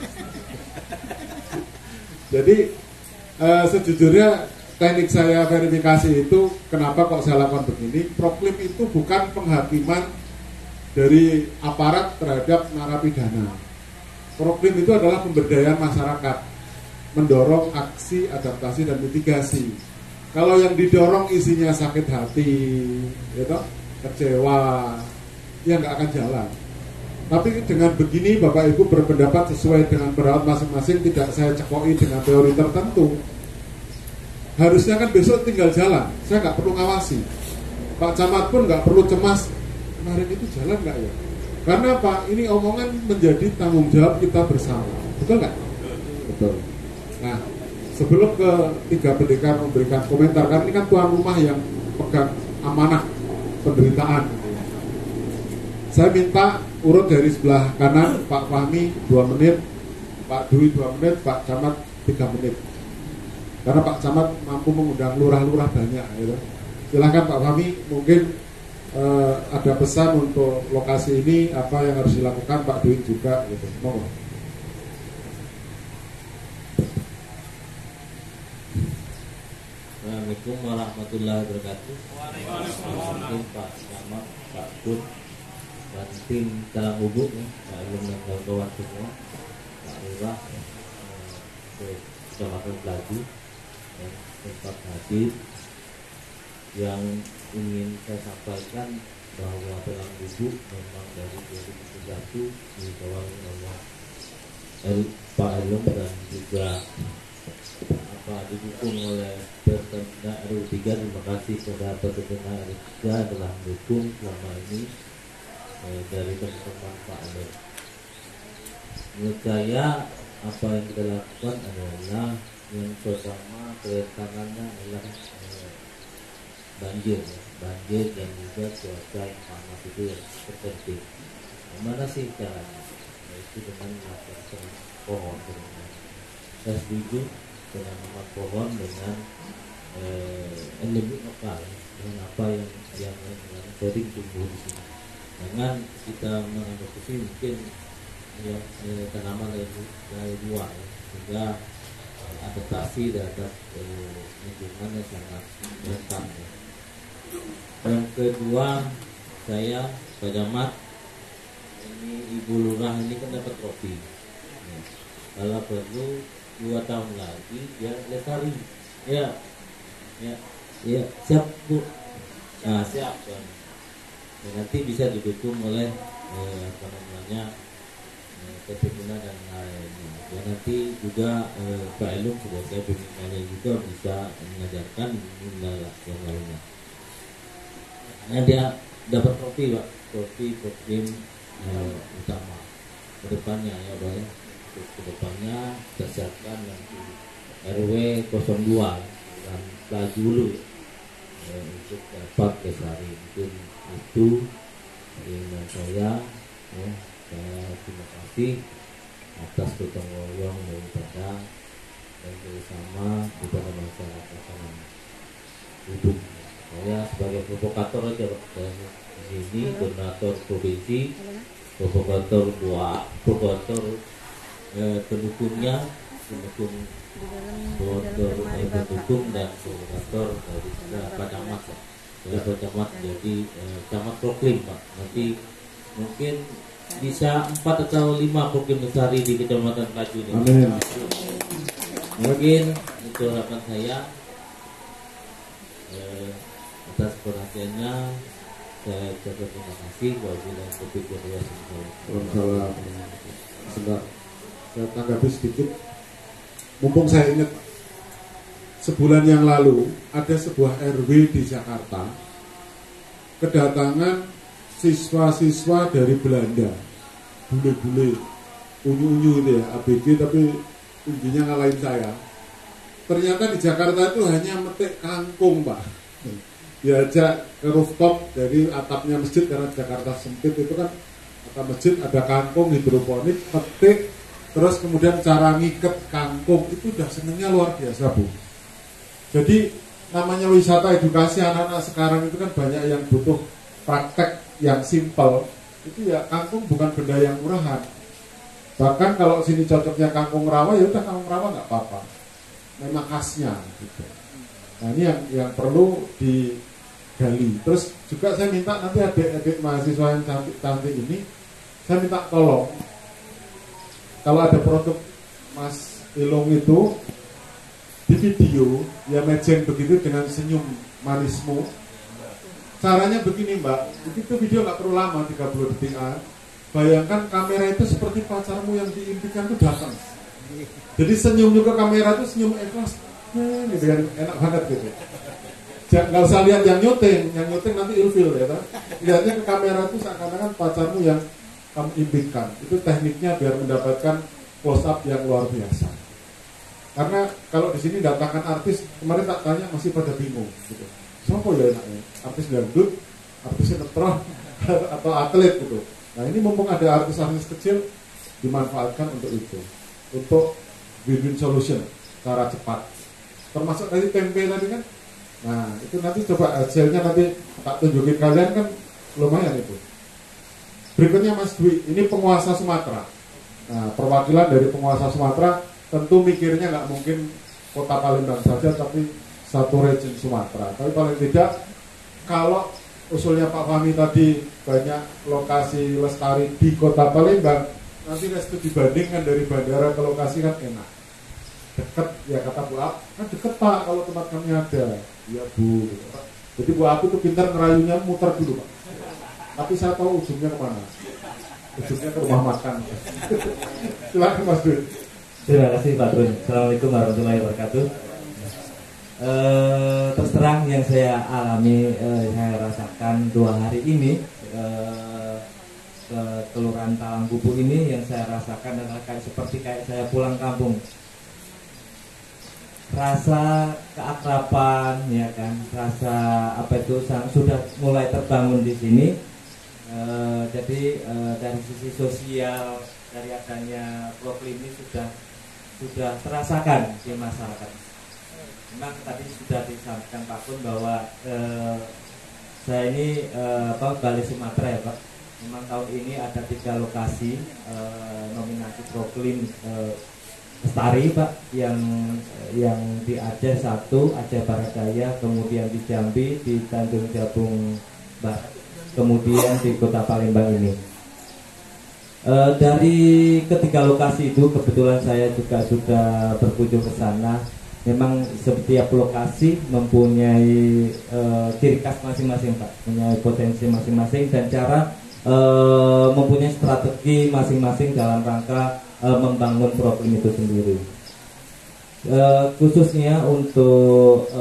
Jadi uh, sejujurnya teknik saya verifikasi itu, kenapa kok saya lakukan begini? Proklim itu bukan penghakiman dari aparat terhadap narapidana. Proklim itu adalah pemberdayaan masyarakat, mendorong aksi adaptasi dan mitigasi. Kalau yang didorong isinya sakit hati, gitu, kecewa, ya nggak akan jalan. Tapi dengan begini Bapak Ibu berpendapat sesuai dengan perawat masing-masing, tidak saya cekoi dengan teori tertentu. Harusnya kan besok tinggal jalan, saya nggak perlu ngawasi. Pak Camat pun nggak perlu cemas, kemarin itu jalan nggak ya? Karena apa? Ini omongan menjadi tanggung jawab kita bersama, betul nggak? Betul. Nah, sebelum ke tiga pendekar memberikan komentar, kan ini kan tuan rumah yang pegang amanah penderitaan. Saya minta urut dari sebelah kanan, Pak Fahmi dua menit, Pak Dwi dua menit, Pak Camat tiga menit. Karena Pak Camat mampu mengundang lurah-lurah banyak. Gitu. Silahkan Pak Fahmi, mungkin eh, ada pesan untuk lokasi ini, apa yang harus dilakukan, Pak Dwi juga. Gitu. Mohon. Assalamualaikum warahmatullahi wabarakatuh. Waalaikumsalam. Pak Camat, Pak Kun, dan tim Talang Ubuk, ya, Pak Ilum dan kawan-kawan semua, Pak Lurah, eh, Kecamatan Pelaju, dan tempat hadir. Yang ingin saya sampaikan bahwa Talang Ubuk memang dari dua ribu dua puluh satu dikawal oleh Pak Ilum dan juga apa didukung oleh Pertamina R U tiga. Terima kasih kepada Pertamina R U tiga telah mendukung selama ini eh, dari teman-teman Pak Ilum. Menurut saya apa yang kita lakukan adalah yang pertama kerentangannya adalah eh, banjir, ya. banjir dan juga cuaca yang panas itu yang terpenting. Bagaimana sih caranya? Yaitu dengan melakukan pohon. Saya setuju penanaman pohon dengan eh, endemik lokal, dengan apa yang yang yang sering tumbuh di sini. Jangan kita mengadopsi mungkin yang eh, tanaman dari dari luar, ya, sehingga eh, adaptasi terhadap eh, lingkungan yang sangat rentan. Ya. Yang kedua, saya Pak Camat, ini Ibu Lurah ini kan dapat trofi. Ya. Kalau perlu dua tahun lagi dia lestari, ya, ya, ya, siap Bu, nah siap kan, ya, nanti bisa didukung oleh eh, apa namanya eh, Pertamina dan lainnya. Ya nanti juga eh, Pak Ilum sebagai pemimpinnya juga bisa mengajarkan yang lainnya. Nah dia dapat trofi Pak, trofi program eh, utama kedepannya ya Pak ya. Kedepannya kita siapkan nanti R W nol dua dan Pelaju dulu ya, untuk dapat lestari. Mungkin itu dengan saya ya, saya terima kasih atas gotong royong daripada dan bersama kepada masyarakat Ubuk. Saya sebagai provokator aja Pak, saya di sini donatur provinsi, provokator buat provokator Eh, pendukungnya, pendukung pendukung eh, pendukung dan koordinator dari Pak Camat, ya Pak Camat jadi eh, Camat Proklim Pak. Nanti mungkin bisa empat atau lima proklim lestari di Kecamatan Pelaju ini. Amin. Mungkin itu harapan saya. Eh, atas perhatiannya saya ucapkan terima kasih. Wabillahi taufiq wal hidayah. Sebentar, saya tanggapi sedikit. Mumpung saya ingat, sebulan yang lalu ada sebuah R W di Jakarta kedatangan siswa-siswa dari Belanda, bule-bule, unyu-unyu itu ya, A B G tapi tingginya ngalahin saya. Ternyata di Jakarta itu hanya metik kangkung Pak. Diajak ke rooftop dari atapnya masjid, karena Jakarta sempit itu kan atap masjid ada kangkung hidroponik, petik, terus kemudian cara ngiket kangkung itu udah senengnya luar biasa Bu. Jadi namanya wisata edukasi anak-anak sekarang itu kan banyak yang butuh praktek yang simpel. Itu ya kangkung bukan benda yang murahan. Bahkan kalau sini cocoknya kangkung rawa, ya udah kangkung rawa nggak apa-apa. Memang khasnya gitu. Nah ini yang yang perlu digali. Terus juga saya minta nanti adik-adik mahasiswa yang cantik-cantik ini, saya minta tolong kalau ada produk Mas Ilung itu di video ya mejeng begitu dengan senyum manismu. Caranya begini Mbak, itu video nggak perlu lama, tiga puluh detik. bayangkan kamera itu seperti pacarmu yang diimpikan itu datang. Jadi senyum juga kamera itu senyum ikhlas, eh, gitu kan, enak banget gitu. Jangan nggak usah lihat yang nyuting, yang nyuting nanti ilfil ya kan. Lihatnya ke kamera itu seakan-akan pacarmu yang kamu impikan. Itu tekniknya biar mendapatkan close up yang luar biasa. Karena kalau di sini datangkan artis, kemarin tak tanya masih pada bingung gitu. Siapa ya enaknya? Artis dangdut, artis sinetron, atau atlet gitu. Nah ini mumpung ada artis-artis kecil, dimanfaatkan untuk itu, untuk win-win solution, cara cepat. Termasuk tadi tempe tadi kan. Nah itu nanti coba hasilnya nanti tak tunjukin kalian kan lumayan itu. Berikutnya Mas Dwi, ini penguasa Sumatera. Nah perwakilan dari penguasa Sumatera tentu mikirnya nggak mungkin kota Palembang saja, tapi satu region Sumatera. Tapi paling tidak kalau usulnya Pak Fahmi tadi banyak lokasi lestari di kota Palembang, nanti restu dibandingkan dari bandara ke lokasi kan enak. Deket ya kata Bu Ap, kan deket Pak kalau tempat kami ada. Iya Bu. Jadi Bu aku tuh pintar ngerayunya muter dulu Pak. Tapi saya tahu ujungnya kemana. Ujungnya ke rumah makan. Silakan Mas Dwi. Terima kasih Pak Dun. Assalamualaikum warahmatullahi wabarakatuh. Eh, terus terang yang saya alami, eh, saya rasakan dua hari ini eh, ke Kelurahan Talang Bubu ini, yang saya rasakan adalah kayak seperti kayak saya pulang kampung. Rasa keakraban, ya kan, rasa apa itu sudah mulai terbangun di sini. E, jadi e, dari sisi sosial, dari adanya proklim ini sudah sudah terasakan di masyarakat. Memang tadi sudah disampaikan Pak Kun bahwa e, saya ini e, apa, Balai Sumatera ya Pak. Memang tahun ini ada tiga lokasi e, nominasi proklim e, lestari Pak, yang yang di Aceh satu, Aceh Barat Daya, kemudian di Jambi, di Tanjung Jabung Barat, kemudian di Kota Palembang ini. E, dari ketiga lokasi itu kebetulan saya juga sudah berkunjung ke sana. Memang setiap lokasi mempunyai e, ciri khas masing-masing Pak, mempunyai potensi masing-masing dan cara e, mempunyai strategi masing-masing dalam rangka e, membangun proklim itu sendiri. E, khususnya untuk e,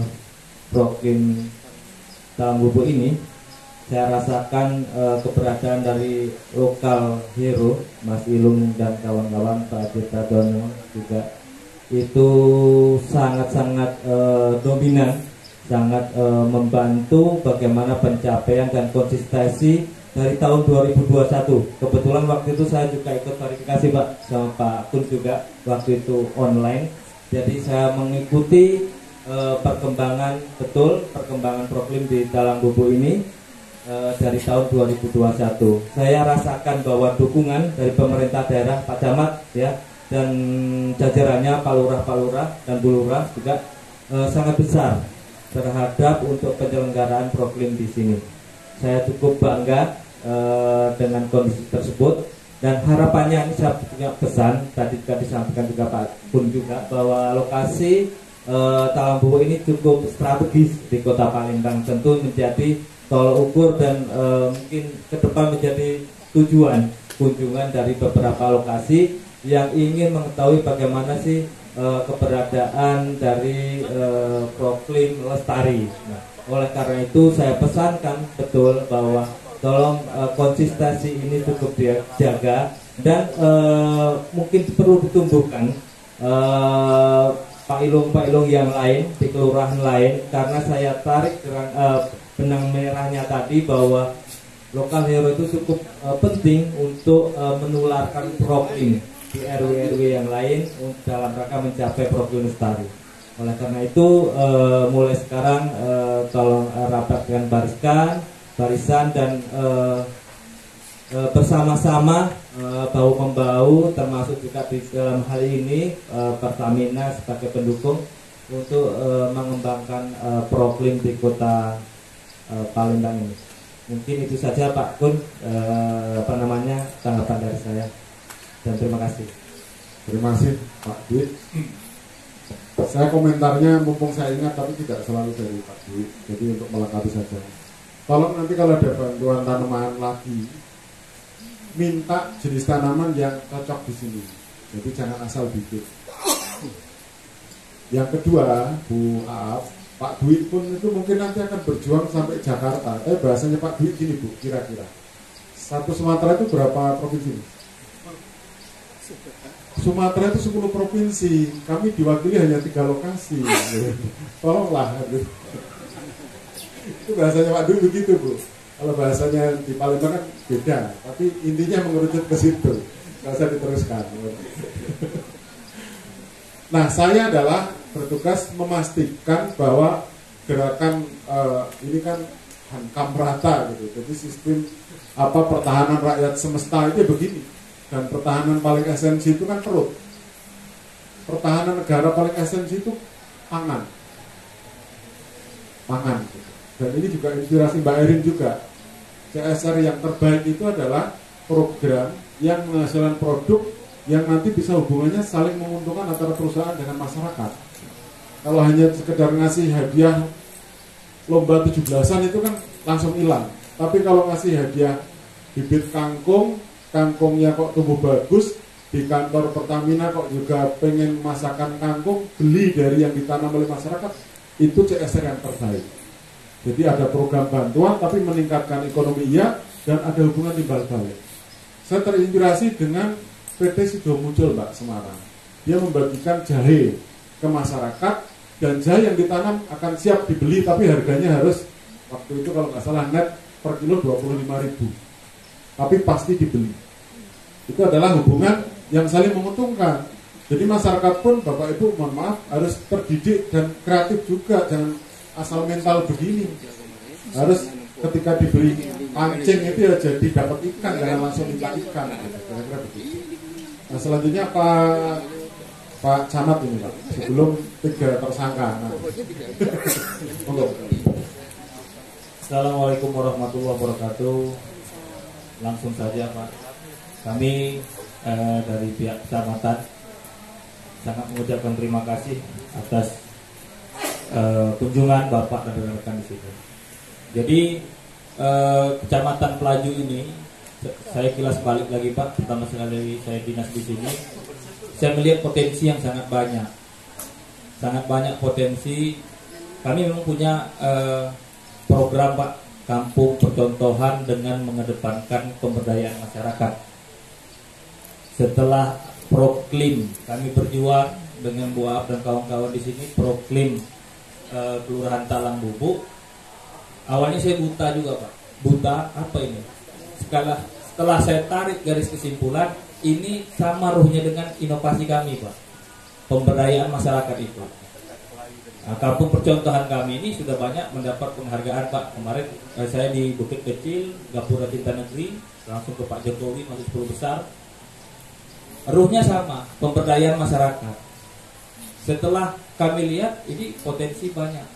proklim Talang Bubu ini, saya rasakan e, keberadaan dari lokal hero Mas Ilung dan kawan-kawan, Pak Cipta Dono juga itu sangat-sangat e, dominan, sangat e, membantu bagaimana pencapaian dan konsistensi dari tahun dua ribu dua puluh satu. Kebetulan waktu itu saya juga ikut verifikasi Pak sama Pak Kun juga, waktu itu online. Jadi saya mengikuti e, perkembangan, betul perkembangan proklim di Talang Bubu ini e, dari tahun dua ribu dua puluh satu. Saya rasakan bahwa dukungan dari pemerintah daerah, Pak Camat ya, dan jajarannya Pak Lurah, Pak Lurah dan Bu Lurah juga e, sangat besar terhadap untuk penyelenggaraan proklim di sini. Saya cukup bangga e, dengan kondisi tersebut, dan harapannya ini saya punya pesan tadi juga disampaikan juga Pak Kun juga bahwa lokasi e, Talang Bubu ini cukup strategis di Kota Palembang, tentu menjadi tolak ukur dan e, mungkin ke depan menjadi tujuan kunjungan dari beberapa lokasi yang ingin mengetahui bagaimana sih e, keberadaan dari e, proklim lestari. Nah, oleh karena itu saya pesankan betul bahwa tolong e, konsistensi ini cukup dijaga, dan e, mungkin perlu ditumbuhkan e, Pak Ilung Pak Ilung yang lain di kelurahan lain, karena saya tarik dengan e, benang merahnya tadi bahwa lokal hero itu cukup e, penting untuk e, menularkan proklim di R W R W yang lain dalam rangka mencapai proklim lestari. Oleh karena itu e, mulai sekarang e, tolong e, rapat dengan barisan, barisan dan e, e, bersama-sama e, bahu membahu, termasuk juga di dalam hal ini e, Pertamina sebagai pendukung untuk e, mengembangkan e, proklim di Kota e, Palembang ini. Mungkin itu saja Pak Kun, e, apa namanya tanggapan dari saya. Dan terima kasih. Terima kasih Pak Dwi. Saya komentarnya mumpung saya ingat, tapi tidak selalu dari Pak Dwi. Jadi untuk melengkapi saja. Tolong nanti kalau ada bantuan tanaman lagi, minta jenis tanaman yang cocok di sini. Jadi jangan asal bikin. Yang kedua, Bu Aaf, Pak Dwi pun itu mungkin nanti akan berjuang sampai Jakarta. Eh bahasanya Pak Dwi gini Bu, kira-kira satu Sumatera itu berapa provinsi? Sumatera itu sepuluh provinsi. Kami diwakili hanya tiga lokasi. Tolonglah. Itu bahasanya Pak Dwi begitu Bu. Kalau bahasanya di Palembang kan beda. Tapi intinya mengerucut ke situ. Nggak usah diteruskan. Nah, saya adalah bertugas memastikan bahwa gerakan uh, ini kan hankam rata gitu. Jadi sistem apa pertahanan rakyat semesta itu begini. Dan pertahanan paling esensi itu kan perut. Pertahanan negara paling esensi itu pangan. Pangan gitu. Dan ini juga inspirasi Mbak Erin juga. C S R yang terbaik itu adalah program yang menghasilkan produk yang nanti bisa hubungannya saling menguntungkan antara perusahaan dengan masyarakat. Kalau hanya sekedar ngasih hadiah lomba tujuh belasan itu kan langsung hilang. Tapi kalau ngasih hadiah bibit kangkung, kangkungnya kok tumbuh bagus, di kantor Pertamina kok juga pengen masakan kangkung, beli dari yang ditanam oleh masyarakat, itu C S R yang terbaik. Jadi ada program bantuan tapi meningkatkan ekonomi iya, dan ada hubungan timbal balik. Saya terinspirasi dengan P T Sidomuncul Mbak Semarang. Dia membagikan jahe ke masyarakat, dan jahe yang ditanam akan siap dibeli, tapi harganya harus waktu itu kalau nggak salah net per kilo dua puluh lima ribu, tapi pasti dibeli. Itu adalah hubungan yang saling menguntungkan. Jadi masyarakat pun Bapak Ibu mohon maaf harus terdidik dan kreatif juga, jangan asal mental begini. Harus ketika dibeli pancing itu ya jadi dapat ikan, jangan langsung minta ikan. Kira-kira begitu. Nah selanjutnya Pak Pak Camat ini Pak, sebelum tiga tersangka. Nah. Assalamualaikum warahmatullahi wabarakatuh. Langsung saja Pak, kami eh, dari pihak kecamatan sangat mengucapkan terima kasih atas eh, kunjungan Bapak dan rekan-rekan di sini. Jadi eh, Kecamatan Pelaju ini, saya kilas balik lagi Pak, pertama sekali saya dinas di sini, saya melihat potensi yang sangat banyak, sangat banyak potensi. Kami memang punya eh, program Pak, kampung percontohan dengan mengedepankan pemberdayaan masyarakat. Setelah proklim, kami berjuang dengan Bu Aaf dan kawan-kawan di sini, proklim eh, Kelurahan Talang Bubuk. Awalnya saya buta juga Pak, buta apa ini? Setelah, setelah saya tarik garis kesimpulan, ini sama ruhnya dengan inovasi kami Pak, pemberdayaan masyarakat itu. Nah, kampung percontohan kami ini sudah banyak mendapat penghargaan Pak. Kemarin eh, saya di Bukit Kecil, Gapura Cinta Negeri, langsung ke Pak Jokowi masuk sepuluh besar. Ruhnya sama, pemberdayaan masyarakat. Setelah kami lihat ini potensi banyak.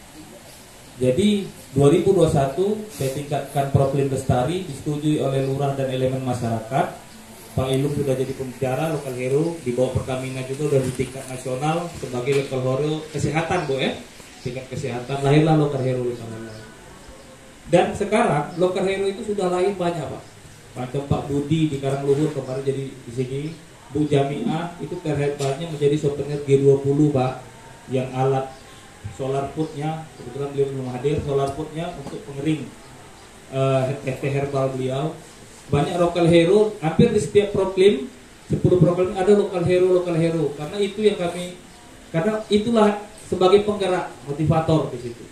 Jadi dua ribu dua puluh satu saya tingkatkan proklim lestari, disetujui oleh lurah dan elemen masyarakat. Pak Ilum sudah jadi pembicara lokal hero, di bawah Pertamina juga sudah di tingkat nasional sebagai lokal hero kesehatan Bu ya, tingkat kesehatan, lahirlah lokal hero di sana. Dan sekarang lokal hero itu sudah lahir banyak Pak. Macam Pak Budi di Karangluhur kemarin jadi di sini, Bu Jamiah itu terhebatnya menjadi souvenir G dua puluh Pak, yang alat solar foodnya, kebetulan beliau belum hadir, solar foodnya untuk pengering uh, teh herbal beliau. Banyak lokal hero, hampir di setiap proklim, sepuluh proklim ada lokal hero, lokal hero. Karena itu yang kami, karena itulah sebagai penggerak, motivator di situ.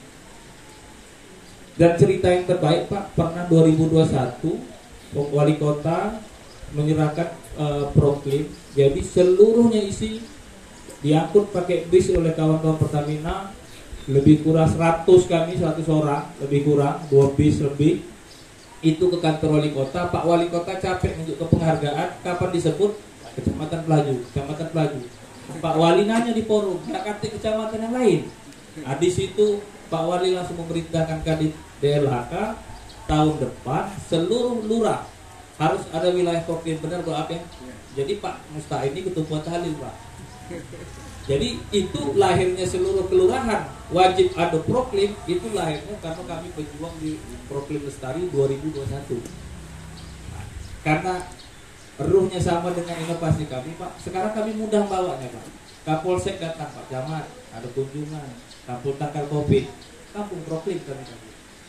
Dan cerita yang terbaik Pak, pernah dua ribu dua puluh satu wali kota menyerahkan uh, proklim, jadi seluruhnya isi diangkut pakai bis oleh kawan-kawan Pertamina, lebih kurang seratus kami, seratus orang, lebih kurang dua bis lebih, itu ke kantor wali kota. Pak wali kota capek untuk ke penghargaan, kapan disebut? Kecamatan Pelaju, Kecamatan Pelaju. Pak wali nanya di forum, nggak kata kecamatan yang lain. Nah, di situ Pak wali langsung memerintahkan Kadit D L H K tahun depan seluruh lurah harus ada wilayah proklim, benar Pak ya? Jadi Pak Musta ini ketua tahlil Pak. Jadi itu lahirnya seluruh kelurahan wajib ada proklim, itu lahirnya karena kami berjuang di proklim lestari dua ribu dua puluh satu. Nah, karena ruhnya sama dengan inovasi kami Pak, sekarang kami mudah bawanya Pak. Kapolsek datang Pak Camat, ada kunjungan, kampung tangkal Covid, kampung Proklim kami kami.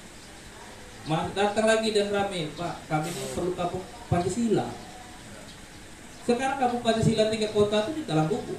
Mas datang lagi dan rame Pak, kami ini perlu kampung Pancasila. Sekarang kampung Pancasila tingkat kota itu di Talang Bubu.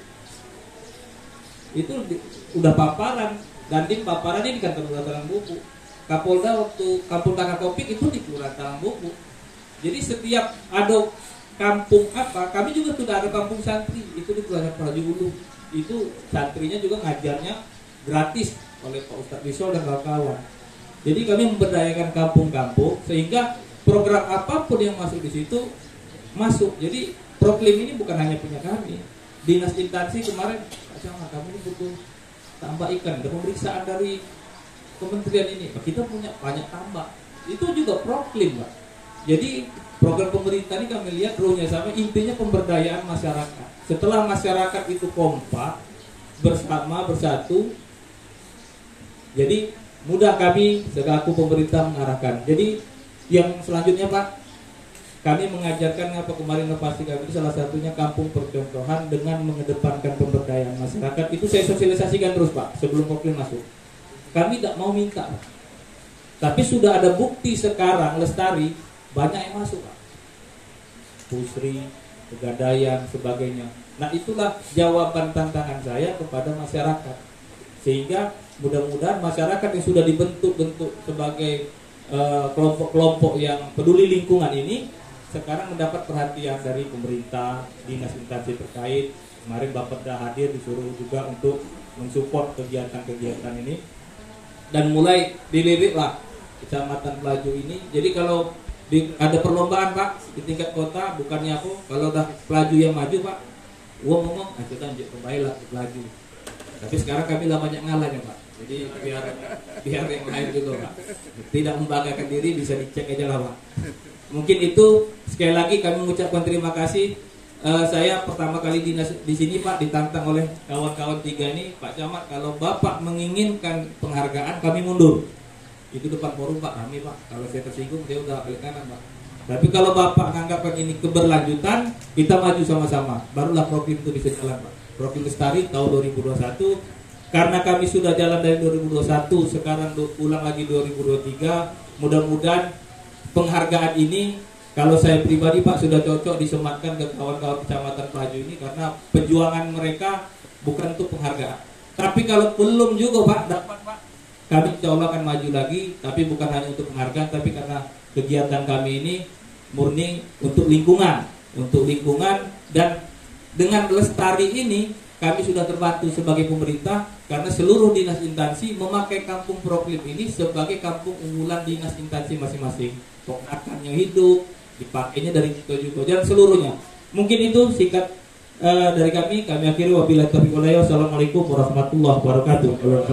Itu di, udah paparan, Dandim paparan ini di kantor Talang Bubu. Kapolda waktu kampung tangkal Covid itu di Kelurahan Talang Bubu. Jadi setiap ada kampung apa, kami juga sudah ada kampung santri itu di Kelurahan Praju Ulu. Itu santrinya juga ngajarnya gratis oleh Pak Ustadz Bisol dan kawan-kawan. Jadi kami memberdayakan kampung-kampung sehingga program apapun yang masuk di situ masuk. Jadi Proklim ini bukan hanya punya kami. Dinas instansi kemarin, Pak Camat, kami ini butuh tambah ikan. Ada pemeriksaan dari kementerian ini. Kita punya banyak tambak. Itu juga Proklim, Pak. Jadi program pemerintah ini kami lihat ruhnya sama, intinya pemberdayaan masyarakat. Setelah masyarakat itu kompak, bersama, bersatu, jadi mudah kami selaku pemerintah mengarahkan. Jadi yang selanjutnya Pak, kami mengajarkan apa kemarin inovasi kami itu salah satunya kampung percontohan dengan mengedepankan pemberdayaan masyarakat. Itu saya sosialisasikan terus Pak sebelum Proklim masuk. Kami tidak mau minta Pak, tapi sudah ada bukti sekarang lestari banyak yang masuk Pak. Pusri, Pegadaian, sebagainya. Nah itulah jawaban tantangan saya kepada masyarakat. Sehingga mudah-mudahan masyarakat yang sudah dibentuk-bentuk sebagai uh, kelompok-kelompok yang peduli lingkungan ini sekarang mendapat perhatian dari pemerintah, dinas instansi terkait. Kemarin Bapak dah hadir disuruh juga untuk mensupport kegiatan-kegiatan ini. Dan mulai diliriklah Kecamatan Pelaju ini. Jadi kalau di, ada perlombaan Pak di tingkat kota, bukannya aku kalau udah Pelaju yang maju Pak, gua ngomong, ah kita lanjut kembali lah ke Pelaju. Tapi sekarang kami lah banyak ngalahnya Pak. Jadi biar biar yang lain juga Pak tidak membanggakan diri, bisa dicek aja lah Pak. Mungkin itu sekali lagi kami mengucapkan terima kasih. Uh, saya pertama kali di, di sini Pak ditantang oleh kawan-kawan tiga ini, Pak Camat, kalau Bapak menginginkan penghargaan kami mundur. Itu depan forum Pak, kami Pak. Kalau saya tersinggung saya udah balik kanan Pak. Tapi kalau Bapak menganggapkan ini keberlanjutan, kita maju sama-sama. Barulah Proklim itu bisa jalan Pak. Proklim Lestari tahun dua ribu dua puluh satu. Karena kami sudah jalan dari dua ribu dua puluh satu, sekarang ulang lagi dua ribu dua puluh tiga. Mudah-mudahan penghargaan ini, kalau saya pribadi Pak sudah cocok disematkan ke kawan-kawan Kecamatan Pelaju ini, karena perjuangan mereka bukan untuk penghargaan. Tapi kalau belum juga Pak dapat Pak, kami insya Allah akan maju lagi, tapi bukan hanya untuk penghargaan, tapi karena kegiatan kami ini murni untuk lingkungan, untuk lingkungan. Dan dengan Lestari ini kami sudah terbantu sebagai pemerintah, karena seluruh dinas instansi memakai kampung Proklim ini sebagai kampung unggulan dinas instansi masing-masing. Ponakannya hidup, dipakainya dari Jiko dan seluruhnya. Mungkin itu singkat uh, dari kami. Kami akhiri wabillahi taufiq wal hidayah. Wassalamualaikum warahmatullahi wabarakatuh.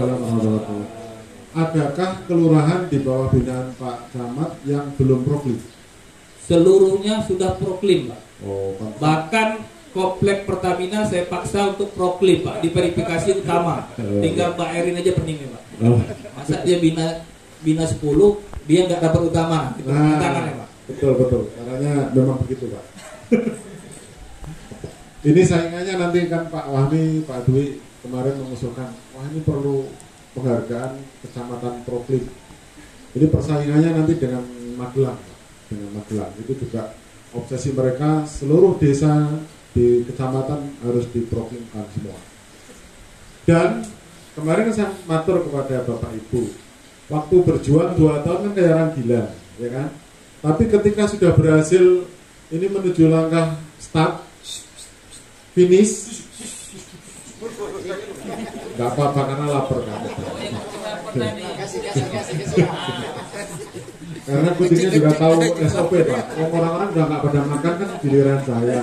Adakah kelurahan di bawah binaan Pak Camat yang belum Proklim? Seluruhnya sudah Proklim Pak. Oh, bahkan komplek Pertamina saya paksa untuk Proklim Pak, di verifikasi utama. Tinggal Mbak Erin aja peningnya Pak. Masa dia bina bina sepuluh dia nggak dapat utama? Itu nah, tantangannya Pak. Betul betul, caranya memang begitu Pak. Ini saingannya nanti kan Pak Wahmi, Pak Dwi kemarin mengusulkan, wah ini perlu penghargaan Kecamatan Proklim. Ini persaingannya nanti dengan Magelang, dengan Magelang itu juga obsesi mereka, seluruh desa di kecamatan harus diproklimkan semua. Dan kemarin saya matur kepada Bapak Ibu, waktu berjuang dua tahun kan kayak orang gila, ya kan? Tapi ketika sudah berhasil ini menuju langkah start, finish, nggak apa-apa karena lapar kan. Karena kuncinya juga tahu S O P Pak. Orang-orang udah nggak pada makan kan giliran saya.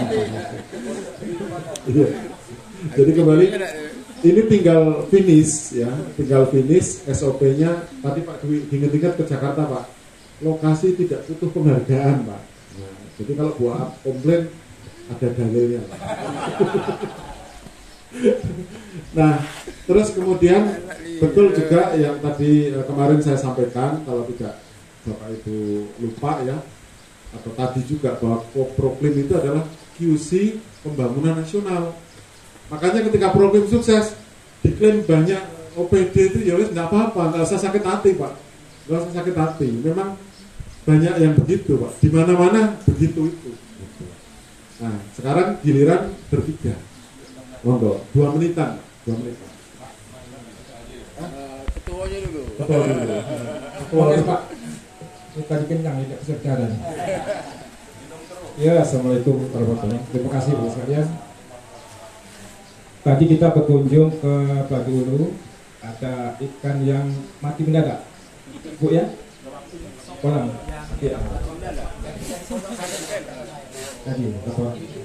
Iya. Jadi kembali ini tinggal finish ya, tinggal finish S O P-nya. Tadi Pak Dwi ingat-ingat ke Jakarta Pak. Lokasi tidak butuh penghargaan Pak. Nah, jadi kalau buat komplain ada dalilnya. Nah, terus kemudian betul juga yang tadi kemarin saya sampaikan, kalau tidak Bapak Ibu lupa ya, atau tadi juga bahwa Proklim itu adalah Q C pembangunan nasional. Makanya ketika Proklim sukses, diklaim banyak O P D itu ya wis nggak apa-apa, nggak usah sakit hati Pak, nggak usah sakit hati. Memang banyak yang begitu Pak, di mana-mana begitu itu. Nah sekarang giliran bertiga, monggo dua menitan, dua menitan. Ketuanya dulu. Ketua dulu. Ketua dulu Pak. Kita dikenyang ya kesejahteraan. Ya, assalamualaikum warahmatullahi wabarakatuh. Terima kasih Bu sekalian. Tadi kita berkunjung ke Batu Ulu, ada ikan yang mati mendadak, Bu ya? Kolam. Ya. Tadi apa?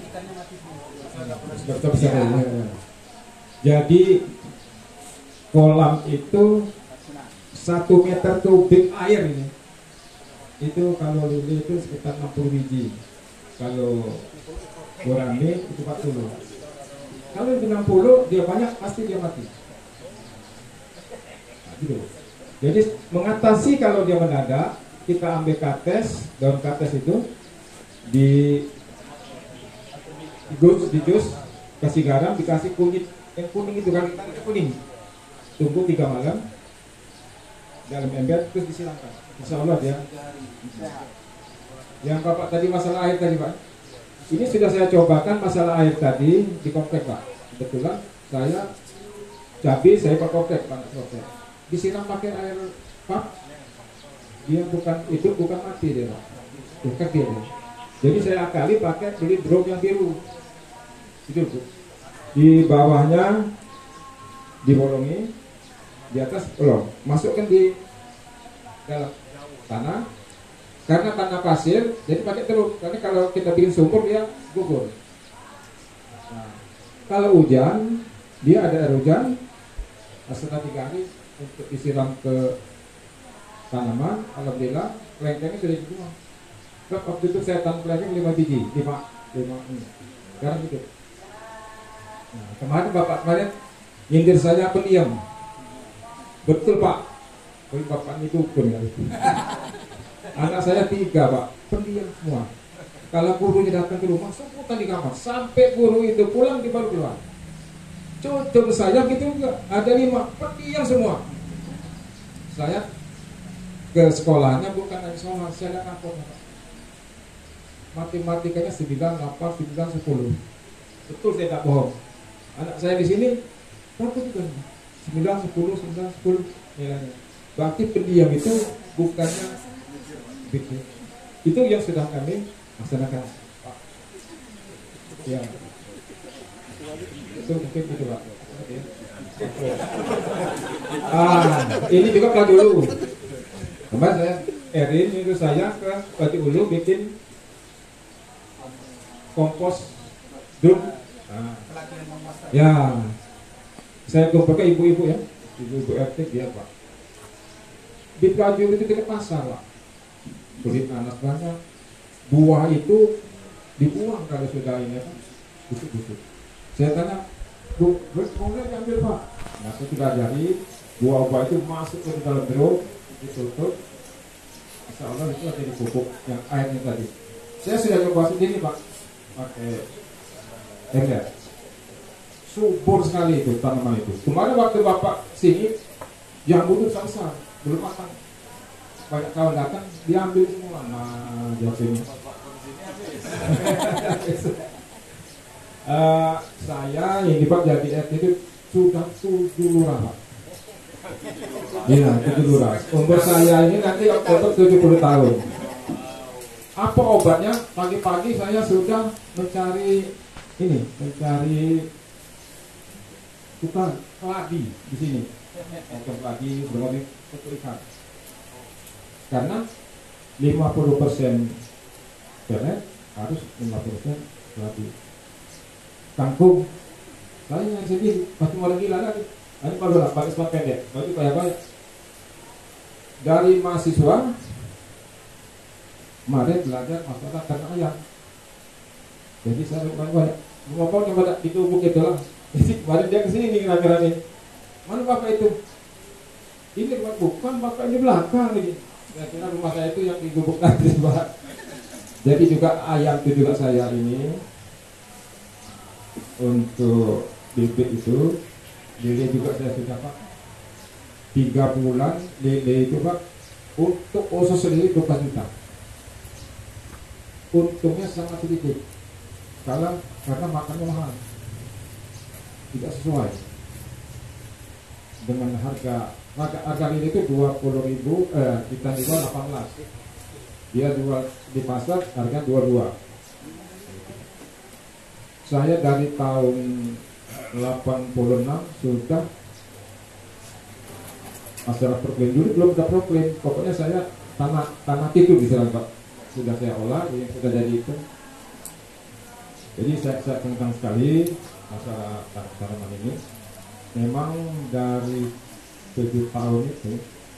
Sudah bisa ya. Jadi kolam itu satu meter kubik air ini. Itu kalau lili itu sekitar enam puluh biji. Kalau gurame itu empat puluh. Kalau itu enam puluh dia banyak pasti dia mati. Nah, gitu. Jadi mengatasi kalau dia mendadak, kita ambil kates, daun kates itu di jus, di jus, kasih garam, dikasih kunyit yang kuning itu kan kuning. Tunggu tiga malam dalam ember terus disiramkan. Insya Allah dia. Yang Bapak tadi masalah air tadi Pak, ini sudah saya cobakan masalah air tadi di komplek Pak. Kebetulan saya cabai saya pakai komplek Pak, komplek. Disiram pakai air Pak, dia bukan itu bukan mati dia Pak, bukan dia. Jadi saya akali pakai beli drum yang biru, itu Bu. Di bawahnya dibolongi, di atas pelong, masukkan di dalam tanah. Karena tanah pasir, jadi pakai terus. Karena kalau kita bikin sumur dia gugur. Nah, kalau hujan, dia ada air hujan, setelah tiga hari untuk disiram ke tanaman. Alhamdulillah, kelengkengnya sudah dibuang. Waktu itu saya tanam kelengkeng lima biji, lima, lima ini. Sekarang gitu. Nah, kemarin Bapak kemarin nyindir saya pendiam. Betul Pak, Pak Bapak ini dukun ya. Anak saya tiga Pak, pendiam semua. Kalau gurunya datang ke rumah, semutan di kamar. Sampai guru itu pulang di baru keluar. Cucu saya gitu juga, ada lima, pendiam semua. Saya ke sekolahnya bukan dari sekolah, saya lihat rapornya Pak. Matematikanya sembilan, delapan, sembilan, sepuluh. Betul saya tak bohong. Anak saya di sini, berapa juga? sembilan, sepuluh, sembilan, sepuluh nilainya. Berarti pendiam itu bukannya begitu. Itu yang sudah kami laksanakan Pak. Ya. Itu mungkin itu Pak. Ah, ini juga Pak dulu. Kemarin saya Erin itu saya ke Batu Ulu bikin kompos drum. Nah, ya, saya kumpul ke ibu-ibu ya, ibu-ibu R T dia Pak. Di Kajul itu dekat pasar Pak. Beli nanas banyak, buah itu dibuang kalau sudah ini apa, busuk-busuk. Saya tanya, Bu, boleh diambil Pak? Nah, saya sudah jadi buah-buah itu masuk ke dalam drum, ditutup. Insya Allah itu ada di pupuk yang airnya tadi. Saya sudah coba sendiri Pak, pakai ember. Subur sekali itu tanaman itu. Kemarin waktu Bapak sini, yang butuh besar, belum matang. Banyak kawan datang, diambil semua. Nah, jatuhnya. uh, saya yang di Pak jadi R T itu sudah tujuh lurah Pak. Iya, tujuh lurah. Umur saya ini nanti untuk tujuh puluh tahun. Apa obatnya? Pagi-pagi saya sudah mencari ini, mencari bukan keladi di sini. Bukan keladi, berbagai untuk ikan. Karena lima puluh persen pelet harus lima puluh persen keladi. Kangkung, saya yang sendiri pasti mau lagi lagi. Ini kalau lah pakai sepatu pendek, berarti kayak banyak. Dari mahasiswa kemarin belajar masalah ternak ayam. Jadi saya banyak-banyak ngomong yang pada itu bukit lah. Jadi kemarin dia kesini nih kira-kira. Mana Bapak itu? Ini bukan Bapak ini belakang lagi. Kira-kira rumah saya itu yang di gubuk tadi Pak. Jadi juga ayam itu juga saya ini untuk bibit itu lele juga saya sudah Pak tiga bulan lele itu Pak untuk usus sendiri dua belas juta. Untungnya sangat sedikit karena karena makannya mahal, tidak sesuai dengan harga harga, harga lele itu dua puluh ribu, eh, kita jual delapan belas, dia jual di pasar harga dua puluh dua. Saya dari tahun delapan puluh enam sudah masalah proklim dulu belum ada proklim, pokoknya saya tanah tanah itu di sana Pak sudah saya olah yang sudah jadi itu. Jadi saya, saya tentang sekali masalah tanaman ini. Memang dari tujuh tahun itu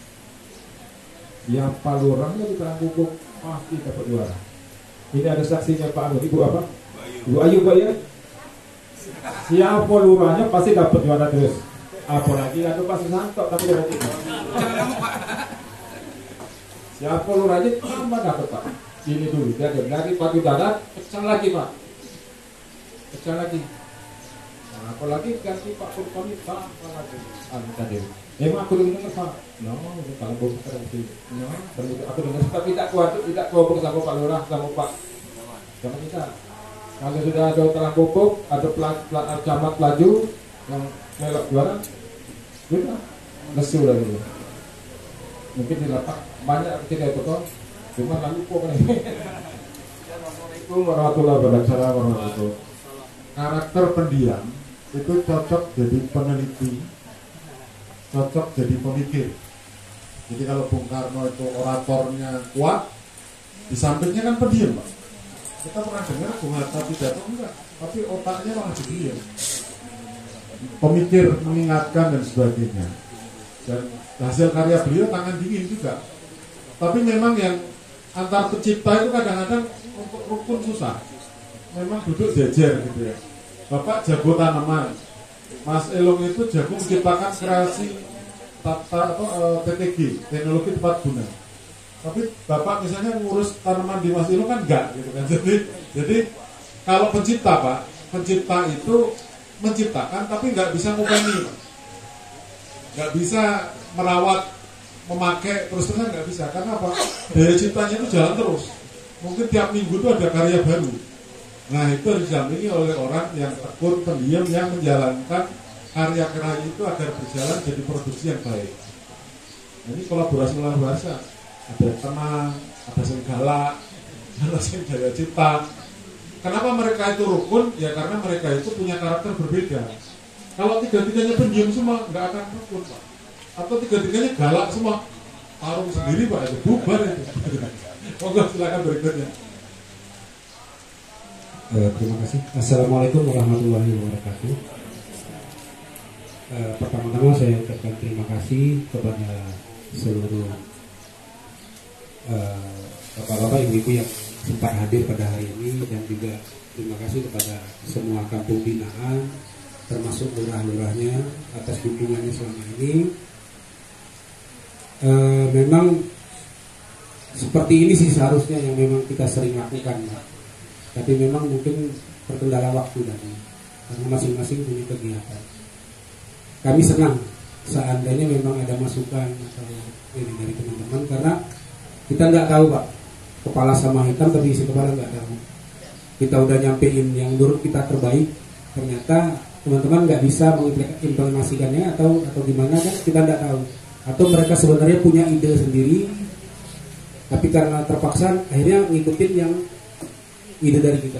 yang palurangnya di tanah pupuk pasti dapat juara. Ini ada saksinya Pak Anu, Ibu apa? Ibu Ayu Pak ya. Siapa lurahnya pasti dapat juara terus. Apalagi ada Pak Susanto tapi dapat itu. Siapa lurahnya tambah dapat Pak. Ini dulu dari dari Batu Darat pecah lagi Pak. Pecah lagi. Nah, apalagi ganti Pak Purkoni tambah lagi. Anu tadi. Emang aku dengar Pak. No, kalau bos terus. No, aku dengar tapi tidak kuat tidak kuat sama Pak Lurah sama Pak. Sama kita. Kalau sudah ada terang pupuk, ada plat, plat, camat laju yang melok juara, sudah lesu lagi. Mungkin di lapak banyak tidak betul, cuma lalu pupuk ini. Assalamualaikum warahmatullahi wabarakatuh. Karakter pendiam itu cocok jadi peneliti, cocok jadi pemikir. Jadi kalau Bung Karno itu oratornya kuat, di sampingnya kan pendiam Pak. Kita pernah dengar Bung Hatta pidato enggak, tapi otaknya malah jadi pemikir, mengingatkan dan sebagainya. Dan hasil karya beliau tangan dingin juga. Tapi memang yang antar pencipta itu kadang-kadang untuk rukun susah. Memang duduk jejer gitu ya. Bapak jago tanaman, Mas Elong itu jago menciptakan kreasi tata atau T T G, teknologi tepat guna. Tapi Bapak misalnya ngurus tanaman di Mas Ilo kan enggak gitu kan. Jadi jadi kalau pencipta Pak, pencipta itu menciptakan tapi nggak bisa ngupeni, nggak bisa merawat, memakai terus-terusan nggak bisa. Karena apa? Daya ciptanya itu jalan terus. Mungkin tiap minggu itu ada karya baru. Nah itu harus didampingi oleh orang yang tekun, pendiam, yang menjalankan karya-karya itu agar berjalan jadi produksi yang baik. Jadi kolaborasi luar biasa. Ada tenang, ada sing galak, ada sing daya cipta. Kenapa mereka itu rukun? Ya karena mereka itu punya karakter berbeda. Kalau tiga-tiganya pendiam semua, nggak akan rukun Pak. Atau tiga-tiganya galak semua, tarung sendiri Pak, itu bubar itu. Monggo silakan berikutnya. Uh, terima kasih. Assalamualaikum warahmatullahi wabarakatuh. Uh, pertama-tama saya ucapkan terima kasih kepada seluruh uh, bapak-bapak, ibu-ibu yang sempat hadir pada hari ini, dan juga terima kasih kepada semua kampung binaan, termasuk lurah-lurahnya atas dukungannya selama ini. Uh, memang seperti ini sih seharusnya yang memang kita sering lakukan, Pak. Tapi memang mungkin terkendala waktu tadi, karena masing-masing punya kegiatan. Kami senang seandainya memang ada masukan atau ini dari teman-teman, karena kita nggak tahu Pak, kepala sama hitam tapi isi kepala nggak tahu. Kita udah nyampein yang menurut kita terbaik, ternyata teman-teman nggak bisa mengimplementasikannya atau atau gimana kan kita nggak tahu. Atau mereka sebenarnya punya ide sendiri, tapi karena terpaksa akhirnya ngikutin yang ide dari kita.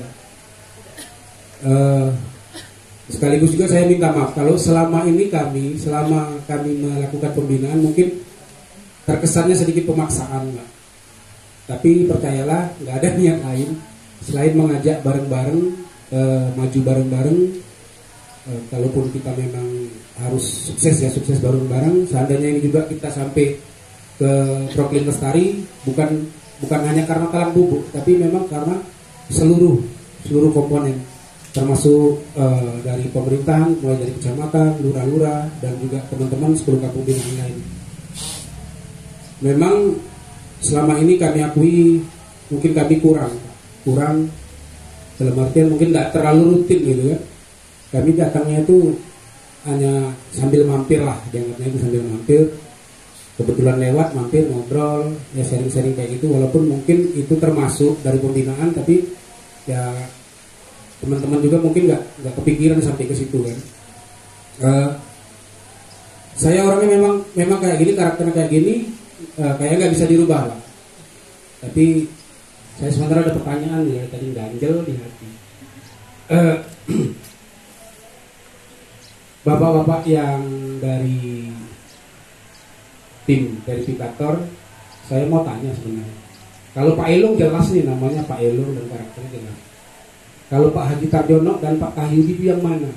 Uh, sekaligus juga saya minta maaf kalau selama ini kami, selama kami melakukan pembinaan mungkin terkesannya sedikit pemaksaan, Pak. Tapi percayalah, nggak ada niat lain selain mengajak bareng-bareng, uh, maju bareng-bareng. Uh, kalaupun kita memang harus sukses ya, sukses bareng-bareng. Seandainya ini juga kita sampai ke Proklim Lestari, bukan bukan hanya karena talang bubuk, tapi memang karena seluruh seluruh komponen, termasuk uh, dari pemerintahan, mulai dari kecamatan, lurah-lurah, dan juga teman-teman sepuluh kampung binaan lain. Memang selama ini kami akui mungkin kami kurang kurang, dalam artian mungkin nggak terlalu rutin gitu ya. Kami datangnya itu hanya sambil mampir lah, dianggapnya itu sambil mampir, kebetulan lewat mampir ngobrol ya, sharing-sharing kayak gitu, walaupun mungkin itu termasuk dari pembinaan, tapi ya teman-teman juga mungkin nggak nggak kepikiran sampai ke situ kan. Uh, saya orangnya memang memang kayak gini, karakternya kayak gini, uh, kayaknya nggak bisa dirubah lah. Tapi saya sementara ada pertanyaan ya, tadi ganjel di hati. Uh, Bapak-bapak yang dari tim verifikator, saya mau tanya sebenarnya. Kalau Pak Elung jelas nih namanya Pak Elung dan karakternya jelas. Kalau Pak Haji Tarjono dan Pak Kahyudi itu yang mana?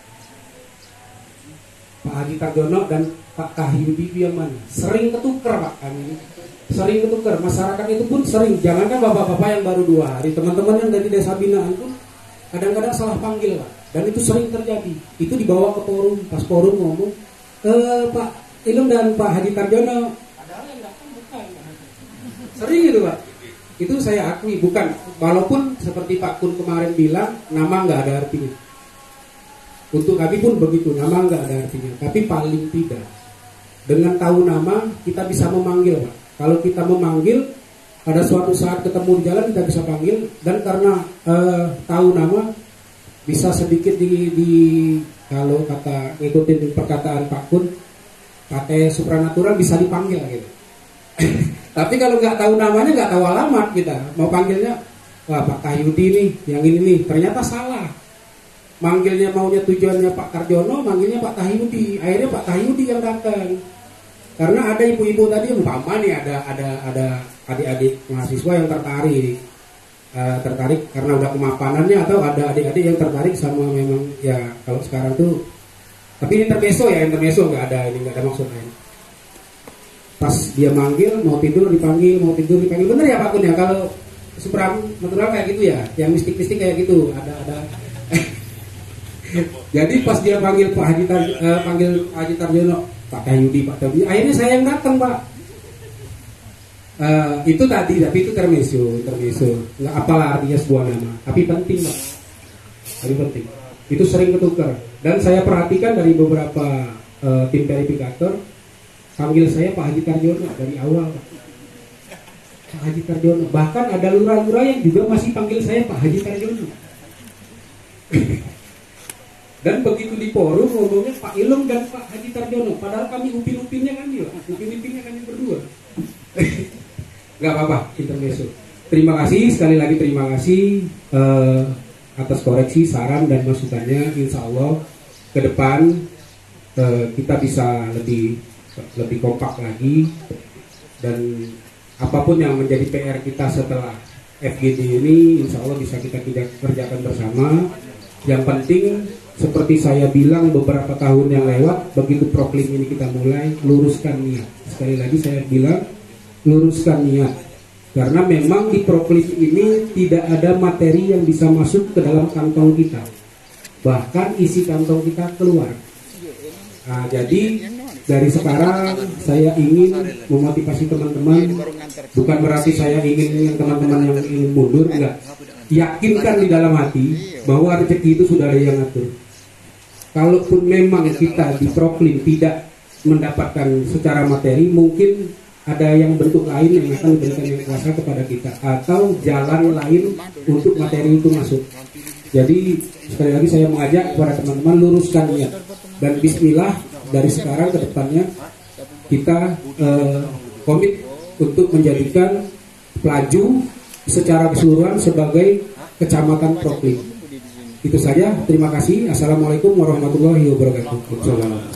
Pak Haji Tarjono dan Pak Kahyudi itu yang mana? Sering ketukar Pak kami. Sering ketukar. Masyarakat itu pun sering. Jangankan bapak-bapak yang baru dua hari, teman-teman yang dari desa binaan pun kadang-kadang salah panggil Pak. Dan itu sering terjadi. Itu dibawa ke forum. Pas forum ngomong, e, Pak Ilum dan Pak Haji Tarjono. Padahal yang datang bukan. Sering itu Pak. Itu saya akui, bukan. Walaupun seperti Pak Kun kemarin bilang, nama nggak ada artinya. Untuk kami pun begitu, nama nggak ada artinya. Tapi paling tidak, dengan tahu nama kita bisa memanggil Pak. Kalau kita memanggil, pada suatu saat ketemu di jalan kita bisa panggil. Dan karena eh, tahu nama, bisa sedikit di, di kalau kata ngikutin perkataan Pak Kun, pakai supranatural bisa dipanggil gitu. Tapi kalau nggak tahu namanya, nggak tahu alamat kita, mau panggilnya, wah Pak Kahyudi nih, yang ini nih, ternyata salah. Manggilnya maunya tujuannya Pak Tarjono, manggilnya Pak Kahyudi. Akhirnya Pak Kahyudi yang datang. Karena ada ibu-ibu tadi, umpama nih ada ada ada adik-adik mahasiswa yang tertarik. Uh, tertarik karena udah kemapanannya, atau ada adik-adik yang tertarik sama memang ya kalau sekarang tuh, tapi ini intermezzo ya, intermezzo nggak ada ini nggak ada maksud lain. Pas dia manggil mau tidur dipanggil, mau tidur dipanggil, bener ya Pak Kun ya, kalau supranatural kayak gitu ya, yang mistik-mistik kayak gitu ada ada. Jadi pas dia panggil Pak Haji Tar, uh, panggil Pak Haji Tarjono, Pak Kahyudi, Pak Kahyudi, akhirnya saya yang datang Pak. Uh, itu tadi, tapi itu termeso, termeso. Nggak apalah artinya sebuah nama, tapi penting Pak. Tapi penting. Itu sering ketukar. Dan saya perhatikan dari beberapa uh, tim verifikator, panggil saya Pak Haji Tarjono dari awal Pak. Pak Haji Tarjono. Bahkan ada lurah-lurah yang juga masih panggil saya Pak Haji Tarjono. Dan begitu di forum ngomongnya Pak Ilung dan Pak Haji Tarjono. Padahal kami upin-upinnya kan dia, upin-upinnya kami berdua. Gak apa-apa, intermezzo. Terima kasih, sekali lagi terima kasih uh, atas koreksi, saran dan masukannya. Insya Allah ke depan uh, kita bisa lebih lebih kompak lagi, dan apapun yang menjadi P R kita setelah F G D ini insya Allah bisa kita kerjakan bersama. Yang penting seperti saya bilang beberapa tahun yang lewat, begitu proklim ini kita mulai, luruskan niat. Sekali lagi saya bilang, luruskan niat. Karena memang di proklim ini tidak ada materi yang bisa masuk ke dalam kantong kita. Bahkan isi kantong kita keluar. Nah, jadi dari sekarang saya ingin memotivasi teman-teman. Bukan berarti saya ingin teman-teman yang ingin mundur, enggak. Yakinkan di dalam hati bahwa rezeki itu sudah ada yang ngatur. Kalaupun memang kita di proklim tidak mendapatkan secara materi, mungkin ada yang bentuk lain yang akan diberikan yang kuasa kepada kita, atau jalan lain untuk materi itu masuk. Jadi sekali lagi saya mengajak kepada teman-teman, luruskan niat, dan bismillah dari sekarang ke depannya kita eh, komit untuk menjadikan Pelaju secara keseluruhan sebagai kecamatan proklim. Itu saja, terima kasih. Assalamualaikum warahmatullahi wabarakatuh.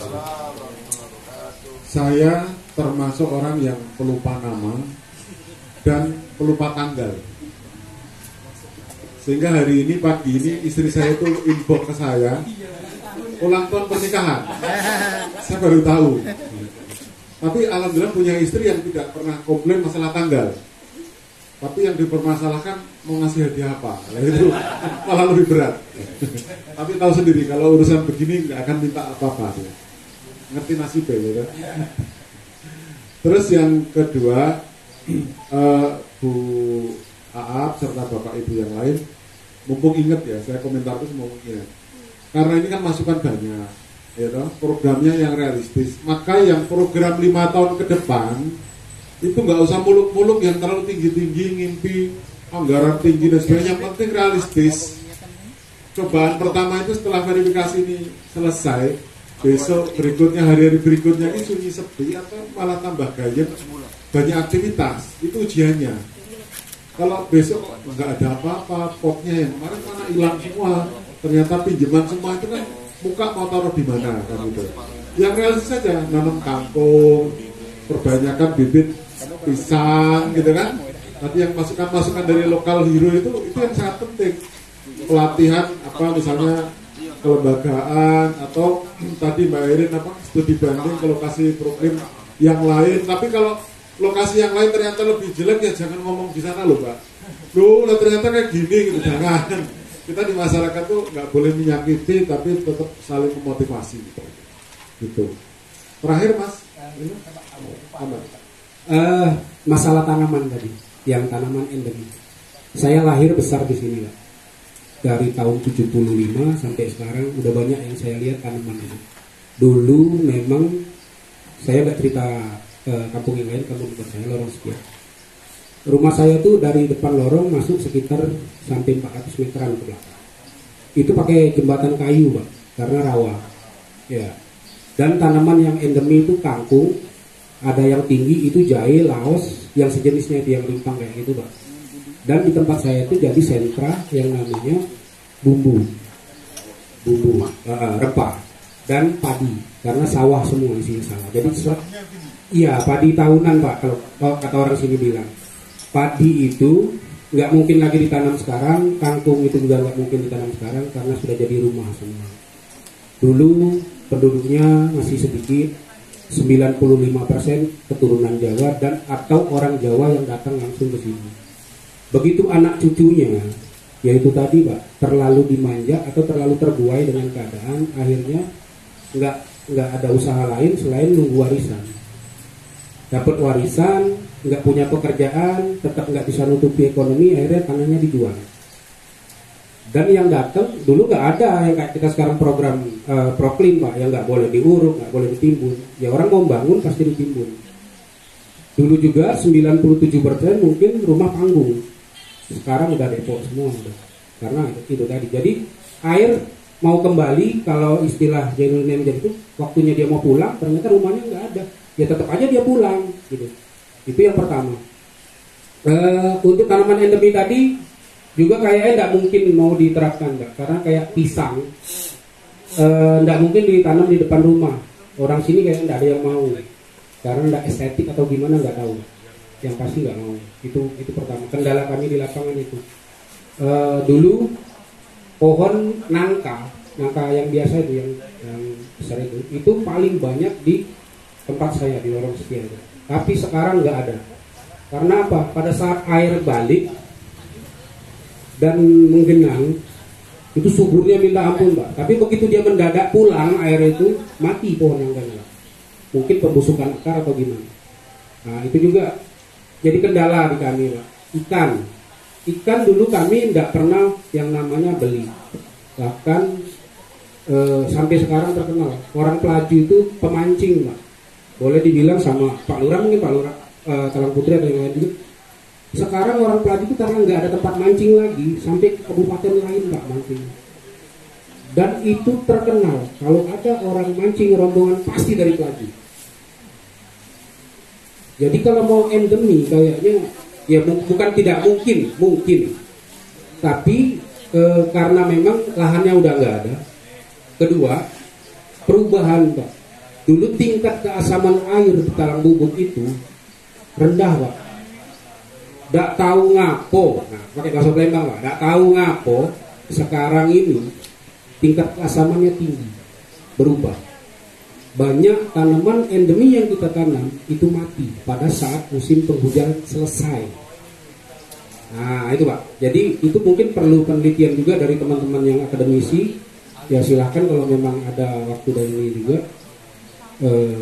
Saya termasuk orang yang pelupa nama dan pelupa tanggal. Sehingga hari ini, pagi ini, istri saya itu inbox ke saya, ulang tahun pernikahan. Saya baru tahu. Tapi alhamdulillah punya istri yang tidak pernah komplain masalah tanggal. Tapi yang dipermasalahkan mau ngasih hadiah apa, nah, itu malah lebih berat. Tapi tahu sendiri kalau urusan begini nggak akan minta apa-apa. Ya. Ngerti nasibnya ya kan? Terus yang kedua, uh, Bu Aap serta Bapak Ibu yang lain, mumpung ingat ya, saya komentar itu semua mungkin. Karena ini kan masukan banyak, ya toh, programnya yang realistis. Maka yang program lima tahun ke depan itu nggak usah muluk-muluk yang terlalu tinggi-tinggi, ngimpi anggaran tinggi dan sebagainya. Yang penting realistis. Cobaan pertama itu setelah verifikasi ini selesai, besok berikutnya, hari-hari berikutnya ini sunyi sepi atau malah tambah gayet, banyak aktivitas, itu ujiannya. Kalau besok nggak ada apa-apa, potnya yang kemarin mana hilang semua, ternyata pinjaman semua itu kan muka mau taruh di mana kan gitu. Yang realistis saja, nanam kangkung, perbanyakan bibit pisang gitu kan. Nanti yang masukan-masukan dari lokal hero itu itu yang sangat penting. Pelatihan apa misalnya kelembagaan atau tadi Mbak Irin apa studi banding ke lokasi program yang lain. Tapi kalau lokasi yang lain ternyata lebih jelek ya jangan ngomong di sana loh Pak. Loh ternyata kayak gini gitu, jangan. Kita di masyarakat tuh nggak boleh menyakiti tapi tetap saling memotivasi gitu. Gitu. Terakhir Mas, ini apa? Uh, masalah tanaman tadi, yang tanaman endemi. Saya lahir besar di sini Pak. Dari tahun tujuh puluh lima sampai sekarang udah banyak yang saya lihat tanaman itu. Dulu memang saya nggak cerita ke kampung yang lain, kampung tempat saya lorong sekian. Rumah saya tuh dari depan lorong masuk sekitar sampai empat ratus meteran ke belakang. Itu pakai jembatan kayu Pak, karena rawa. Ya. Dan tanaman yang endemi itu kangkung, ada yang tinggi itu jahe, laos, yang sejenisnya itu yang limpang kayak gitu Pak. Dan di tempat saya itu jadi sentra yang namanya bumbu, bumbu, uh, rempah dan padi, karena sawah semua isinya sawah. Jadi iya padi tahunan Pak, kalau, kalau kata orang sini bilang. Padi itu nggak mungkin lagi ditanam sekarang, kangkung itu juga nggak mungkin ditanam sekarang karena sudah jadi rumah semua. Dulu penduduknya masih sedikit, sembilan puluh lima persen keturunan Jawa dan atau orang Jawa yang datang langsung ke sini. Begitu anak cucunya, yaitu tadi Pak, terlalu dimanja atau terlalu terbuai dengan keadaan, akhirnya nggak nggak ada usaha lain selain nunggu warisan. Dapat warisan, nggak punya pekerjaan, tetap nggak bisa nutupi ekonomi, akhirnya tanahnya dijual. Dan yang datang dulu nggak ada yang kayak kita sekarang program uh, proklim Pak, yang nggak boleh diuruk, nggak boleh ditimbun. Ya orang mau bangun pasti ditimbun. Dulu juga sembilan puluh tujuh persen mungkin rumah panggung. Sekarang udah depot semua udah. Karena itu, itu tadi. Jadi air mau kembali, kalau istilah Jainuddin itu waktunya dia mau pulang, ternyata rumahnya nggak ada. Ya tetap aja dia pulang gitu. Itu yang pertama. Uh, untuk tanaman endemi tadi juga kayaknya tidak mungkin mau diterapkan Mbak, karena kayak pisang tidak uh, mungkin ditanam di depan rumah. Orang sini kayaknya tidak ada yang mau, karena tidak estetik atau gimana nggak tahu. Yang pasti nggak mau. Itu itu pertama. Kendala kami di lapangan itu. Uh, dulu pohon nangka, nangka yang biasa itu yang yang besar itu, itu paling banyak di tempat saya di lorong setia itu. Tapi sekarang nggak ada. Karena apa? Pada saat air balik dan menggenang, itu suburnya minta ampun Pak. Tapi begitu dia mendadak pulang, air itu mati pohon yang nangka. Mungkin pembusukan akar atau gimana. Nah itu juga jadi kendala di kami Pak. Ikan, ikan dulu kami tidak pernah yang namanya beli. Bahkan eh, sampai sekarang terkenal orang Pelaju itu pemancing Pak. Boleh dibilang sama Pak Lurah, mungkin Pak Lurah uh, Talang Putri atau yang lain juga. Sekarang orang Pelaju itu karena nggak ada tempat mancing lagi, sampai ke kabupaten lain Pak mancing. Dan itu terkenal, kalau ada orang mancing rombongan pasti dari Pelaju. Jadi kalau mau endemi kayaknya ya bukan tidak mungkin, mungkin. Tapi uh, karena memang lahannya udah nggak ada. Kedua, perubahan Pak. Dulu tingkat keasaman air di Talang Bubuk itu rendah Pak. Nggak tahu ngapo, nah pakai bahasa Palembang Pak, nggak tahu ngapo. Sekarang ini tingkat keasamannya tinggi, berubah. Banyak tanaman endemi yang kita tanam itu mati pada saat musim penghujan selesai. Nah itu Pak. Jadi itu mungkin perlu penelitian juga dari teman-teman yang akademisi. Ya silahkan kalau memang ada waktu dari ini juga. Eh,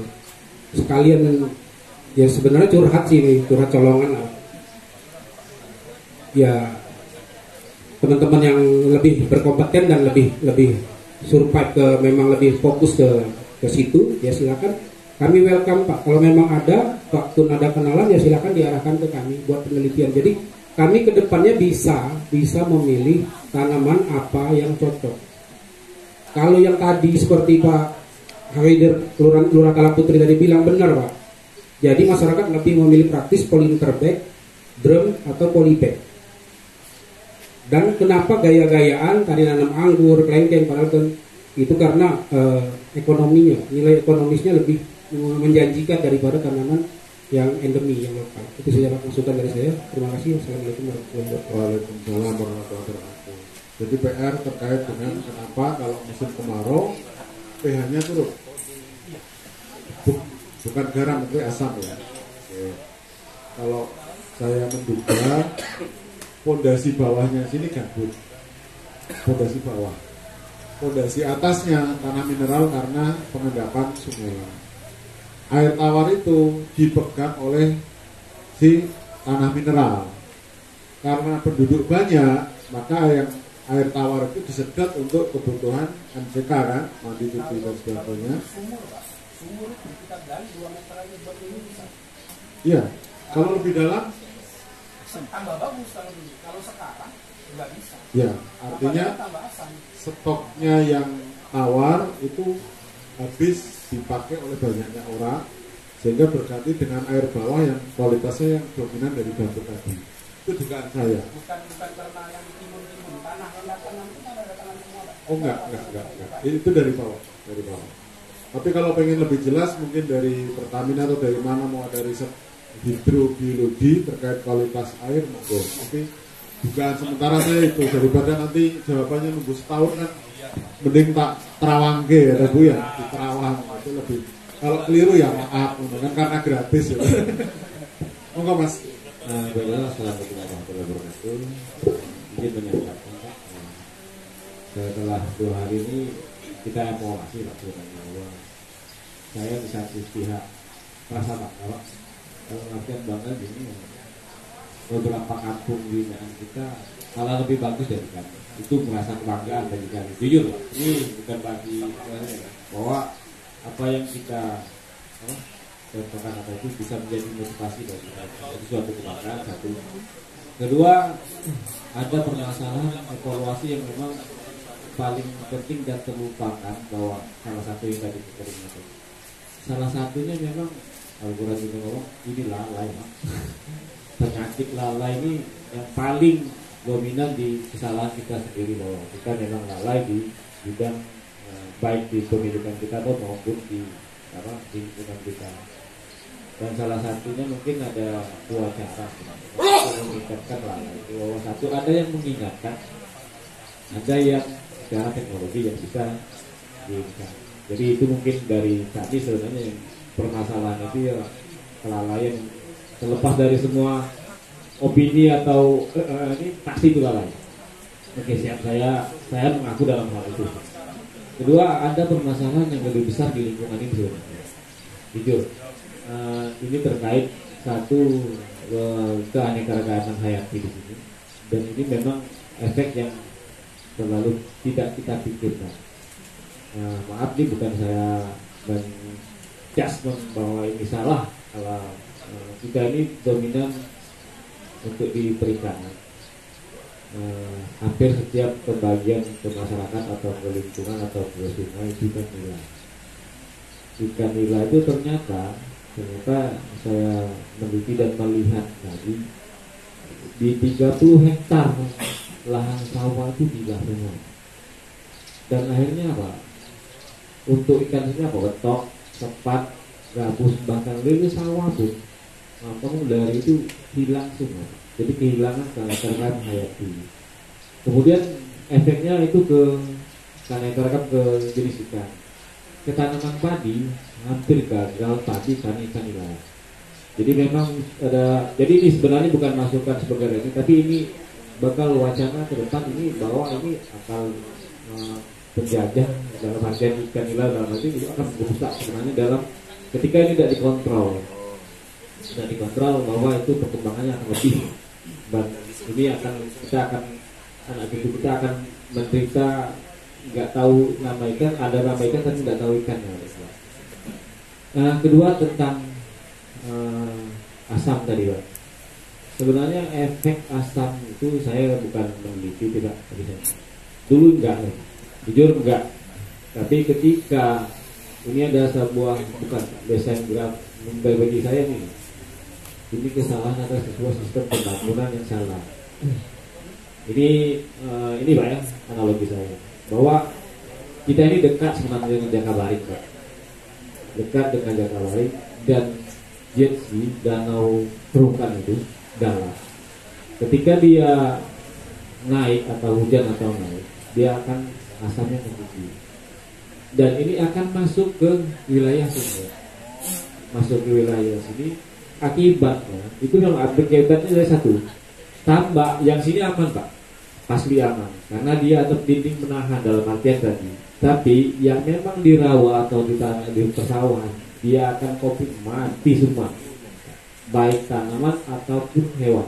sekalian ya sebenarnya curhat sih nih, curhat colongan lah. ya teman-teman yang lebih berkompeten dan lebih lebih survive ke memang lebih fokus ke ke situ, ya silakan. Kami welcome Pak. Kalau memang ada Pak Kun ada kenalan, ya silakan diarahkan ke kami buat penelitian. Jadi kami ke depannya bisa bisa memilih tanaman apa yang cocok. Kalau yang tadi seperti Pak Haider Lurah, Lurah Talang Putri tadi bilang benar Pak. Jadi masyarakat lebih memilih praktis polyinter bag, drum atau polybag. Dan kenapa gaya-gayaan tadi nanam anggur, kelengkeng, padahal kan itu karena eh, ekonominya, nilai ekonomisnya lebih menjanjikan daripada tanaman yang endemi, yang lokal. Itu saja Pak masukan dari saya. Terima kasih. Assalamualaikum warahmatullahi wabarakatuh. Waalaikumsalam warahmatullahi wabarakatuh. Jadi P R terkait dengan kenapa kalau musim kemarau pH-nya turun. Bukan garam, itu asam ya. Oke. Kalau saya menduga pondasi bawahnya sini gabut. Pondasi bawah. Pondasi atasnya tanah mineral karena pengendapan sungai. Air tawar itu dipegang oleh si tanah mineral. Karena penduduk banyak, maka yang air tawar itu disedot untuk kebutuhan M C K kan, mandi cuci dan sebagainya. Sumur itu kita gali dua meter aja buat ini bisa. Iya, kalau lebih dalam tambah bagus kalau dulu. Kalau sekarang nggak bisa. Ya, artinya stoknya yang tawar itu habis dipakai oleh banyaknya orang, sehingga berganti dengan air bawah yang kualitasnya yang dominan dari batu tadi. Itu dugaan saya. Bukan bukan karena yang timbun-timbun tanah yang tanam itu ada tanam semua. Oh enggak, enggak, enggak, enggak. Itu dari bawah, dari bawah. Tapi kalau pengen lebih jelas mungkin dari Pertamina atau dari mana, mau ada riset hidrobiologi terkait kualitas air, monggo. Tapi dugaan sementara saya itu, daripada nanti jawabannya nunggu setahun kan, mending tak terawangke ya Bu ya, di Terawang itu lebih. Kalau keliru ya maaf, kan karena gratis ya. Monggo Mas. Nah, baiklah, assalamualaikum warahmatullahi wabarakatuh. Izin menyampaikan Pak, setelah dua hari ini kita evaluasi Pak sebenarnya bahwa saya di satu pihak merasa bangga Pak. Kalau artian bangga gini, beberapa kampung binaan kita malah lebih bagus dari kami. Itu merasa kebanggaan bagi kami. Jujur Pak, ini bukan bagi bahwa apa yang kita apa, contohkan apa itu bisa menjadi motivasi bagi kita. Itu suatu kebanggaan satu. Kedua, ada permasalahan evaluasi yang memang paling penting dan terlupakan, bahwa salah satu yang tadi kita ingatkan. Salah satunya memang Al-Quran juga ngomong ini lalai. Penyakit lalai ini yang paling dominan di kesalahan kita sendiri, bahwa kita memang lalai di bidang eh, baik di pendidikan kita atau maupun di apa di lingkungan kita. Dan salah satunya mungkin ada dua cara untuk meningkatkan lalai. Bahwa satu, ada yang mengingatkan, ada yang secara teknologi yang bisa diingat. Jadi itu mungkin dari tadi sebenarnya yang permasalahan itu ya kelalaian, terlepas dari semua opini atau eh, eh, ini pasti itu lalai. Oke, siap, saya saya mengaku dalam hal itu. Kedua, ada permasalahan yang lebih besar di lingkungan ini sebenarnya. Jujur, uh, ini terkait satu uh, keanekaragaman hayati di sini, dan ini memang efek yang terlalu tidak kita pikirkan. Uh, maaf nih, bukan saya menjudgment bahwa ini salah kalau uh, kita ini dominan untuk di perikanan. Uh, hampir setiap pembagian ke masyarakat atau ke lingkungan atau ke sungai itu kan nilai. Ikan nila itu ternyata ternyata saya meneliti dan melihat tadi di tiga puluh hektar lahan sawah itu dilah semua. Dan akhirnya apa? Untuk ikan ini apa? Betok, sepat, gabus, bahkan lele sawah pun apa dari itu hilang semua. Jadi kehilangan keanekaragaman hayati. Kemudian efeknya itu ke keanekaragaman ke jenis ikan. Ketanaman padi hampir gagal padi karena ikan nila. Jadi memang ada. Jadi ini sebenarnya bukan masukan sebagai ini, tapi ini bakal wacana ke depan ini bahwa ini akan uh, penjajah dalam artian ikan nila dalam arti itu akan merusak sebenarnya dalam ketika ini tidak dikontrol, tidak dikontrol bahwa itu perkembangannya akan lebih ini akan kita akan anak cucu kita akan menderita nggak tahu nama ikan, ada nama ikan tapi nggak tahu ikannya. Nah, kedua tentang uh, asam tadi Pak. Sebenarnya efek asam itu saya bukan meneliti tidak, dulu enggak, jujur enggak. Tapi ketika ini ada sebuah bukan desain graf bagi saya nih, ini kesalahan atas sebuah sistem pembangunan yang salah. Ini uh, ini Pak ya analogi saya bahwa kita ini dekat sebenarnya dengan Jakabaring Pak, dekat dengan Jakabaring dan Jetsi Danau Perukan itu dalam. Ketika dia naik atau hujan atau naik, dia akan asamnya tinggi. Dan ini akan masuk ke wilayah sini. Masuk ke wilayah sini, akibatnya itu yang akibatnya ada satu. Tambak yang sini aman Pak, pasti aman, karena dia atap dinding menahan dalam artian tadi. Tapi yang memang di rawa atau di tanah di persawahan, dia akan covid mati semua, baik tanaman ataupun hewan.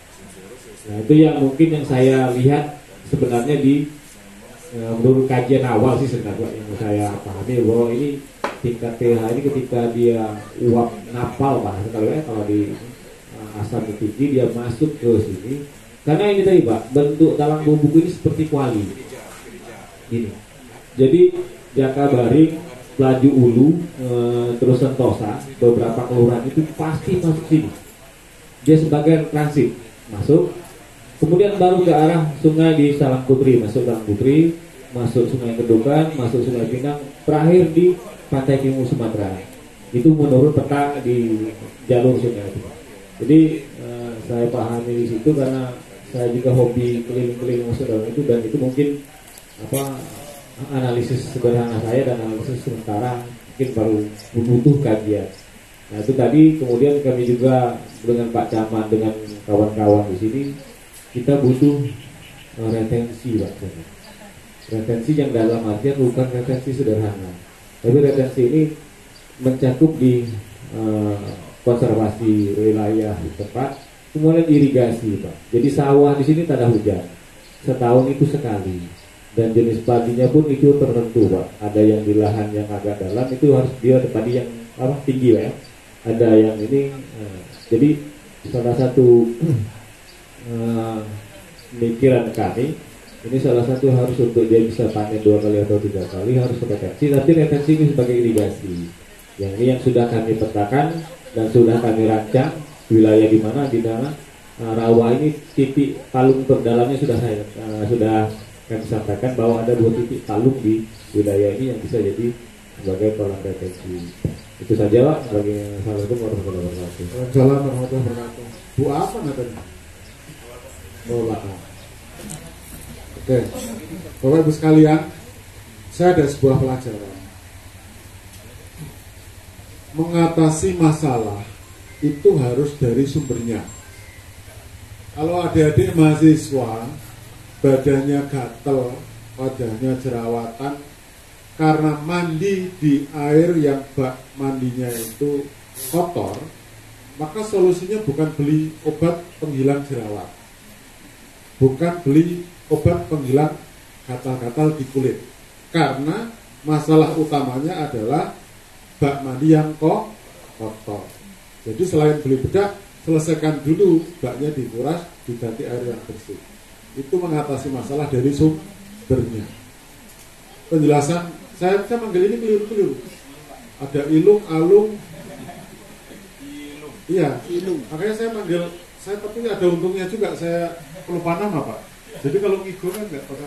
Nah itu yang mungkin yang saya lihat sebenarnya di e, menurut kajian awal sih sebenarnya yang saya pahami bahwa ini tingkat pH ini ketika dia uap napal Pak, kalau ya kalau di e, asam tinggi dia masuk ke sini, karena ini tadi Pak bentuk talang bubuk ini seperti kuali ini. Jadi Jakabaring, Laju Ulu, e, terus Sentosa, beberapa kelurahan itu pasti masuk sini. Dia sebagai transit masuk, kemudian baru ke arah sungai di Salang Putri, masuk Salang Putri, masuk Sungai Kedukan, masuk Sungai Pinang, terakhir di Pantai Timur Sumatera. Itu menurut peta di jalur sungai itu. Jadi e, saya pahami di situ karena saya juga hobi keliling-keliling masuk dalam itu, dan itu mungkin apa analisis sederhana saya dan analisis sementara mungkin baru butuh kajian. Nah itu tadi kemudian kami juga dengan Pak Camat dengan kawan-kawan di sini kita butuh uh, retensi Pak. Retensi yang dalam artian bukan retensi sederhana, tapi retensi ini mencakup di uh, konservasi wilayah tempat, kemudian irigasi Pak. Jadi sawah di sini tak ada hujan, setahun itu sekali. Dan jenis padinya pun itu tertentu Pak. Ada yang di lahan yang agak dalam itu harus dia padi yang apa tinggi ya. Ada yang ini uh, jadi salah satu uh, pemikiran kami ini salah satu harus untuk dia bisa panen dua kali atau tiga kali harus retensi, tapi retensi ini sebagai irigasi. Yang ini yang sudah kami petakan dan sudah kami rancang wilayah di mana di mana uh, rawa ini titik palung terdalamnya sudah saya uh, sudah kami sampaikan bahwa ada dua titik palung di wilayah ini yang bisa jadi sebagai kolam retensi. Itu saja Pak. Assalamualaikum warahmatullahi wabarakatuh. Waalaikumsalam warahmatullahi wabarakatuh. Bu apa namanya? Oh Bapak. Oke, Bapak Ibu sekalian, saya ada sebuah pelajaran. Mengatasi masalah itu harus dari sumbernya. Kalau adik-adik mahasiswa badannya gatel, wajahnya jerawatan karena mandi di air yang bak mandinya itu kotor, maka solusinya bukan beli obat penghilang jerawat, bukan beli obat penghilang gatal-gatal di kulit, karena masalah utamanya adalah bak mandi yang kok kotor. Jadi selain beli bedak, selesaikan dulu baknya dikuras, diganti air yang bersih. Itu mengatasi masalah dari sumbernya. Penjelasan saya, saya manggil ini keliru-keliru. Ada ilung, alung, iya, ilung. Makanya saya manggil, saya tapi ada untungnya juga saya pelupa nama Pak. Jadi kalau ngigo kan nggak pada.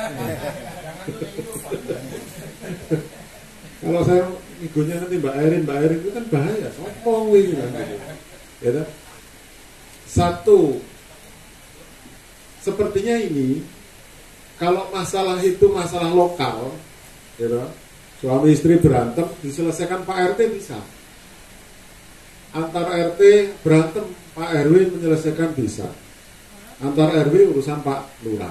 Kalau saya ngigonya nanti Mbak Erin, Mbak Erin itu kan bahaya, sopong ini kan. Ya kan? Satu. Sepertinya ini kalau masalah itu masalah lokal, gitu, suami istri berantem diselesaikan Pak R T bisa. Antar R T berantem Pak R W menyelesaikan bisa. Antar R W urusan Pak Lurah.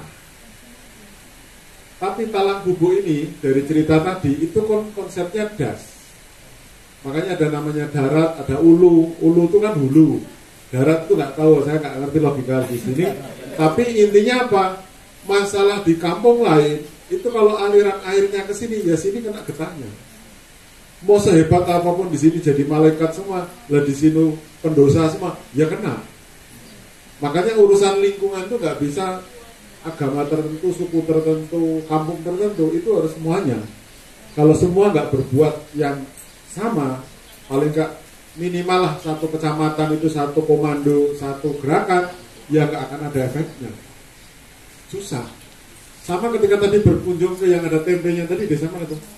Tapi talang bubuk ini dari cerita tadi itu konsepnya das. Makanya ada namanya darat, ada ulu. Ulu itu kan hulu. darat itu nggak tahu, saya nggak ngerti logika di sini. Tapi intinya apa? Masalah di kampung lain itu kalau aliran airnya ke sini, ya sini kena getahnya. Mau sehebat apapun di sini jadi malaikat semua, lah di sini pendosa semua, ya kena. Makanya urusan lingkungan itu nggak bisa agama tertentu, suku tertentu, kampung tertentu, itu harus semuanya. Kalau semua nggak berbuat yang sama, paling nggak minimal lah satu kecamatan itu satu komando, satu gerakan, ya nggak akan ada efeknya. Susah. Sama ketika tadi berkunjung ke yang ada tempenya tadi, desa mana tuh?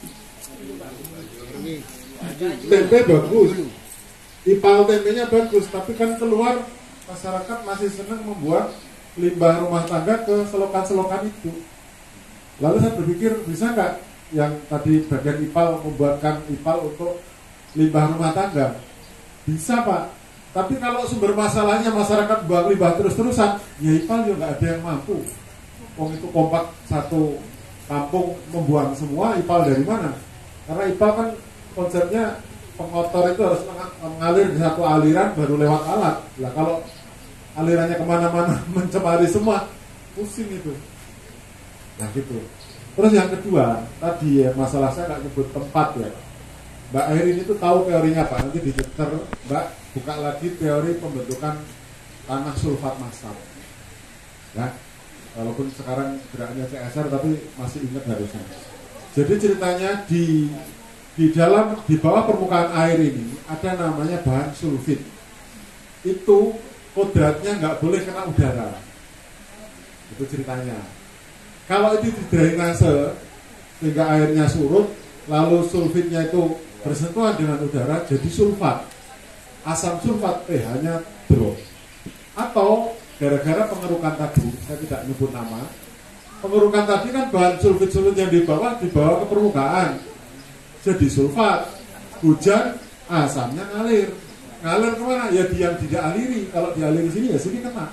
Tempe bagus, ipal tempenya bagus, tapi kan keluar masyarakat masih senang membuat limbah rumah tangga ke selokan-selokan itu. Lalu saya berpikir, bisa nggak yang tadi bagian ipal membuatkan ipal untuk limbah rumah tangga? Bisa Pak, tapi kalau sumber masalahnya masyarakat buang limbah terus-terusan, ya ipal juga nggak ada yang mampu. Wong itu kompak satu kampung membuang semua, ipal dari mana? Karena ipal kan konsepnya pengotor itu harus mengalir di satu aliran baru lewat alat. Lah kalau alirannya kemana-mana mencemari semua, pusing itu. Nah gitu. Terus yang kedua, tadi ya masalah saya nggak nyebut tempat ya. Mbak Airin itu tahu teorinya Pak, nanti di Twitter Mbak buka lagi teori pembentukan tanah sulfat massal. Ya, walaupun sekarang geraknya C S R tapi masih ingat harusnya. Jadi ceritanya di di dalam di bawah permukaan air ini ada namanya bahan sulfit. Itu kodratnya nggak boleh kena udara. Itu ceritanya. Kalau itu di drainase sehingga airnya surut, lalu sulfitnya itu bersentuhan dengan udara jadi sulfat. Asam sulfat pH-nya drop. Atau gara-gara pengerukan tadi, saya tidak nyebut nama. Pengerukan tadi kan bahan sulfit-sulfit yang di bawah dibawa ke permukaan. Jadi sulfat. Hujan, asamnya ngalir. Ngalir kemana? Ya di yang tidak aliri. Kalau dialiri sini ya sini kena.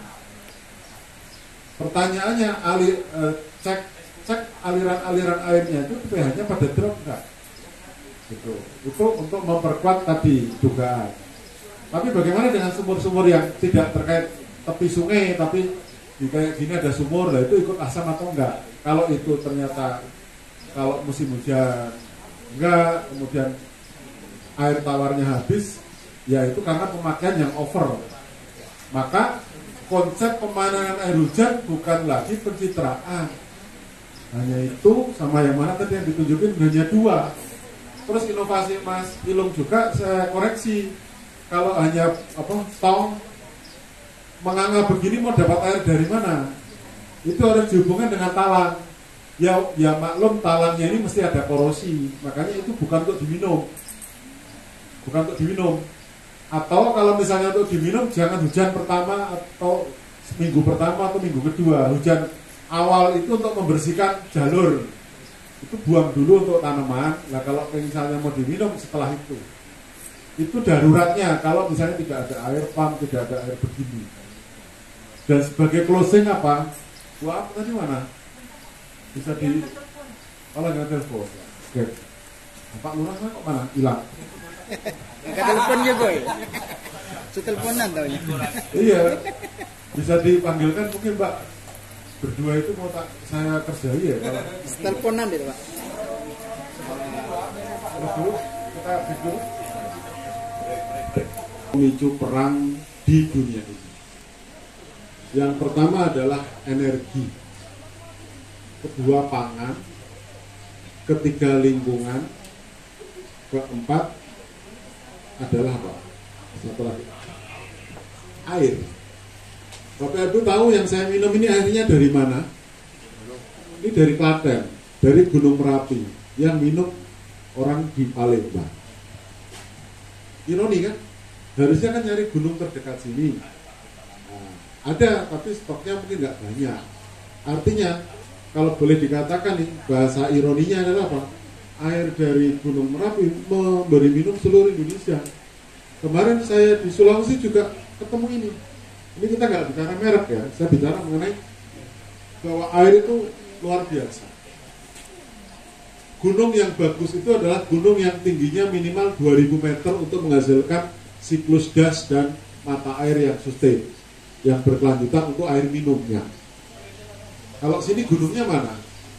Pertanyaannya, alir, eh, cek cek aliran-aliran airnya itu pH-nya pada drop enggak? Gitu. Itu untuk memperkuat tadi dugaan. Tapi bagaimana dengan sumur-sumur yang tidak terkait tepi sungai, tapi di kayak gini ada sumur, lah itu ikut asam atau enggak? Kalau itu ternyata kalau musim hujan enggak, kemudian air tawarnya habis, ya itu karena pemakaian yang over. Maka konsep pemanangan air hujan bukan lagi pencitraan. Hanya itu sama yang mana tadi yang ditunjukin hanya dua. Terus inovasi Mas Ilung juga saya koreksi. Kalau hanya apa tong menganga begini mau dapat air dari mana? Itu harus dihubungkan dengan talang. Ya, ya maklum talangnya ini mesti ada korosi. Makanya itu bukan untuk diminum. Bukan untuk diminum. Atau kalau misalnya untuk diminum jangan hujan pertama atau minggu pertama atau minggu kedua. Hujan awal itu untuk membersihkan jalur. Itu buang dulu untuk tanaman. Nah kalau misalnya mau diminum setelah itu, itu daruratnya. Kalau misalnya tidak ada air pump, tidak ada air begini. Dan sebagai closing apa? Wah, tadi mana? Bisa di kalau nggak telepon. Oke. Pak Lurah kok mana? Hilang. Nggak teleponnya boy. Seteleponan taunya. Iya. Bisa dipanggilkan mungkin Mbak. Berdua itu mau tak saya kerjai ya kalau teleponan deh Pak. Terus dulu kita dulu memicu perang di dunia ini. Yang pertama adalah energi, kedua pangan, ketiga lingkungan, keempat adalah apa? Satu lagi air. Bapak Ibu tahu yang saya minum ini airnya dari mana? Ini dari Klaten, dari Gunung Merapi. Yang minum orang di Palembang. Ironi kan? Harusnya kan nyari gunung terdekat sini. Nah, ada, tapi stoknya mungkin nggak banyak. Artinya, kalau boleh dikatakan nih, bahasa ironinya adalah apa? Air dari Gunung Merapi memberi minum seluruh Indonesia. Kemarin saya di Sulawesi juga ketemu ini. Ini kita nggak bicara merek ya, saya bicara mengenai bahwa air itu luar biasa. Gunung yang bagus itu adalah gunung yang tingginya minimal dua ribu meter untuk menghasilkan siklus gas dan mata air yang sustain, yang berkelanjutan untuk air minumnya. Kalau sini gunungnya mana?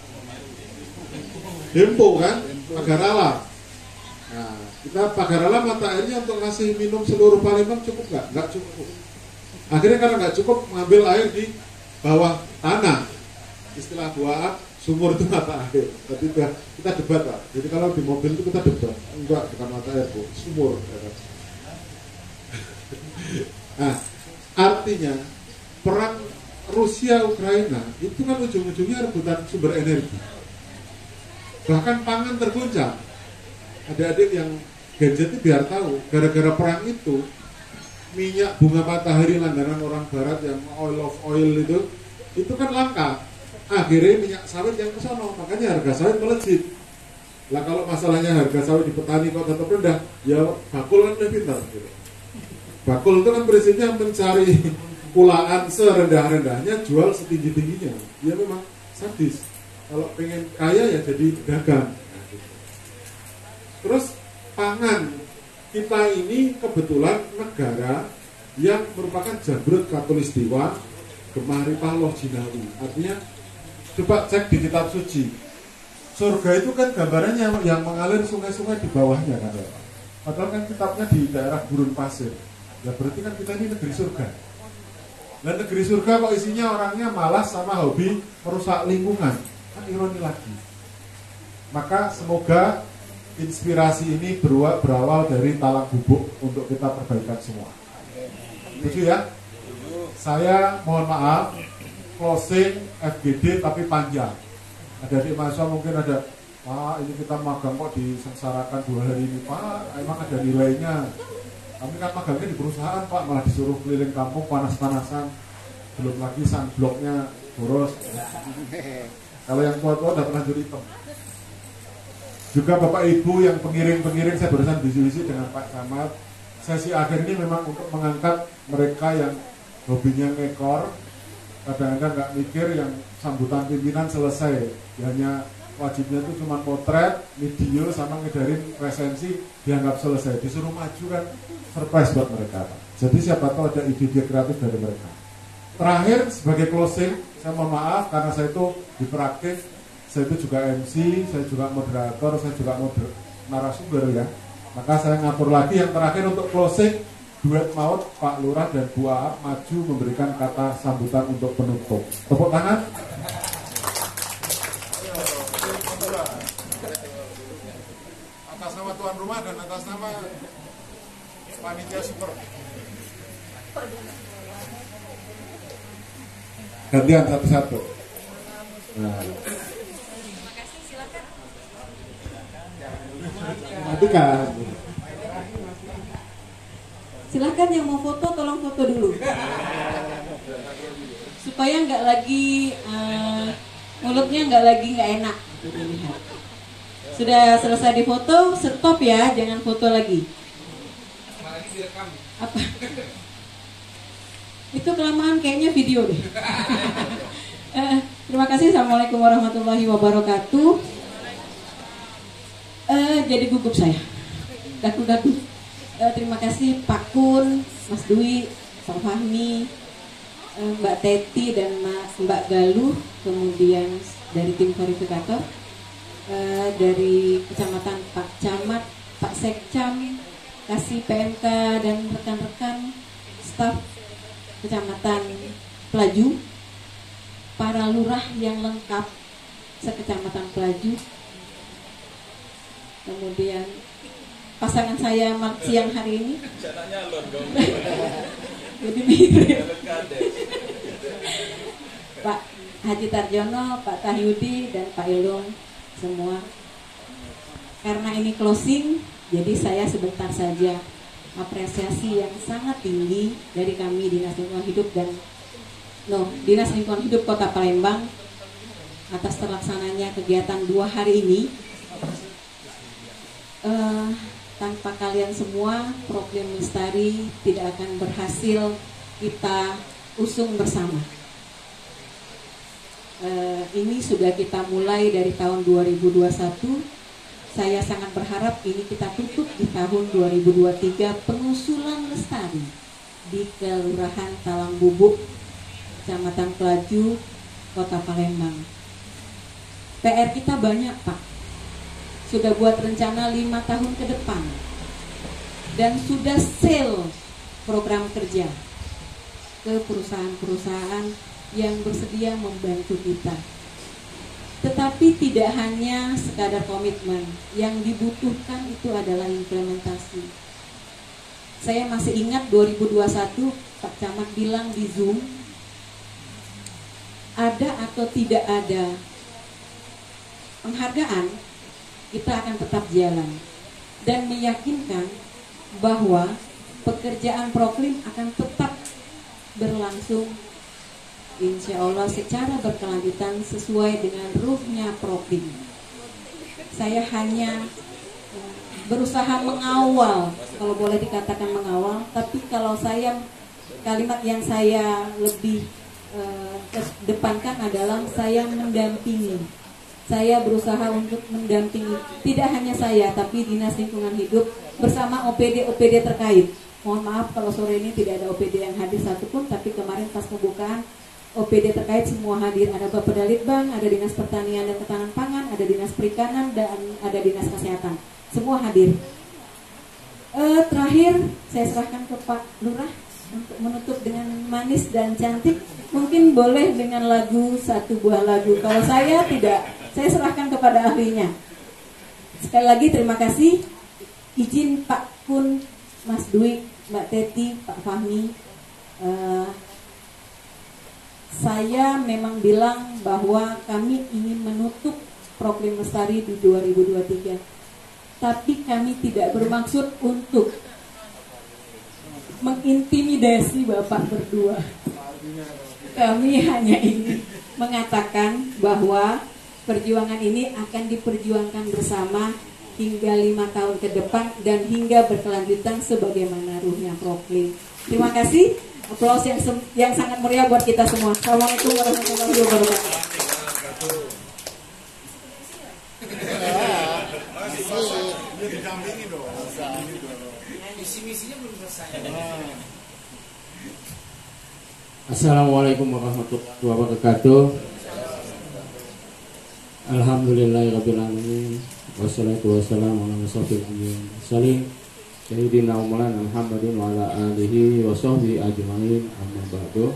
Dempo kan, Pagarala. Nah, kita Pagarala mata airnya untuk ngasih minum seluruh Palembang cukup nggak? Nggak cukup. Akhirnya karena nggak cukup, mengambil air di bawah tanah. Istilah buat sumur itu mata air. Tapi kita, kita debat lah. Jadi kalau di mobil itu kita debat, enggak bukan mata air, bu, sumur. Nah, artinya perang Rusia Ukraina itu kan ujung-ujungnya rebutan sumber energi. Bahkan pangan tergoncang. Adik-adik yang gadget itu biar tahu, gara-gara perang itu minyak bunga matahari langganan orang barat yang oil of oil itu itu kan langka. Akhirnya minyak sawit yang ke sono, makanya harga sawit melejit. Lah kalau masalahnya harga sawit di petani kok tetap rendah, ya bakul kan udah pintar gitu. Bakul itu kan prinsipnya mencari pulaan serendah-rendahnya, jual setinggi-tingginya. Dia memang sadis. Kalau pengen kaya ya jadi dagang. Terus pangan, kita ini kebetulan negara yang merupakan jamrut Katulistiwa Gemaripah Loh Jinawi. Artinya coba cek di kitab suci, surga itu kan gambarannya yang mengalir sungai-sungai di bawahnya kan. Padahal kan kitabnya di daerah gurun pasir. Ya berarti kan kita ini negeri surga. Dan negeri surga kok isinya orangnya malas sama hobi merusak lingkungan, kan ironi lagi. Maka semoga inspirasi ini berawal dari talang bubuk untuk kita perbaikan semua. Setuju ya? Saya mohon maaf, closing F G D tapi panjang. Ada di mahasiswa mungkin ada, Pak ini kita magang kok disengsarakan dua hari ini, Pak emang ada nilainya. Kami kan magangnya di perusahaan Pak, malah disuruh keliling kampung panas-panasan. Belum lagi sunblocknya boros. Kalau yang tua-tua udah terlanjur hitam. Juga Bapak Ibu yang pengiring-pengiring, saya barusan diskusi dengan Pak Camat. Sesi akhir ini memang untuk mengangkat mereka yang hobinya ngekor, kadang-kadang nggak mikir, yang sambutan pimpinan selesai, hanya wajibnya itu cuma potret, video, sama ngedarin resensi, dianggap selesai. Disuruh maju kan surprise buat mereka. Jadi siapa tahu ada ide-ide kreatif dari mereka. Terakhir sebagai closing, saya mohon maaf karena saya itu di praktik, saya itu juga M C, saya juga moderator, saya juga moder narasumber ya. Maka saya ngatur lagi yang terakhir untuk closing, duet maut Pak Lurah dan Bu Aap maju memberikan kata sambutan untuk penutup. Tepuk tangan. Atas nama tuan rumah dan atas nama panitia super. Gantian satu-satu. Nah. Matikan. Silahkan yang mau foto tolong foto dulu supaya nggak lagi uh, mulutnya nggak lagi nggak enak dilihat. Sudah selesai difoto, stop ya, jangan foto lagi. Apa? Itu kelamaan kayaknya video deh. uh, terima kasih. Assalamualaikum warahmatullahi wabarakatuh. Uh, jadi gugup saya, daku-daku. Uh, terima kasih Pak Kun, Mas Dwi, Pak Fahmi, uh, Mbak Teti dan Mbak Galuh, kemudian dari tim verifikator, uh, dari Kecamatan Pak Camat, Pak Sekcam, Kasih P M K dan rekan-rekan staf Kecamatan Pelaju, para lurah yang lengkap sekecamatan Pelaju, kemudian pasangan saya siang hari ini jadi mirip Pak Haji Tarjono, Pak Tahyudi dan Pak Ilung semua. Karena ini closing, jadi saya sebentar saja apresiasi yang sangat tinggi dari kami Dinas Lingkungan Hidup dan no, Dinas Lingkungan Hidup Kota Palembang atas terlaksananya kegiatan dua hari ini. Uh, tanpa kalian semua, Proklim Lestari tidak akan berhasil kita usung bersama. Uh, ini sudah kita mulai dari tahun dua ribu dua puluh satu. Saya sangat berharap ini kita tutup di tahun dua ribu dua puluh tiga pengusulan Lestari. di Kelurahan Talang Bubuk, Kecamatan Pelaju, Kota Palembang. P R kita banyak, Pak. Sudah buat rencana lima tahun ke depan dan sudah sell program kerja ke perusahaan-perusahaan yang bersedia membantu kita. Tetapi tidak hanya sekadar komitmen, yang dibutuhkan itu adalah implementasi. Saya masih ingat dua ribu dua puluh satu Pak Camat bilang di Zoom, ada atau tidak ada penghargaan, kita akan tetap jalan dan meyakinkan bahwa pekerjaan Proklim akan tetap berlangsung insya Allah secara berkelanjutan sesuai dengan ruhnya Proklim. Saya hanya berusaha mengawal, kalau boleh dikatakan mengawal, tapi kalau saya, kalimat yang saya lebih eh, kedepankan adalah saya mendampingi. Saya berusaha untuk mendampingi, tidak hanya saya, tapi Dinas Lingkungan Hidup bersama O P D O P D terkait. Mohon maaf kalau sore ini tidak ada O P D yang hadir satupun, tapi kemarin pas pembukaan O P D terkait semua hadir. Ada Bapak Dalitbang, ada Dinas Pertanian dan Ketahanan Pangan, ada Dinas Perikanan, dan ada Dinas Kesehatan. Semua hadir. E, terakhir saya serahkan ke Pak Lurah untuk menutup dengan manis dan cantik. Mungkin boleh dengan lagu, satu buah lagu. Kalau saya tidak, saya serahkan kepada ahlinya. Sekali lagi terima kasih. Izin Pak Kun, Mas Dwi, Mbak Teti, Pak Fahmi. Uh, saya memang bilang bahwa kami ingin menutup Proklim Lestari di dua ribu dua puluh tiga. Tapi kami tidak bermaksud untuk mengintimidasi Bapak berdua. Kami hanya ingin mengatakan bahwa perjuangan ini akan diperjuangkan bersama hingga lima tahun ke depan dan hingga berkelanjutan sebagaimana ruhnya Proklim. Terima kasih. Aplaus yang yang sangat meriah buat kita semua. Assalamualaikum warahmatullahi wabarakatuh. Assalamualaikum warahmatullahi wabarakatuh. Alhamdulillahirabbil alamin. Wassalatu wassalamu ala asyrofil anbiya'i wal mursalin sayyidina wa maulana Muhammadin wa ala alihi wa sahbihi ajmain, amma ba'du.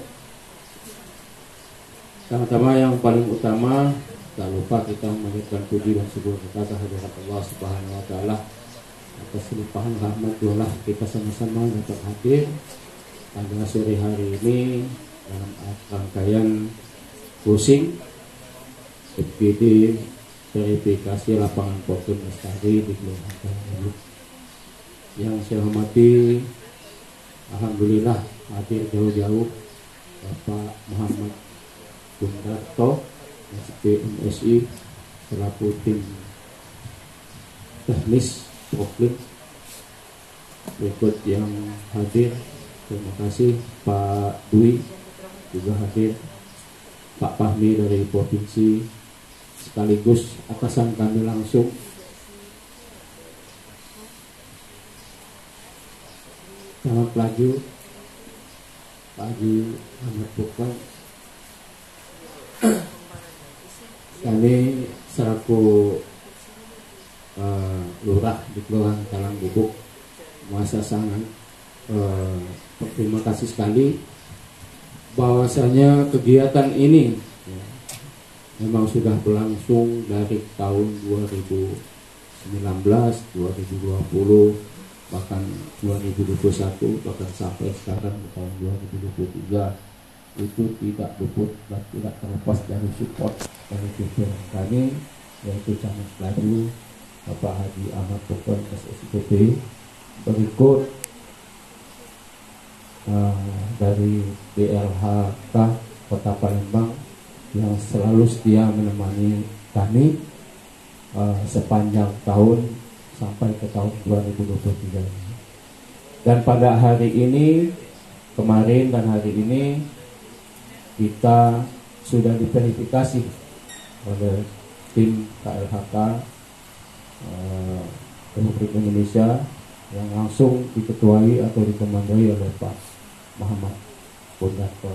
Pertama yang paling utama, tak lupa kita mengucapkan puji dan syukur kepada hadirat Allah Subhanahu wa taala atas limpahan rahmat dolah kita sama-sama dapat hadir pada sore hari ini dalam rangkaian closing F P D verifikasi lapangan Proklim Lestari di Kelurahan Talang Bubuk. Yang saya hormati, alhamdulillah hadir jauh-jauh Bapak Muhammad Gundarto S P M S I selaku tim teknis Proklim. Berikut yang hadir, terima kasih Pak Dwi juga hadir, Pak Fahmi dari provinsi, sekaligus atasan kami langsung Camat Pelaju Pak Haji Ahmad Bukan. Kami selaku uh, lurah di Kelurahan Talang Bubuk merasa sangat uh, berterima kasih sekali bahwasanya kegiatan ini ya, memang sudah berlangsung dari tahun dua ribu sembilan belas, dua ribu dua puluh, bahkan dua ribu dua puluh satu, bahkan sampai sekarang tahun dua ribu dua puluh tiga. Itu tidak luput dan tidak terlepas dari support dari pimpinan kami, yaitu Camat Pelaju Bapak Haji Ahmad Bukan S S P P. Berikut uh, dari D L H K Kota Palembang yang selalu setia menemani kami uh, sepanjang tahun sampai ke tahun dua ribu dua puluh tiga ini. Dan pada hari ini, kemarin dan hari ini kita sudah diverifikasi oleh tim K L H K uh, Republik Indonesia yang langsung diketuai atau dikomandoi oleh Pak Muhammad Bundarto.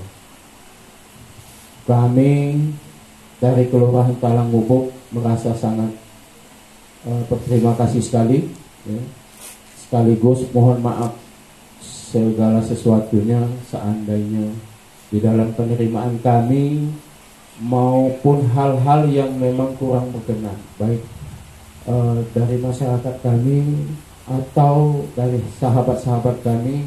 Kami dari Kelurahan Talang Bubuk merasa sangat uh, berterima kasih sekali, ya. Sekaligus mohon maaf segala sesuatunya seandainya di dalam penerimaan kami maupun hal-hal yang memang kurang berkenan, baik uh, dari masyarakat kami atau dari sahabat-sahabat kami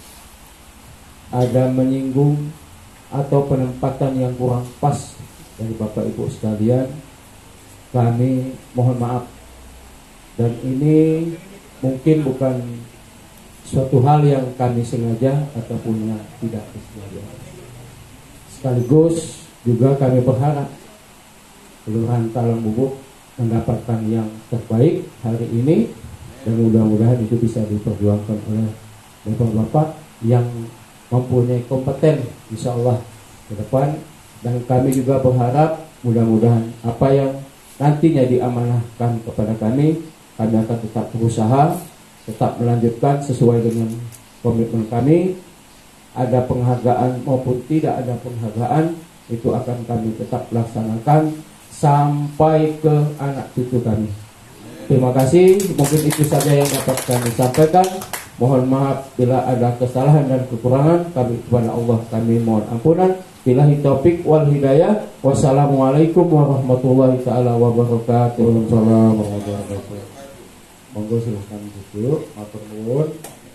ada menyinggung atau penempatan yang kurang pas dari Bapak Ibu sekalian, kami mohon maaf. Dan ini mungkin bukan suatu hal yang kami sengaja ataupun yang tidak disengaja. Sekaligus juga kami berharap Kelurahan Talang Bubuk mendapatkan yang terbaik hari ini, dan mudah-mudahan itu bisa diperjuangkan oleh bapak-bapak yang mempunyai kompeten insya Allah ke depan. Dan kami juga berharap mudah-mudahan apa yang nantinya diamanahkan kepada kami, kami akan tetap berusaha, tetap melanjutkan sesuai dengan komitmen kami. Ada penghargaan maupun tidak ada penghargaan, itu akan kami tetap laksanakan sampai ke anak cucu kami. Terima kasih, mungkin itu saja yang dapat kami sampaikan. Mohon maaf bila ada kesalahan dan kekurangan, kami kepada Allah kami mohon ampunan. Billahi taufik wal hidayah. Wassalamualaikum warahmatullahi taala wabarakatuh. Waalaikumsalam warahmatullahi wabarakatuh. Monggo silahkan dulu, matur nuwun.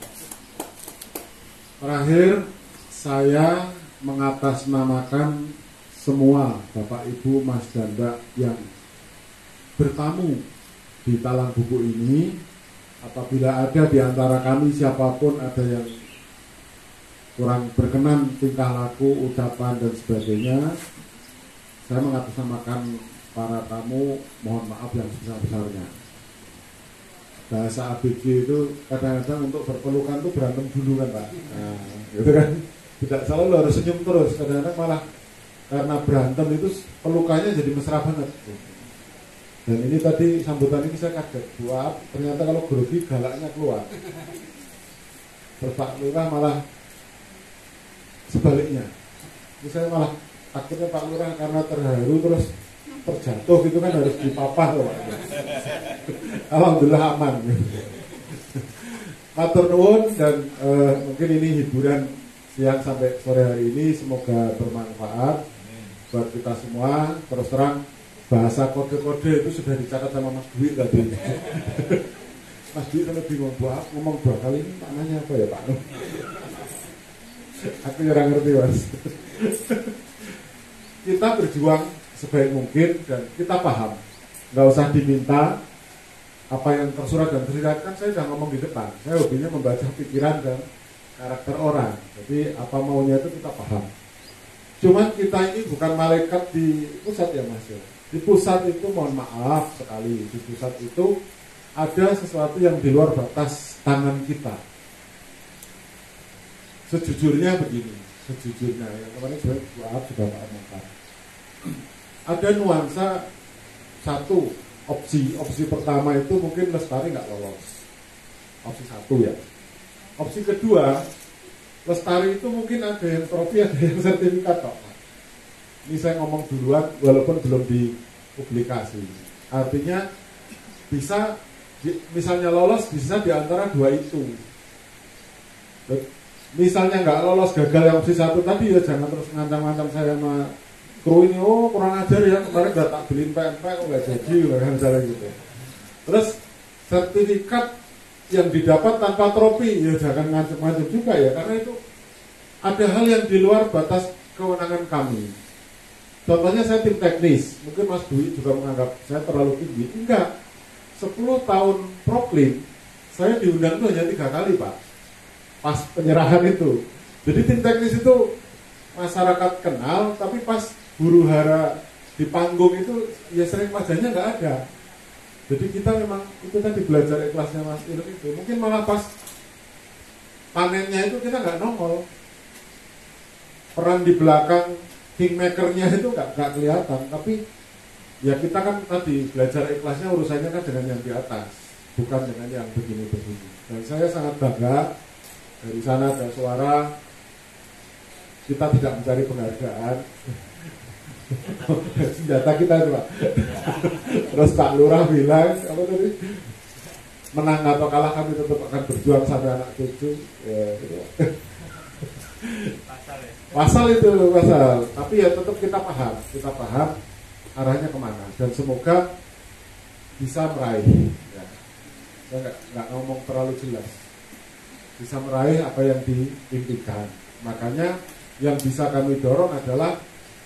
Terakhir saya mengatasnamakan semua Bapak Ibu Mas dan Mbak yang bertamu di Talang Bubuk ini. Apabila ada di antara kami siapapun ada yang kurang berkenan tingkah laku, ucapan dan sebagainya, saya mengatasnamakan para tamu, mohon maaf yang sebesar-besarnya. Bahasa A B G itu kadang-kadang untuk berpelukan itu berantem dulu kan Pak, nah, gitu kan, tidak selalu harus senyum terus, kadang-kadang malah karena berantem itu pelukannya jadi mesra banget. Dan ini tadi sambutan ini saya kaget, buat ternyata kalau grogi galaknya keluar. Terus Pak Lurah malah sebaliknya. Ini saya malah takutnya Pak Lurah karena terharu terus terjatuh gitu kan harus dipapah loh. Alhamdulillah aman. Matur nuwun, dan uh, mungkin ini hiburan siang sampai sore hari ini, semoga bermanfaat buat kita semua. Terus terang bahasa kode-kode itu sudah dicatat sama Mas Dwi tadi. Mas Dwi kalau bingung buat ngomong dua kali ini maknanya apa ya Pak? Aku jarang ngerti Mas. Kita berjuang sebaik mungkin dan kita paham, nggak usah diminta apa yang tersurat dan tersirat. Kan saya udah ngomong di depan, saya hobinya membaca pikiran dan karakter orang, jadi apa maunya itu kita paham. Cuman kita ini bukan malaikat di pusat ya Mas ya. Di pusat itu mohon maaf sekali, di pusat itu ada sesuatu yang di luar batas tangan kita. Sejujurnya begini, sejujurnya yang kemarin saya maaf sudah maafkan. Ada nuansa satu, opsi opsi pertama itu mungkin Lestari nggak lolos, opsi satu ya. Opsi kedua, Lestari itu mungkin ada yang trofi, ada yang sertifikat kok. Ini saya ngomong duluan walaupun belum dipublikasi. Artinya bisa, misalnya lolos bisa di antara dua itu. Misalnya nggak lolos, gagal yang opsi satu tadi ya jangan terus ngancam-ngancam saya sama kru ini, oh kurang ajar ya kemarin udah tak beliin P M P kok nggak jadi, kan misalnya gitu. Terus sertifikat yang didapat tanpa trofi ya jangan ngancam-ngancam juga ya, karena itu ada hal yang di luar batas kewenangan kami. Contohnya saya tim teknis, mungkin Mas Dwi juga menganggap saya terlalu tinggi. Enggak, sepuluh tahun proklim saya diundang itu hanya tiga kali Pak, pas penyerahan itu. Jadi tim teknis itu masyarakat kenal, tapi pas huru hara di panggung itu ya sering wajahnya nggak ada. Jadi kita memang itu tadi belajar ikhlasnya Mas Ilham itu. Mungkin malah pas panennya itu kita nggak nongol, peran di belakang kingmakernya itu nggak nggak kelihatan. Tapi ya kita kan tadi belajar ikhlasnya urusannya kan dengan yang di atas, bukan dengan yang begini-begini. Dan saya sangat bangga dari sana ada suara kita tidak mencari penghargaan. Senjata kita itu Pak. Terus Pak Lurah bilang apa tadi, menang atau kalah kami tetap akan berjuang sampai anak cucu ya, gitu. Pasal itu pasal, tapi ya tetap kita paham, kita paham arahnya kemana, dan semoga bisa meraih ya. Saya nggak nggak ngomong terlalu jelas, bisa meraih apa yang diimpikan. Makanya yang bisa kami dorong adalah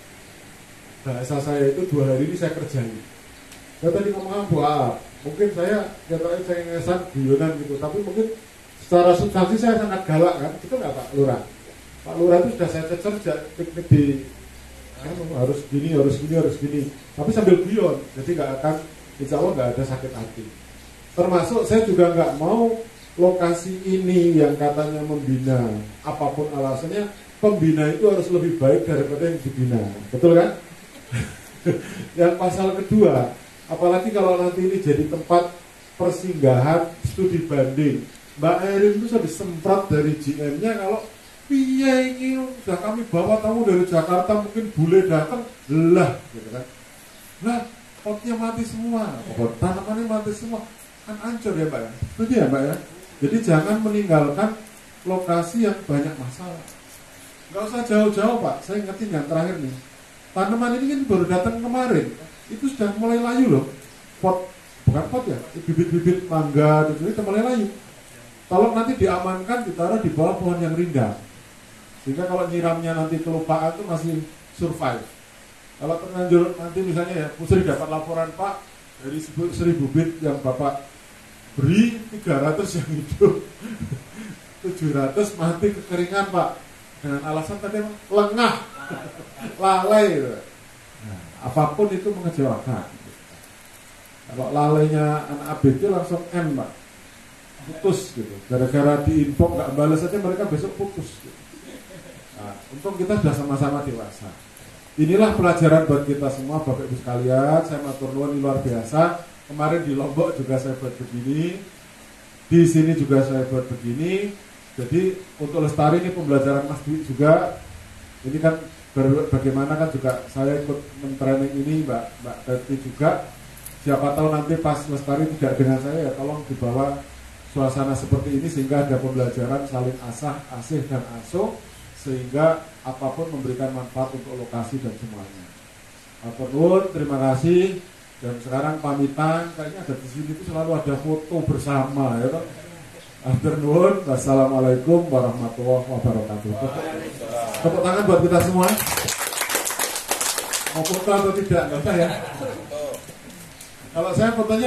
bahasa saya itu dua hari ini saya kerjain. Saya tadi ngomong apa? Mungkin saya katanya saya ngesan guyonan gitu, tapi mungkin secara substansi saya sangat galak kan, itu nggak Pak Lurah? Pak Lurah itu sudah saya cecer teknik di ah, harus gini, harus gini, harus gini, tapi sambil guyon, jadi nggak akan, insya Allah nggak ada sakit hati. Termasuk saya juga nggak mau lokasi ini yang katanya membina, apapun alasannya, pembina itu harus lebih baik daripada yang dibina, betul kan? Yang pasal kedua, apalagi kalau nanti ini jadi tempat persinggahan studi banding, Mbak Erin itu sudah disemprot dari G M-nya kalau piye ini sudah kami bawa tamu dari Jakarta, mungkin bule datang lah gitu kan, lah potnya mati semua, pot tanamannya mati semua, kan hancur ya Mbak ya, betul ya Mbak ya. Jadi jangan meninggalkan lokasi yang banyak masalah. Nggak usah jauh-jauh Pak, saya ingetin yang terakhir nih, tanaman ini kan baru datang kemarin, itu sudah mulai layu loh, pot bukan pot ya, bibit-bibit mangga itu sudah mulai layu. Tolong nanti diamankan, ditaruh di bawah pohon yang rindang, sehingga kalau nyiramnya nanti kelupaan itu masih survive. Kalau terlanjur nanti misalnya ya, Pusri dapat laporan Pak, dari seribu bit yang Bapak beri, tiga ratus yang hidup, tujuh ratus mati kekeringan Pak, dengan alasan tadi lengah, lalai gitu. Nah, apapun itu mengecewakan. Kalau lalainya anak A B C langsung N Pak, putus gitu, gara-gara diinfo nggak balas aja mereka besok putus gitu. Nah, untung kita sudah sama-sama dewasa. Inilah pelajaran buat kita semua Bapak Ibu sekalian. Saya matur nuwun luar biasa. Kemarin di Lombok juga saya buat begini, di sini juga saya buat begini. Jadi untuk lestari ini pembelajaran Mas Dwi juga. Ini kan bagaimana kan juga saya ikut mentraining ini Mbak Mbak Teti juga. Siapa tahu nanti pas lestari tidak dengan saya ya tolong dibawa suasana seperti ini sehingga ada pembelajaran saling asah, asih dan asuh, sehingga apapun memberikan manfaat untuk lokasi dan semuanya. Matur nuwun, terima kasih. Dan sekarang pamitan, kayaknya ada di sini itu selalu ada foto bersama ya toh. Matur nuwun, wassalamualaikum warahmatullahi wabarakatuh. Tepuk tangan buat kita semua. Mau foto atau tidak? Enggak usah ya. Kalau saya fotonya